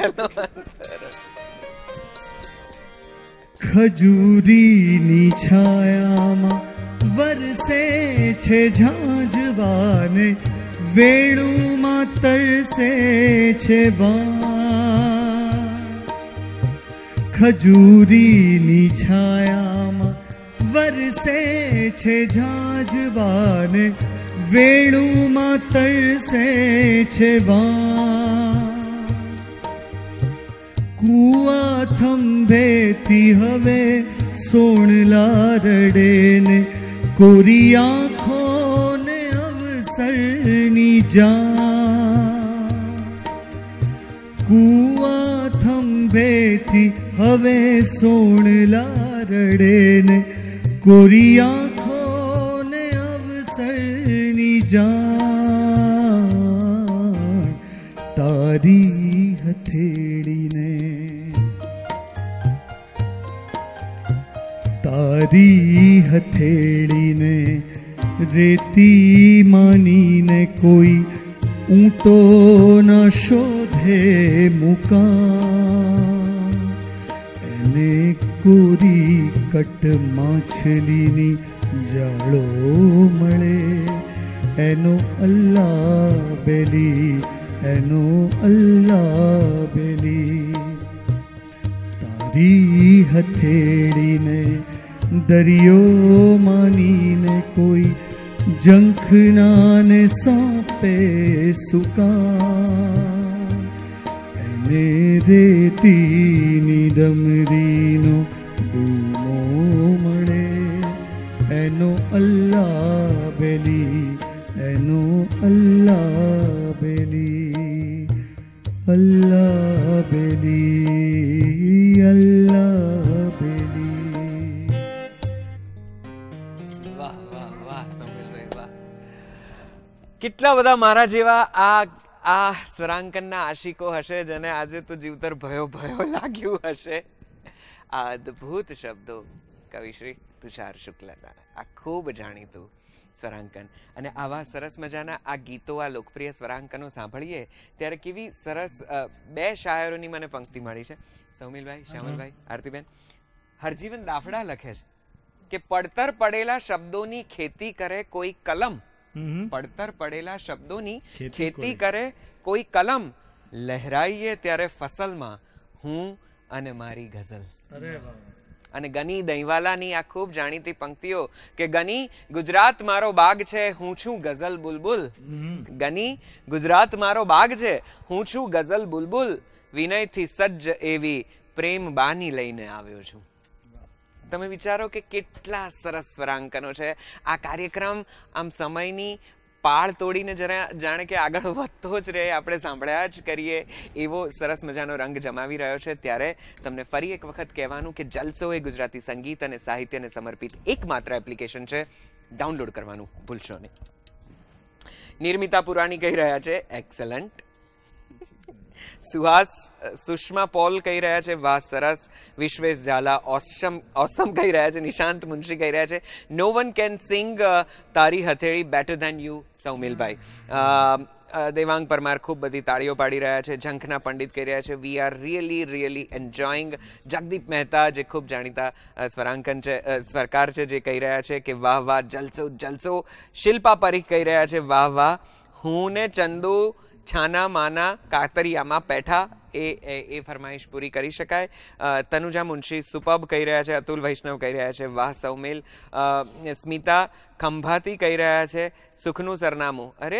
Speaker 3: ખજૂરીની છાયામાં વરસે છે ઝાંઝવાને, વેણુમાં તરસે છે વાન. ખજૂરીની છાયામાં વરસે છે ઝાંઝવાને, વેણુમાં તરસે છે વાન. કુવા થંભેથી હવે સોણલા રડે ને, કોરી આંખો ને અવસરની જાન. કુવા થંભેથી હવે સોણલા રડે ને, કોરી આંખો ને અવસરની જાન. તારી હથેળીને, તારી હથેળીને રેતી માનીને કોઈ ઊંટો ન શોધે મુકામ. એને કોરી કટ માછલીની જાળો મળે, એનો અલ્લાહ બેલી, એનો અલ્લાહ બેલી. તારી હથેળીને દરિયો માનીને કોઈ જંખનાને સોંપે સુકાન. એને રેતીની ડમરીનો ડૂમો મળે, એનો અલ્લાહ બેલી, એનો અલ્લાહ બેલી. અલ્લાહ બેલી, અલ્લાહ બેલી.
Speaker 2: વાહ વાહ વાહ સૌમિલભાઈ વાહ. કેટલા બધા મારા જેવા આ સ્વરાંકનના આશિકો હશે જેને આજે તો જીવતર ભયો લાગ્યું હશે. આ અદ્ભુત શબ્દો કવિશ્રી તુષાર શુક્લના, આ ખૂબ જાણીતું સ્વરાંકન. અને આવા સરસ મજાના આ ગીતો, આ લોકપ્રિય સ્વરાંકનો સાંભળીએ ત્યારે કેવી સરસ બે શાયરોની મને પંક્તિ મળી છે. સૌમિલભાઈ, શ્યામલભાઈ, આરતીબેન. હરજીવન દાફડા લખે છે કે પડતર પડેલા શબ્દોની ખેતી કરે કોઈ કલમ, પડતર પડેલા શબ્દોની ખેતી કરે કોઈ કલમ, લહેરાઈએ ત્યારે ફસલમાં હું અને મારી ગઝલ.
Speaker 3: અરે વાહ.
Speaker 2: અને ગની દહીંવાલાની આ ખૂબ જાણીતી પંક્તિઓ કે ગની ગુજરાત મારો બાગ છે, હું છું ગઝલ બુલબુલ. ગની ગુજરાત મારો બાગ છે, હું છું ગઝલ બુલબુલ, વિનયથી સજ્જ એવી પ્રેમ બાની લઈને આવ્યો છું. તમે વિચારો કે કેટલા સરસ સ્વરાંકનો છે. આ કાર્યક્રમ આમ સમયની પાળ તોડીને જરા જાણે કે આગળ વધતો જ રહે, આપણે સાંભળ્યા જ કરીએ એવો સરસ મજાનો રંગ જમાવી રહ્યો છે. ત્યારે તમને ફરી એક વખત કહેવાનું કે જલસો એ ગુજરાતી સંગીત અને સાહિત્યને સમર્પિત એકમાત્ર એપ્લિકેશન છે. ડાઉનલોડ કરવાનું ભૂલશો નહીં. નિર્મિતા પુરાણી કહી રહ્યા છે એક્સલન્ટ. સુહાસ સુષ્મા પોલ કહી રહ્યા છે વાહ સરસ. વિશ્વેશ ઝાલા ઓસમ કહી રહ્યા છે. નિશાંત મુંશી કહી રહ્યા છે નો વન કેન સિંગ તારી હથેળી બેટર ધેન યુ સૌમિલભાઈ. દેવાંગ પરમાર ખૂબ બધી તાળીઓ પાડી રહ્યા છે. ઝંખના પંડિત કહી રહ્યા છે we are really enjoying. Jagdeep Mehta જે ખૂબ જાણીતા સ્વરાંકન છે, સ્વરકાર છે, જે કહી રહ્યા છે કે વાહ વાહ જલસો. શિલ્પા પરીખ કહી રહ્યા છે વાહ વાહ. હું ને ચંદુ છાના માના કાતરિયામાં પેઠા, એ ફરમાઈશ પૂરી કરી શકાય. તનુજા મુંશી સુપબ કહી રહ્યા છે. અતુલ વૈષ્ણવ કહી રહ્યા છે વાહ સૌમિલ. સ્મિતા ખંભાતી કહી રહ્યા છે સુખનું સરનામું. અરે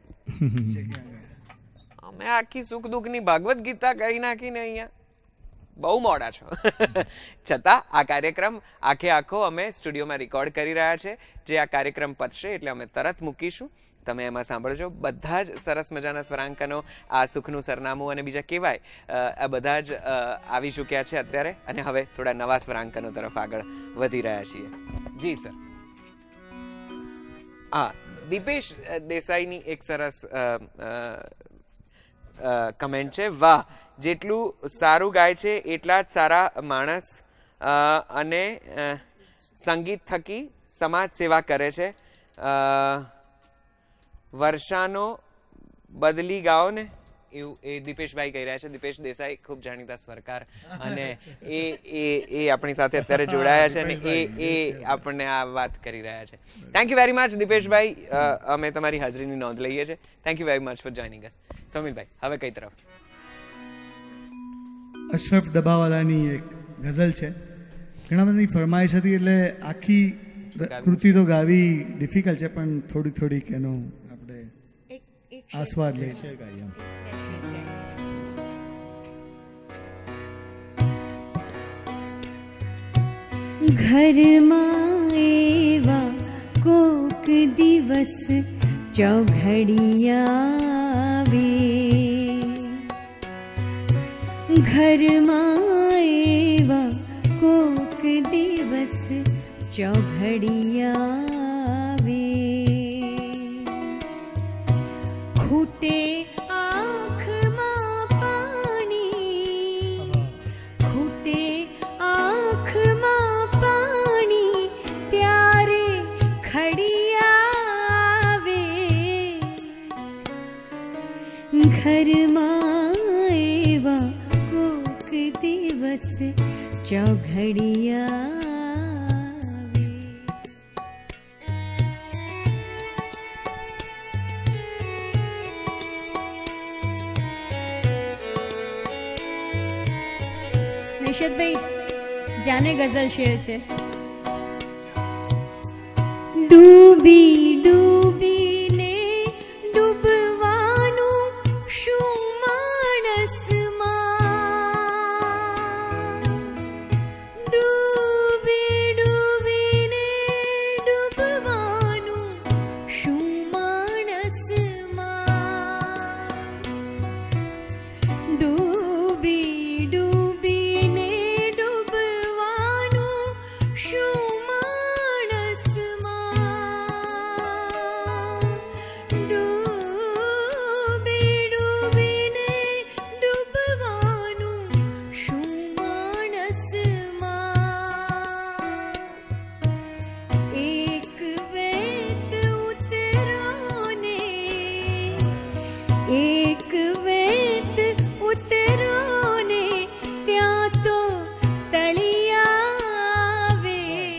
Speaker 2: અમે આખી સુખ દુઃખની ભાગવત ગીતા કહી નાખીને અહીંયા બહુ મોડા છો. છતાં આ કાર્યક્રમ આખો અમે સ્ટુડિયોમાં રેકોર્ડ કરી રહ્યા છે. જે આ કાર્યક્રમ પતશે એટલે અમે તરત મૂકીશું, તમે એમાં સાંભળજો. બધા જ સરસ મજાના સ્વરાંકનો, આ સુખનું સરનામું અને બીજા કહેવાય, આ બધા જ આવી ચૂક્યા છે અત્યારે. અને હવે થોડા નવા સ્વરાંકનો તરફ આગળ વધી રહ્યા છીએ. જી સર. હા, દીપેશ દેસાઈની એક સરસ કમેન્ટ છે વાહ, જેટલું સારું ગાય છે એટલા જ સારા માણસ અને સંગીત થકી સમાજ સેવા કરે છે. વર્ષાનો બદલી ગાઓ ને એવું એ દીપેશભાઈ કહી રહ્યા છે. દીપેશ દેસાઈ ખૂબ જાણીતા સ્વરકાર અને એ આપણી સાથે અત્યારે જોડાયા છે અને એ આપણને આ વાત કરી રહ્યા છે. થેન્ક યુ વેરી મચ દીપેશભાઈ. અમે તમારી હાજરીની નોંધ લઈએ છીએ. Thank you very much for joining us. સૌમિલભાઈ, હવે કઈ તરફ?
Speaker 3: અશરફ ડબ્બાવાલાની એક ગઝલ છે. ઘણા બધી ફરમાઈશ હતી એટલે આખી કૃતિ તો ગાવી ડિફિકલ્ટ છે, પણ થોડીક થોડીક એનો આપણે આસ્વાદ લઈએ છીએ.
Speaker 6: ઘરમાં એવા કોક દિવસ ચોઘડિયાવે, ઘરમાં એવા કોક દિવસ ચોઘડિયાવે, ખૂટે આંખમાં પાણી, ખૂટે આંખમાં પાણી, ત્યારે ખડિયાવે, ઘરમાં એવા કોક દિવસ ચોઘડિયા. નિશદભાઈ, જાને ગઝલ શેર છે. ડૂબી ડૂબીને ડૂબવાનું શું માણસમાં, ડૂબી ડૂબીને ડૂબવાનું શું માણસમાં, ડૂબી ડૂબીને ડૂબવાનું શું માણસમાં, ડૂબી ડૂબીને ડૂબવાનું શું માણસમાં, એક વેત ઉતરો ને, એક વેત ઉતરો ને, ત્યાં તો તળિયાવે,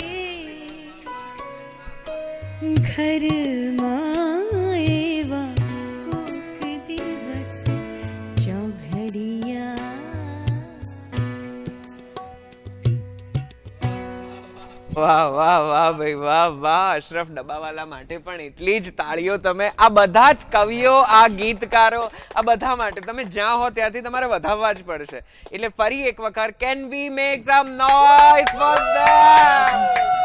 Speaker 6: ઘરમાં એવા કોક દિવસ ચોઘડિયા.
Speaker 2: વાહ વાહ વાહ ભાઈ વાહ વાહ. અશરફ ડબ્બાવાલા માટે પણ એટલી જ તાળીઓ. તમે આ બધા જ કવિઓ, આ ગીતકારો, આ બધા માટે તમે જ્યાં હો ત્યાંથી તમારે વધાવવા જ પડશે. એટલે ફરી એક વખત can we make some noise for them.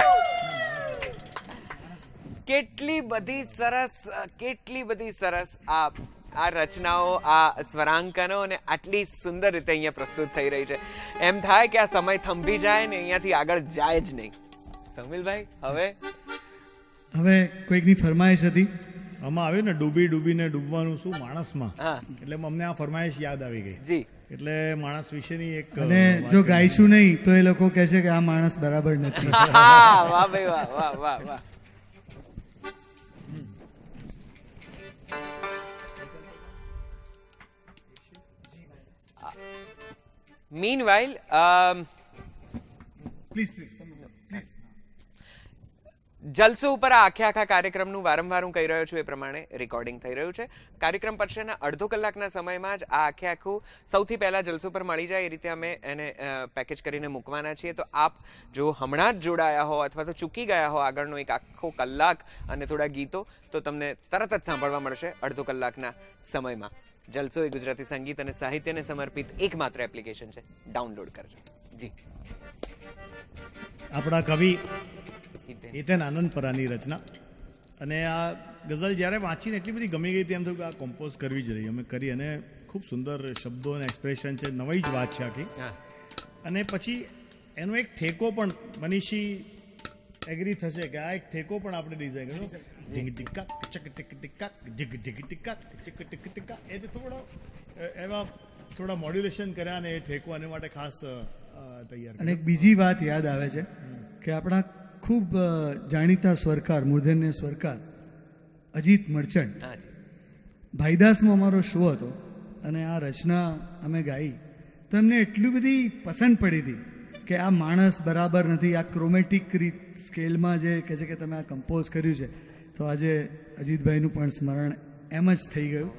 Speaker 2: કેટલી બધી સરસ આ રચનાઓ, આ સ્વરાંકનો અને આટલી સુંદર રીતે અહીંયા પ્રસ્તુત થઈ રહી છે. એમ થાય કે આ સમય થંભી જાય ને અહીંયાથી આગળ જાય જ નહીં. સૌમિલભાઈ, હવે
Speaker 3: કોઈકની ફરમાઈશ હતી
Speaker 5: આમાં આવ્યું ને, ડૂબી ડૂબીને ડૂબવાનું શું માણસમાં,
Speaker 2: હા,
Speaker 5: એટલે અમને આ ફરમાઈશ યાદ આવી ગઈ.
Speaker 2: જી.
Speaker 5: એટલે માણસ વિશેની એક,
Speaker 3: અને જો ગાઈશું નહીં તો એ લોકો કહે છે કે આ માણસ બરાબર નથી.
Speaker 2: વાહ ભાઈ વાહ વાહ વાહ વાહ. Meanwhile,
Speaker 3: પ્લીઝ
Speaker 2: જલસો ઉપર આ આખા કાર્યક્રમનું વારંવાર હું કહી રહ્યો છું એ પ્રમાણે રેકોર્ડિંગ થઈ રહ્યું છે. કાર્યક્રમ પછીના અડધો કલાકના સમયમાં જ આ આખું સૌથી પહેલા જલસો પર મળી જાય એ રીતે અમે એને પેકેજ કરીને મૂકવાના છીએ. તો આપ જો હમણાં જ જોડાયા હો અથવા તો ચૂકી ગયા હો આગળનો એક આખો કલાક અને થોડા ગીતો, તો તમને તરત જ સાંભળવા મળશે અડધો કલાકના સમયમાં. જલસો એ ગુજરાતી સંગીત અને સાહિત્યને સમર્પિત એકમાત્ર એપ્લિકેશન છે. ડાઉનલોડ કરજો. જી.
Speaker 5: આપણા કવિ હિતેન આનંદપરાની રચના, અને આ ગઝલ જ્યારે વાંચીને એટલી બધી ગમી ગઈ હતી, એમ થયું કે આ કોમ્પોઝ કરવી જ રહી. અમે કરી અને ખૂબ સુંદર શબ્દો અને એક્સપ્રેશન છે. નવી જ વાત છે આખી. અને પછી એનો એક ઠેકો પણ મનીષી એગ્રી થશે કે આ એક ઠેકો પણ આપણે ડિઝાઇન કર્યો. ઢીંગ ટીકા ચક ટીક ટીકા ઢીગ ઢીગ ટીકા ચક ટીક ટીકા, એ થોડો એવા થોડા મોડ્યુલેશન કર્યા અને એ ઠેકો આને માટે ખાસ તૈયાર.
Speaker 3: અને એક બીજી વાત યાદ આવે છે કે આપણા ખૂબ જાણીતા સ્વરકાર, મૂર્ધન્ય સ્વરકાર અજીત મર્ચન્ટ. ભાઈદાસમાં અમારો શો હતો અને આ રચના અમે ગાઈ તો એમને એટલી બધી પસંદ પડી હતી કે આ માણસ બરાબર નથી, આ ક્રોમેટિક રીત સ્કેલમાં જે કહે છે કે તમે આ કમ્પોઝ કર્યું છે, તો આજે અજીતભાઈનું પણ સ્મરણ એમ જ થઈ ગયું.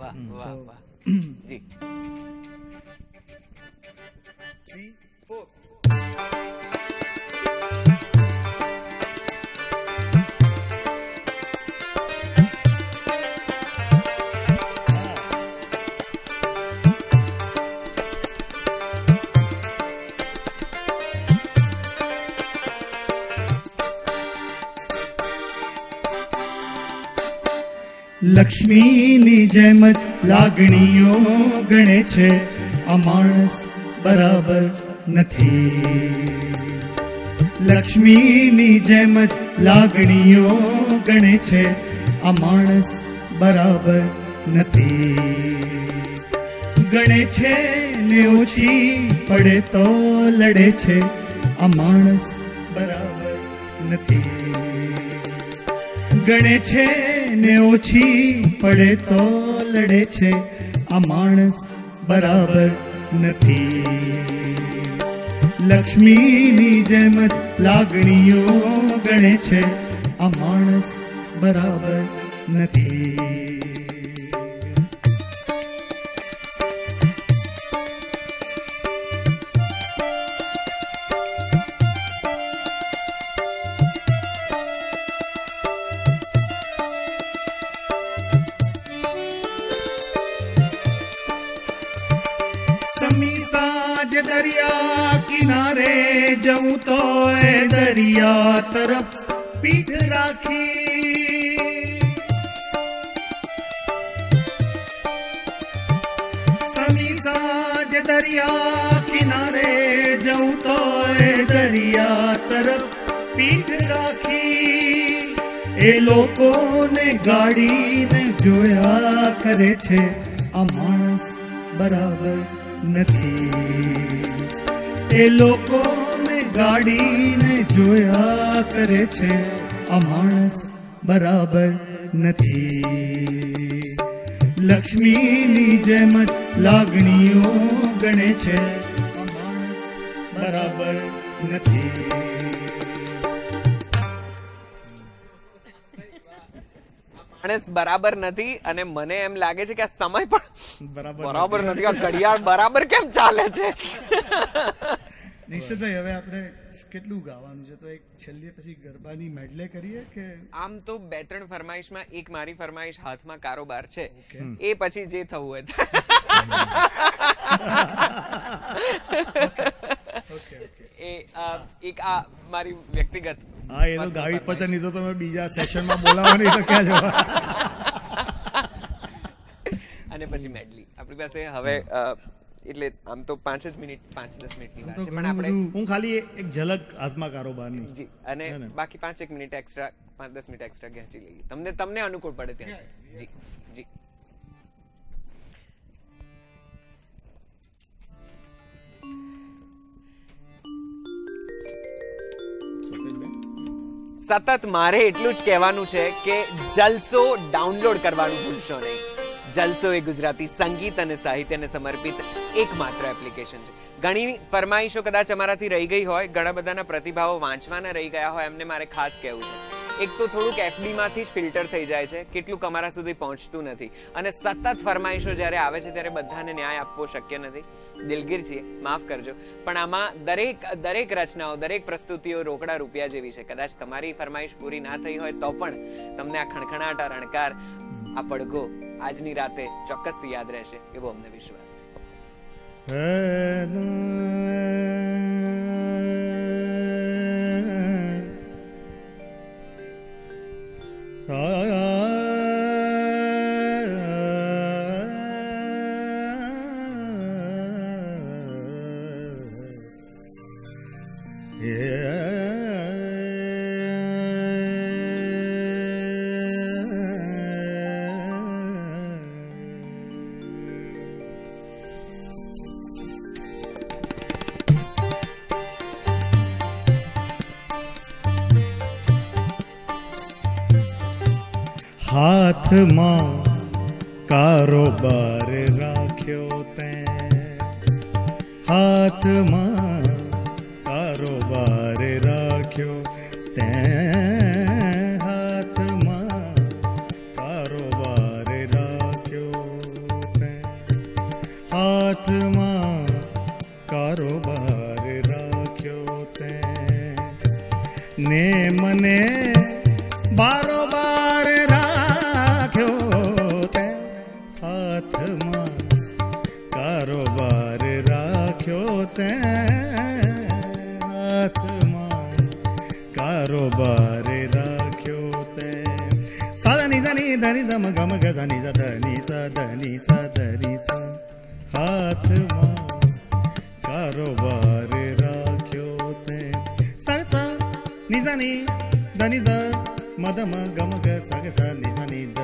Speaker 4: લક્ષ્મીની જેમ જ લાગણીઓ ગણે છે, આ માણસ બરાબર નથી. લક્ષ્મીની જેમ જ લાગણીઓ ગણે છે, આ માણસ બરાબર નથી. ગણે છે ને ઓછી પડે તો લડે છે, આ માણસ બરાબર નથી. ગણે છે ને ઓછી પડે તો લડે છે, આ માણસ બરાબર નથી. લક્ષ્મીની જેમ જ લાગણીઓ ગણે છે, આ માણસ બરાબર નથી. दरिया किनारे जाऊं तो ए दरिया तरफ पीठ રાખી. સમી સાજ દરિયા કિનારે જાऊं તો એ દરિયા તરફ પીઠ રાખી. એ લોકોને ગાડીને જોયા કરે છે, આ માણસ બરાબર નથી. એ લોકોને ગાડીને જોયા કરે છે, આ માણસ બરાબર નથી. લક્ષ્મીની જેમ જ લાગણીઓ ગણે છે, આ માણસ બરાબર નથી.
Speaker 2: માણસ બરાબર નથી અને મને એમ લાગે છે કે આ સમય પણ બરાબર નથી, આ ઘડિયાળ બરાબર કેમ ચાલે છે.
Speaker 3: નિશ્ચિતભાઈ હવે આપણે કેટલું ગાવાનું છે, તો એક છેલ્લે પછી ગરબાની મેડલે કરીએ કે
Speaker 2: આમ તો 2-3 ફરમાઈશમાં એક મારી ફરમાઈશ હાથમાં કારોબાર છે, એ પછી જે થવું હોય. એ એક આ મારી વ્યક્તિગત
Speaker 5: હા એ તો ગાવી પચન નહીં તો તમે બીજા સેશનમાં બોલાવવાની તો ક્યાં જવા.
Speaker 2: અને પછી મેડલી આપણી પાસે હવે એટલે આમ તો 5-10 મિનિટની વાત છે, પણ આપણે
Speaker 5: હું ખાલી એક ઝલક હાથમાં કારોબારની
Speaker 2: જી અને બાકી 5-1 મિનિટ એક્સ્ટ્રા 5-10 મિનિટ એક્સ્ટ્રા ખેંચી લઈએ, તમને અનુકૂળ પડે ત્યાં. જી જી સતત મારે એટલું જ કહેવાનું છે કે જલસો ડાઉનલોડ કરવાનું ભૂલશો નહીં. જલસો એ ગુજરાતી સંગીત અને સાહિત્યને સમર્પિત એકમાત્ર એપ્લિકેશન છે. ઘણી ફરમાઈશો કદાચ અમારાથી રહી ગઈ હોય, ઘણા બધાના પ્રતિભાવો વાંચવાના રહી ગયા હોય, એમને મારે ખાસ કહેવું છે. એક તો થોડુંક FB માંથી જ ફિલ્ટર થઈ જાય છે, કેટલુંક અમારા સુધી પહોંચતું નથી, અને સતત ફરમાઈશો જ્યારે આવે છે ત્યારે બધાને ન્યાય આપવો શક્ય નથી. દિલગીર છીએ, માફ કરજો, પણ આમાં દરેક રચનાઓ, દરેક પ્રસ્તુતિઓ રોકડા રૂપિયા જેવી છે. કદાચ તમારી ફરમાઈશ પૂરી ના થઈ હોય તો પણ તમને આ ખણખણાટ, આ રણકાર, આ પડઘો આજની રાતે ચોક્કસથી યાદ રહેશે એવો અમને વિશ્વાસ છે.
Speaker 5: હાથમાં કારોબાર રાખ્યો તે, હાથમાં કારોબાર રાખ્યો તે, હાથમાં કારોબાર રાખ્યો તે, હાથમાં કારોબાર રાખ્યો તે, ને મને બારોબાર રાખ્યો તે, હાથમાં કારોબાર રાખ્યો તે, હાથમાં કારોબાર રાખ્યો તે. સાધની ધની ધની ધમ ગમ ગધની ધની સધની સધની સ, હાથમાં કારોબાર રાખ્યો તે. સગતા નિધની ધની ધ મધમ ગમ ગ સગ સ નિધની ધ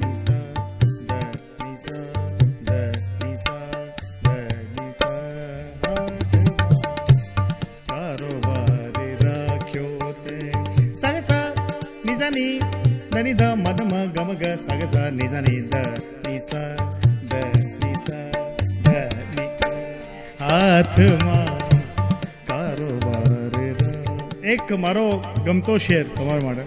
Speaker 5: ધની ધ મધમ ગમ ગ સગ સ નિધની ધ નિસ ધ નિસ ધ નિ, હાથમાં કારોબાર. એક મારો ગમતો શેર તમારા માટે.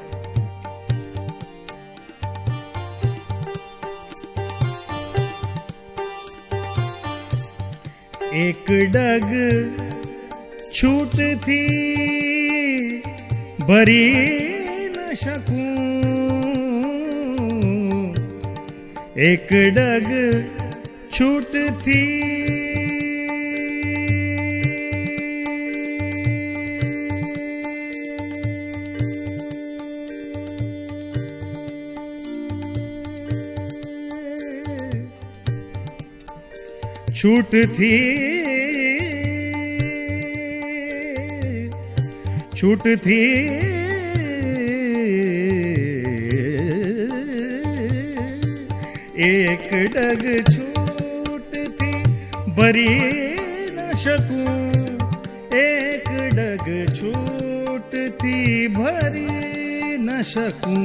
Speaker 5: એક ડગ છૂટથી ભરી ન શકું, એક ડગ છૂટથી છૂટથી એક ડગ છૂટથી ભરી ન શકું, એક ડગ છૂટથી ભરી ન શકું,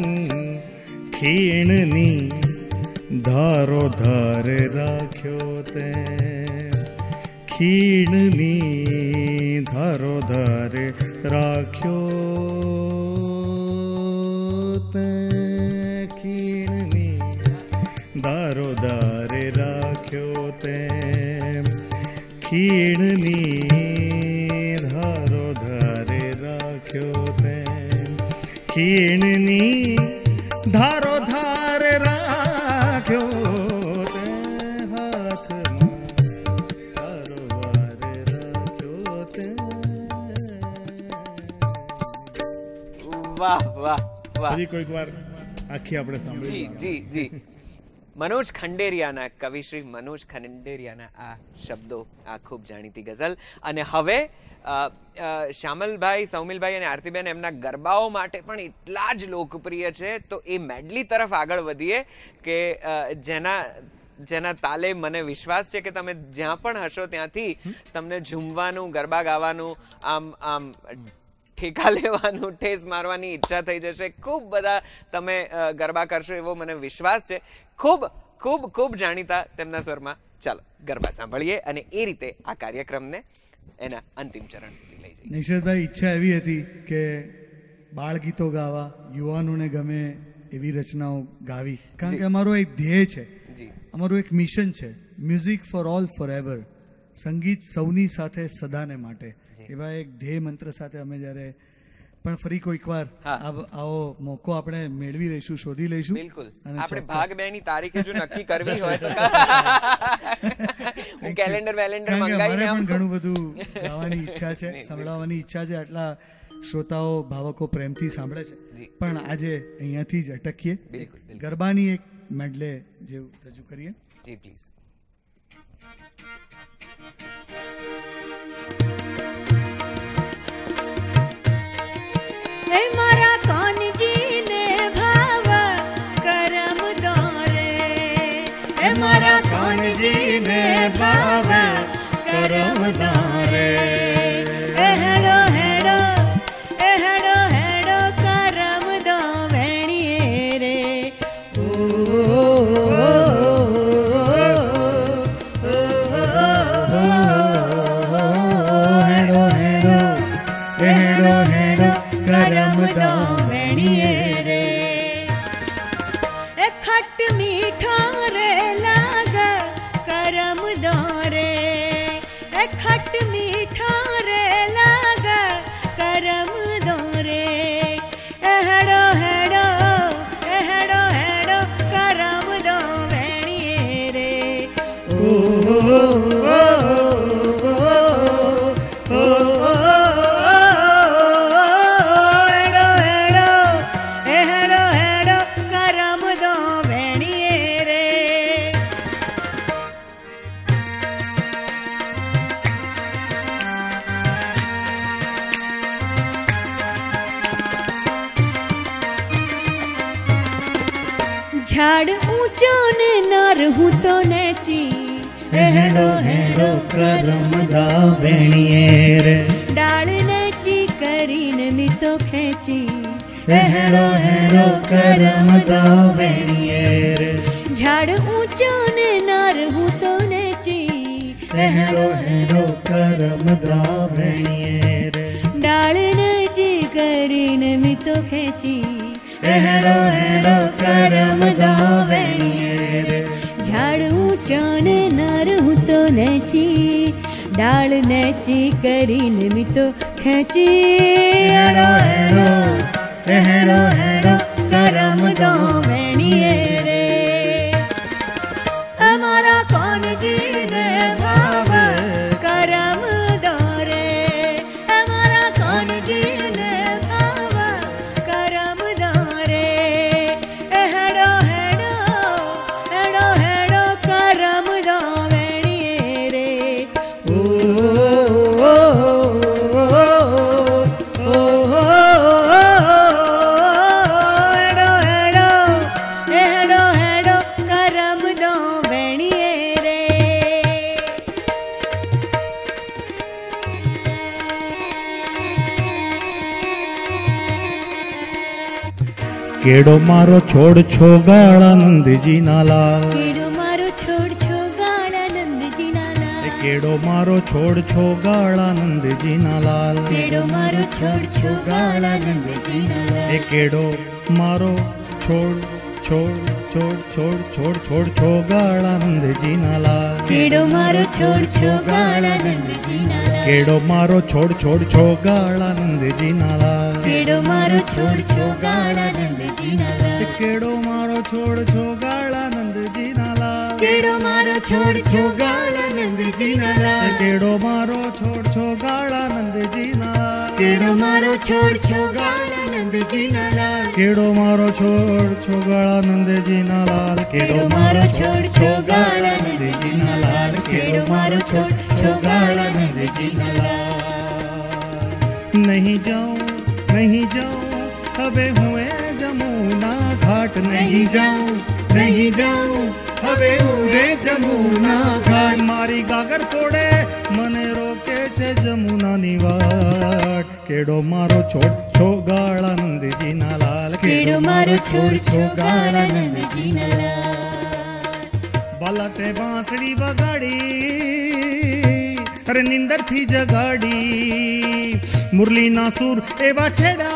Speaker 5: ખીણની ધારો ધાર રાખ્યો તે, ખીણની ધારો ધાર રાખ્યો તે, ખીણની ધારો ધાર રાખ્યો તે, ખીણની ધારો ધાર રાખ્યો તે, ખીણની ધારો ધાર રાખ્યો તે, હાથમાં કારોબાર રાખ્યો તે.
Speaker 2: વાહ વાહ વાહ.
Speaker 5: હજી કોઈક વાર આખી આપણે સાંભળી.
Speaker 2: જી જી જી. મનોજ ખંડેરિયાના, કવિશ્રી મનોજ ખંડેરિયાના આ શબ્દો, આ ખૂબ જાણીતી ગઝલ. અને હવે શ્યામલભાઈ, સૌમિલભાઈ અને આરતીબેન એમના ગરબાઓ માટે પણ એટલા જ લોકપ્રિય છે. તો એ મેડલી તરફ આગળ વધીએ કે જેના તાલે મને વિશ્વાસ છે કે તમે જ્યાં પણ હશો ત્યાંથી તમને ઝૂમવાનું, ગરબા ગાવાનું, આમ ઠેકા લેવાનું, ઠેસ મારવાની ઈચ્છા થઈ જશે. ખૂબ બધા તમે ગરબા કરશો એવો મને વિશ્વાસ છે. ખૂબ ખૂબ ખૂબ જાણીતા તેમના સ્વરમાં. ચાલો ગરબા સાંભળીએ અને એ રીતે આ કાર્યક્રમને એના અંતિમ ચરણ સુધી લઈ જઈએ.
Speaker 3: નિશરતભાઈ, ઈચ્છા એવી હતી કે બાળ ગીતો ગાવા, યુવાનોને ગમે એવી રચનાઓ ગાવી, કારણ કે અમારો એક ધ્યેય છે, અમારું એક મિશન છે, music for all forever, સંગીત સૌની સાથે સદાને માટે. એવા એક ધ્યેય મંત્ર સાથે અમે જ્યારે પણ ફરી કોઈક વાર આવો મોકો આપણે મેળવી લઈશું, શોધી લઈશું.
Speaker 2: બિલકુલ. આપણે ભાગ 2 ની તારીખે જો નક્કી કરવી હોય તો હું કેલેન્ડર મંગાવીને
Speaker 3: પણ ઘણું બધું ગાવાની ઈચ્છા છે, સંભળાવવાની ઈચ્છા છે. આટલા શ્રોતાઓ, ભાવકો પ્રેમથી સાંભળે છે. પણ આજે અહીંયાથી જ અટકીએ, ગરબાની એક મેડલે જેવું રજૂ કરીએ.
Speaker 2: જી પ્લીઝ.
Speaker 6: મારા કાનજીને ભાવ કરમ દોરે, મારા કાનજીને ભાવ કરમ દોરે, હેડો હેડો હેડો હેડો કરમ દો વેણીએ રે, दो रे खट मीठा रे लाग करम दो रे हेड़ो हेड़ो हेड़ो हेड़ो करम दो वेणिए रे झाड़ ऊंचो ने नार हूँ तो नेची
Speaker 4: हेड़ो हेड़ो करम दा वेणिए रे
Speaker 6: डाल नेची करीन मी तो खेची
Speaker 4: हेड़ो हेड़ो करम दा वेणिए रे
Speaker 6: झाड़ ऊंचो ने नार हूँ तो नेची
Speaker 4: हेड़ो हेड़ो करम दा वेणिए रे
Speaker 6: डाल नेची करीन मी तो खेची
Speaker 4: हेड़ो हेड़ो करम दा वेणिए रे
Speaker 6: झाड़ ऊंचो ने नार हूँ तो नेची डाल नेची करीन मी तो खेची
Speaker 4: हेड़ो हेड़ो हेड़ो हेड़ो करम दा
Speaker 6: वेणिए रे हमारा कौन जी ने भाव करम दो रे हमारा कौन जी ने भाव करम दो रे हेड़ो हेड़ो हेड़ो हेड़ो करम दो वेणिए रे हेड़ो हेड़ो हेड़ो हेड़ो करम दो वेणिए रे
Speaker 4: केड़ो मारो छोड़ छो गाड़ा नंद जी नाला
Speaker 6: केड़ो मारो छोड़ छो गाड़ा नंद जी नाला
Speaker 4: केड़ो मारो छोड़ छो गाड़ा नंद जी नालाल
Speaker 6: केड़ो मारो छोड़ छो गाड़ा नंद जी नाला
Speaker 4: केड़ो मारो छोड़ छोड़ छोड़ छोड़ छोड़ छोड़ छो गाड़ा नंद जी नालाल
Speaker 6: केड़ो मारो छोड़ छो गाड़ा नंद जी नाला
Speaker 4: केड़ो मारो छोड़ छोड़ छो गाड़ा नंद जी नालाल
Speaker 6: केड़ो मारो छोड़ छो गाड़ा नंद जी नाला
Speaker 4: केड़ो मारो छोड़ छो गाड़ा नंद जी नालाल
Speaker 6: केड़ो मारो छोड़ छो गाड़ा नंद जी नाला
Speaker 4: केड़ो मारो छोड़ छो गाड़ा नंद जी नालाल
Speaker 6: केड़ो मारो छोड़ छो गाड़ा नंद जी नाला
Speaker 4: केड़ो मारो छोड़ छो गाड़ा नंद जी नालाल
Speaker 6: केड़ो मारो छोड़ छो गाड़ा नंद जी नाला केड़ो मारो छोड़ छो गाड़ा नंद जी नाला
Speaker 4: नहीं जाऊं हवे हुए जमुना घाट नहीं जाऊं हवे हुए जमुना घाट मारी गागर फोड़े मने रोके छे जमुना निवाट केड़ो मारो छोड़ छो गाड़ा नंद जी नालाल
Speaker 6: केड़ो मारो छोड़ छो गाड़ा नंद जी नाला
Speaker 4: बाला ते बांसड़ी वगाड़ी अरे निंदर थी जगाड़ी मुरली नासुर एवा छेड़ा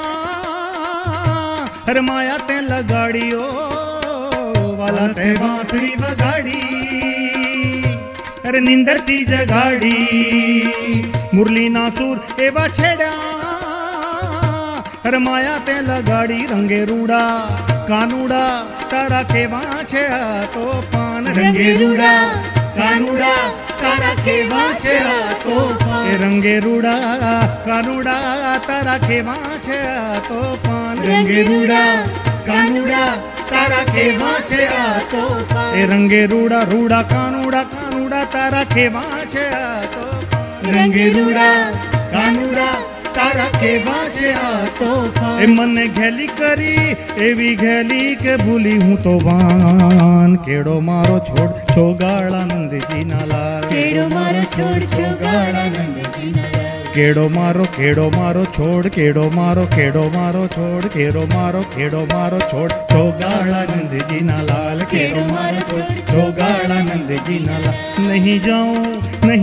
Speaker 4: अरे माया ते लगाड़ी ओ वाला ते बांसड़ी वगाड़ी अरे निंदर थी जगाड़ी मुरली नासुर एवा छेड़ा अरे माया ते लगाड़ी रंगे रूड़ा कानूड़ा तारा के वाछे तो पान रंगे रूड़ा कानूड़ा तारा के वाछे तो पान रंगे रूड़ा कानूड़ा तारा के वाछे तो पान रंगे रूड़ा कानूड़ा तारा के वाछे तो पान रंगे रूड़ा रूड़ा कानूड़ा कानूड़ा तारा के वाछे तो पान रंगे रूड़ा कानूड़ा तारा के वाचे तो ए मन घेली करी एवी घेली के भूली हूँ तो वान केड़ो मारो छोड़ छो गाड़ा नंद जी नालाल
Speaker 6: केड़ो मारो छोड़ छो गाड़ा नंद जी नाला
Speaker 4: केड़ो मारो छोड़ केड़ो मारो छोड़ केड़ो मारो छोड़ छो गाड़ा नंद जी नालाल केड़ो मारो छोड़ छो गाड़ा नंद जी नालाल नहीं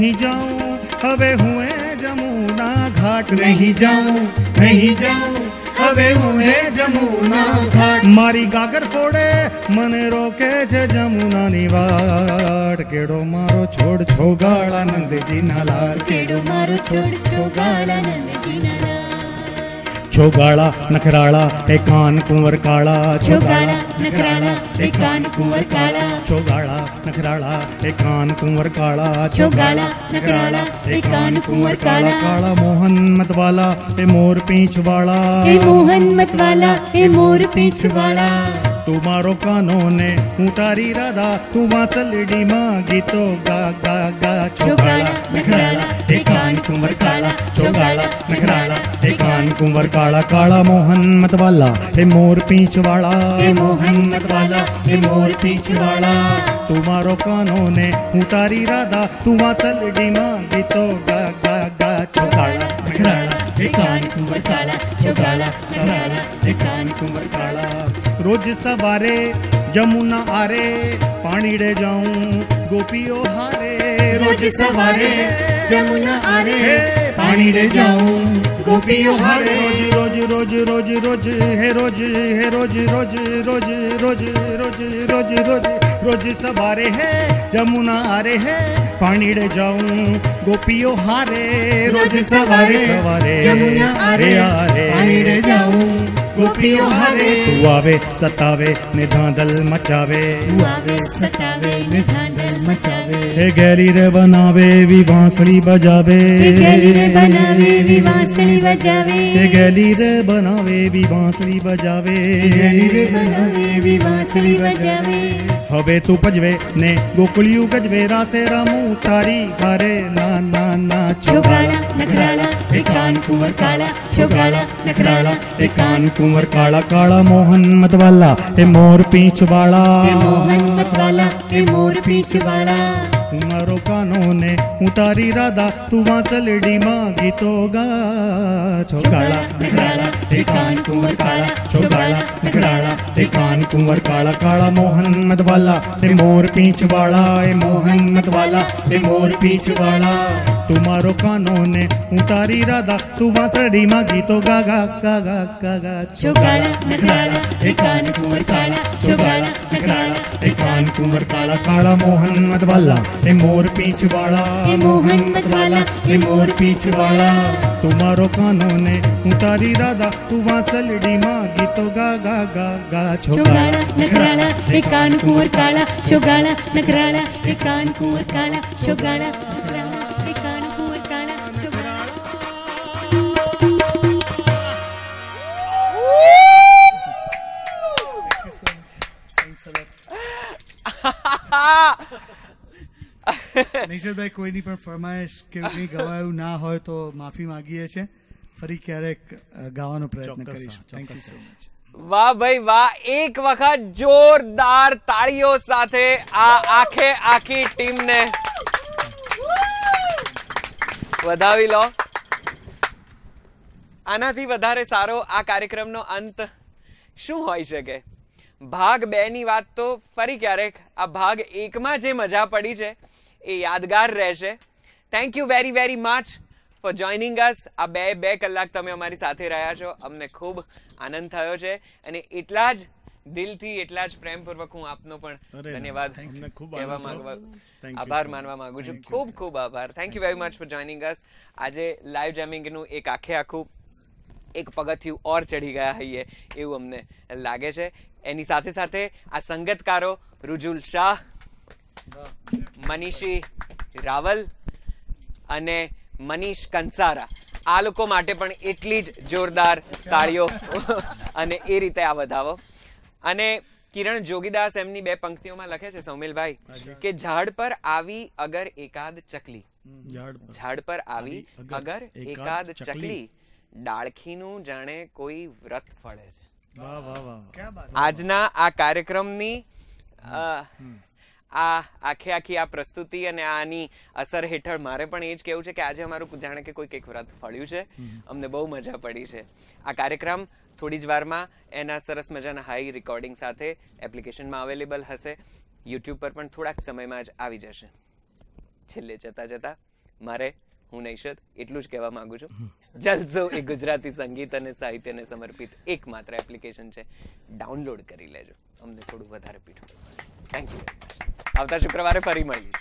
Speaker 4: जाऊं हवे हुए जमुना घाट नहीं जाऊं હવે હું હે જમુના ઘાટ મારી ગાગર ફોડે મને રોકે છે જમુનાની વાટ કેડો મારો છોડ છોગાળા નંદજીના લાલ
Speaker 6: કેડો મારો છોડ છોગાળા નંદજીના લાલ
Speaker 4: છોગાળા નખરાળા એ કાન કુંવર કાળા
Speaker 6: છોગાળા નખરાળા એ કાન કુંવર કાળા
Speaker 4: છોગાળા નખરાળા એ કાન કુંવર કાળા
Speaker 6: છોગાળા નખરાળા એ કાન કુંવર કાળા
Speaker 4: કાળા મોહન મતવાલા એ મોર પીંછ વાળા
Speaker 6: એ મોહન મતવાલા એ મોર પીંછ વાળા
Speaker 4: તું મારો કાનો ને હું તારી રાધા તું વાંસલડી માં ગીતો ગા ગા ગા
Speaker 6: છોગાળા નખરાળા એ કાન કુંવર કાળા છોગાળા નખરાળા એ કાન
Speaker 4: કુંવર કાળા કાળા મોહન મતવાલા એ મોર પીંછ વાળા
Speaker 6: એ મોહન મતવાલા એ મોર પીંછ વાળા
Speaker 4: તું મારો કાનો ને હું તારી રાધા તું વાંસલડી માં ગીતો ગા ગા ગા
Speaker 6: છોગાળા નખરાળા એ કાન કુંવર કાળા છોગાળા નખરાળા એ કાન કુંવર કાળા
Speaker 4: રોજ સવારે જમુના આરે પાણીડે જાઉં ગોપીઓ હારે
Speaker 6: રોજ સવારે જમુના આરે
Speaker 4: પાણીડે જાઉં
Speaker 6: ગોપીઓ હારે
Speaker 4: રોજ રોજ રોજ રોજ હે રોજ હે રોજ રોજ રોજ રોજ રોજ રોજ રોજ રોજ સવારે હે જમુના આરે હે પાણીડે જાઉં ગોપીઓ હારે
Speaker 6: રોજ સવારે
Speaker 4: સવારે
Speaker 6: જમુના આરે પાણીડે જાઉં ગોપીઓ હારે
Speaker 4: તું આવે સતાવે ને ધાંધલ મચાવે
Speaker 6: તું આવે સતાવે ને ધાંધલ મચાવે
Speaker 4: હે ગેલી રે બનાવે એવી વાંસળી બજાવે
Speaker 6: હે ગેલી રે બનાવે એવી વાંસળી બજાવે
Speaker 4: હે ગેલી રે બનાવે એવી વાંસળી બજાવે
Speaker 6: ગેલી રે બનાવે એવી વાંસળી બજાવે
Speaker 4: હવે તું પજવે ને ગોકળિયું ગજવે રાસે રામું તારી હારે ના ના ના
Speaker 6: છોગાળા નખરાળા એ કાન કુંવર કાળા છોગાળા નખરાળા એ કાન
Speaker 4: કુંવર કાળા કાળા મોહન મતવાલા એ મોર પીંછ વાળા
Speaker 6: એ મોહન મતવાલા એ મોર પીંછ વાળા
Speaker 4: હું મારો કાનો ને હું તારી રાધા તું વાંસલડી માં ગીતો ગા છોગાળા
Speaker 6: નખરાળા એ કાન કુંવર કાળા છોગાળા નખરાળા
Speaker 4: એ કાન કુંવર કાળા કાળા મોહન મતવાલા એ મોર પીંછ વાળા એ મોહન મતવાલા એ મોર પીંછ વાળા તું મારો કાનો ને હું તારી રાધા તું વાંસળી માં ગીતો ગા ગા ગા ગા ગા ગા
Speaker 6: છોગાળા નખરાળા એ કાન કુંવર કાળા છોગાળા નખરાળા
Speaker 4: એ કાન કુંવર કાળા કાળા મોહન મતવાલા એ મોર પીંછ વાળા
Speaker 6: એ મોહન મતવાલા એ મોર પીંછ વાળા
Speaker 4: તું મારો કાનો ને હું તારી રાધા તું વાંસલડી માં ગીતો ગા ગા ગા ગા
Speaker 6: છોગાળા નખરાળા એ કાન કુંવર કાળા છોગાળા નખરાળા એ કાન કુંવર કાળા છોગાળા નખરાળા એ કાન કુંવર કાળા છોગાળા
Speaker 3: નિશિતભાઈ કોઈની પણ ફરમાઈશ કે કંઈ ગવાયું ના હોય તો માફી માંગીએ છીએ ફરી ક્યારેક ગાવાનો પ્રયત્ન કરીશું થેન્ક યુ સો મચ
Speaker 2: વાહ ભાઈ વાહ એક વખત જોરદાર તાળીઓ સાથે આ આખી ટીમને વધાવી લો આનાથી વધારે સારો આ કાર્યક્રમનો અંત શું હોઈ શકે ભાગ 2 ની વાત તો ફરી ક્યારેક આ ભાગ 1 માં જે મજા પડી છે એ યાદગાર રહેશે thank you very very much for joining us આ બે કલાક તમે અમારી સાથે રહ્યા છો અમને ખૂબ આનંદ થયો છે અને એટલા જ દિલથી એટલા જ પ્રેમપૂર્વક હું આપનો પણ ધન્યવાદ કહેવા માંગુ આભાર માનવા માંગુ છું ખૂબ ખૂબ આભાર thank you very much for joining us આજે લાઈવ જેમિંગનું એક આખું એક પગથિયું ઓર ચડી ગયા હઈએ એવું અમને લાગે છે એની સાથે સાથે આ સંગતકારો રુજુલ શાહ મનીષી રાવલ અને મનીષ કંસારા આ લોકો માટે પણ એટલી જ જોરદાર તાળીઓ અને એ રીતે આ વધાવો અને કિરણ જોગીદાસ એમની 2 પંક્તિઓમાં લખે છે સૌમિલભાઈ કે ઝાડ પર આવી અગર એકાદ ચકલી ઝાડ પર આવી અગર એકાદ ચકલી ડાળખીનું જાણે કોઈ વ્રત ફળે છે આજના આ કાર્યક્રમની આખી આ પ્રસ્તુતિ અને આની અસર હેઠળ મારે પણ એ જ કહેવું છે કે આજે અમારું જાણે કે કોઈ કંઈક વ્રત ફળ્યું છે અમને બહુ મજા પડી છે આ કાર્યક્રમ થોડી જ વારમાં એના સરસ મજાના હાઈ રેકોર્ડિંગ સાથે એપ્લિકેશનમાં અવેલેબલ હશે યુટ્યુબ પર પણ થોડાક સમયમાં જ આવી જશે છેલ્લે જતા મારે હું નૈશદ એટલું જ કહેવા માંગુ છું. જલસો એ ગુજરાતી સંગીત અને સાહિત્યને સમર્પિત એકમાત્ર એપ્લિકેશન છે. ડાઉનલોડ કરી લેજો, અમને થોડું વધારે પીઠું. Thank you. આવતા શુક્રવારે ફરી મળીએ.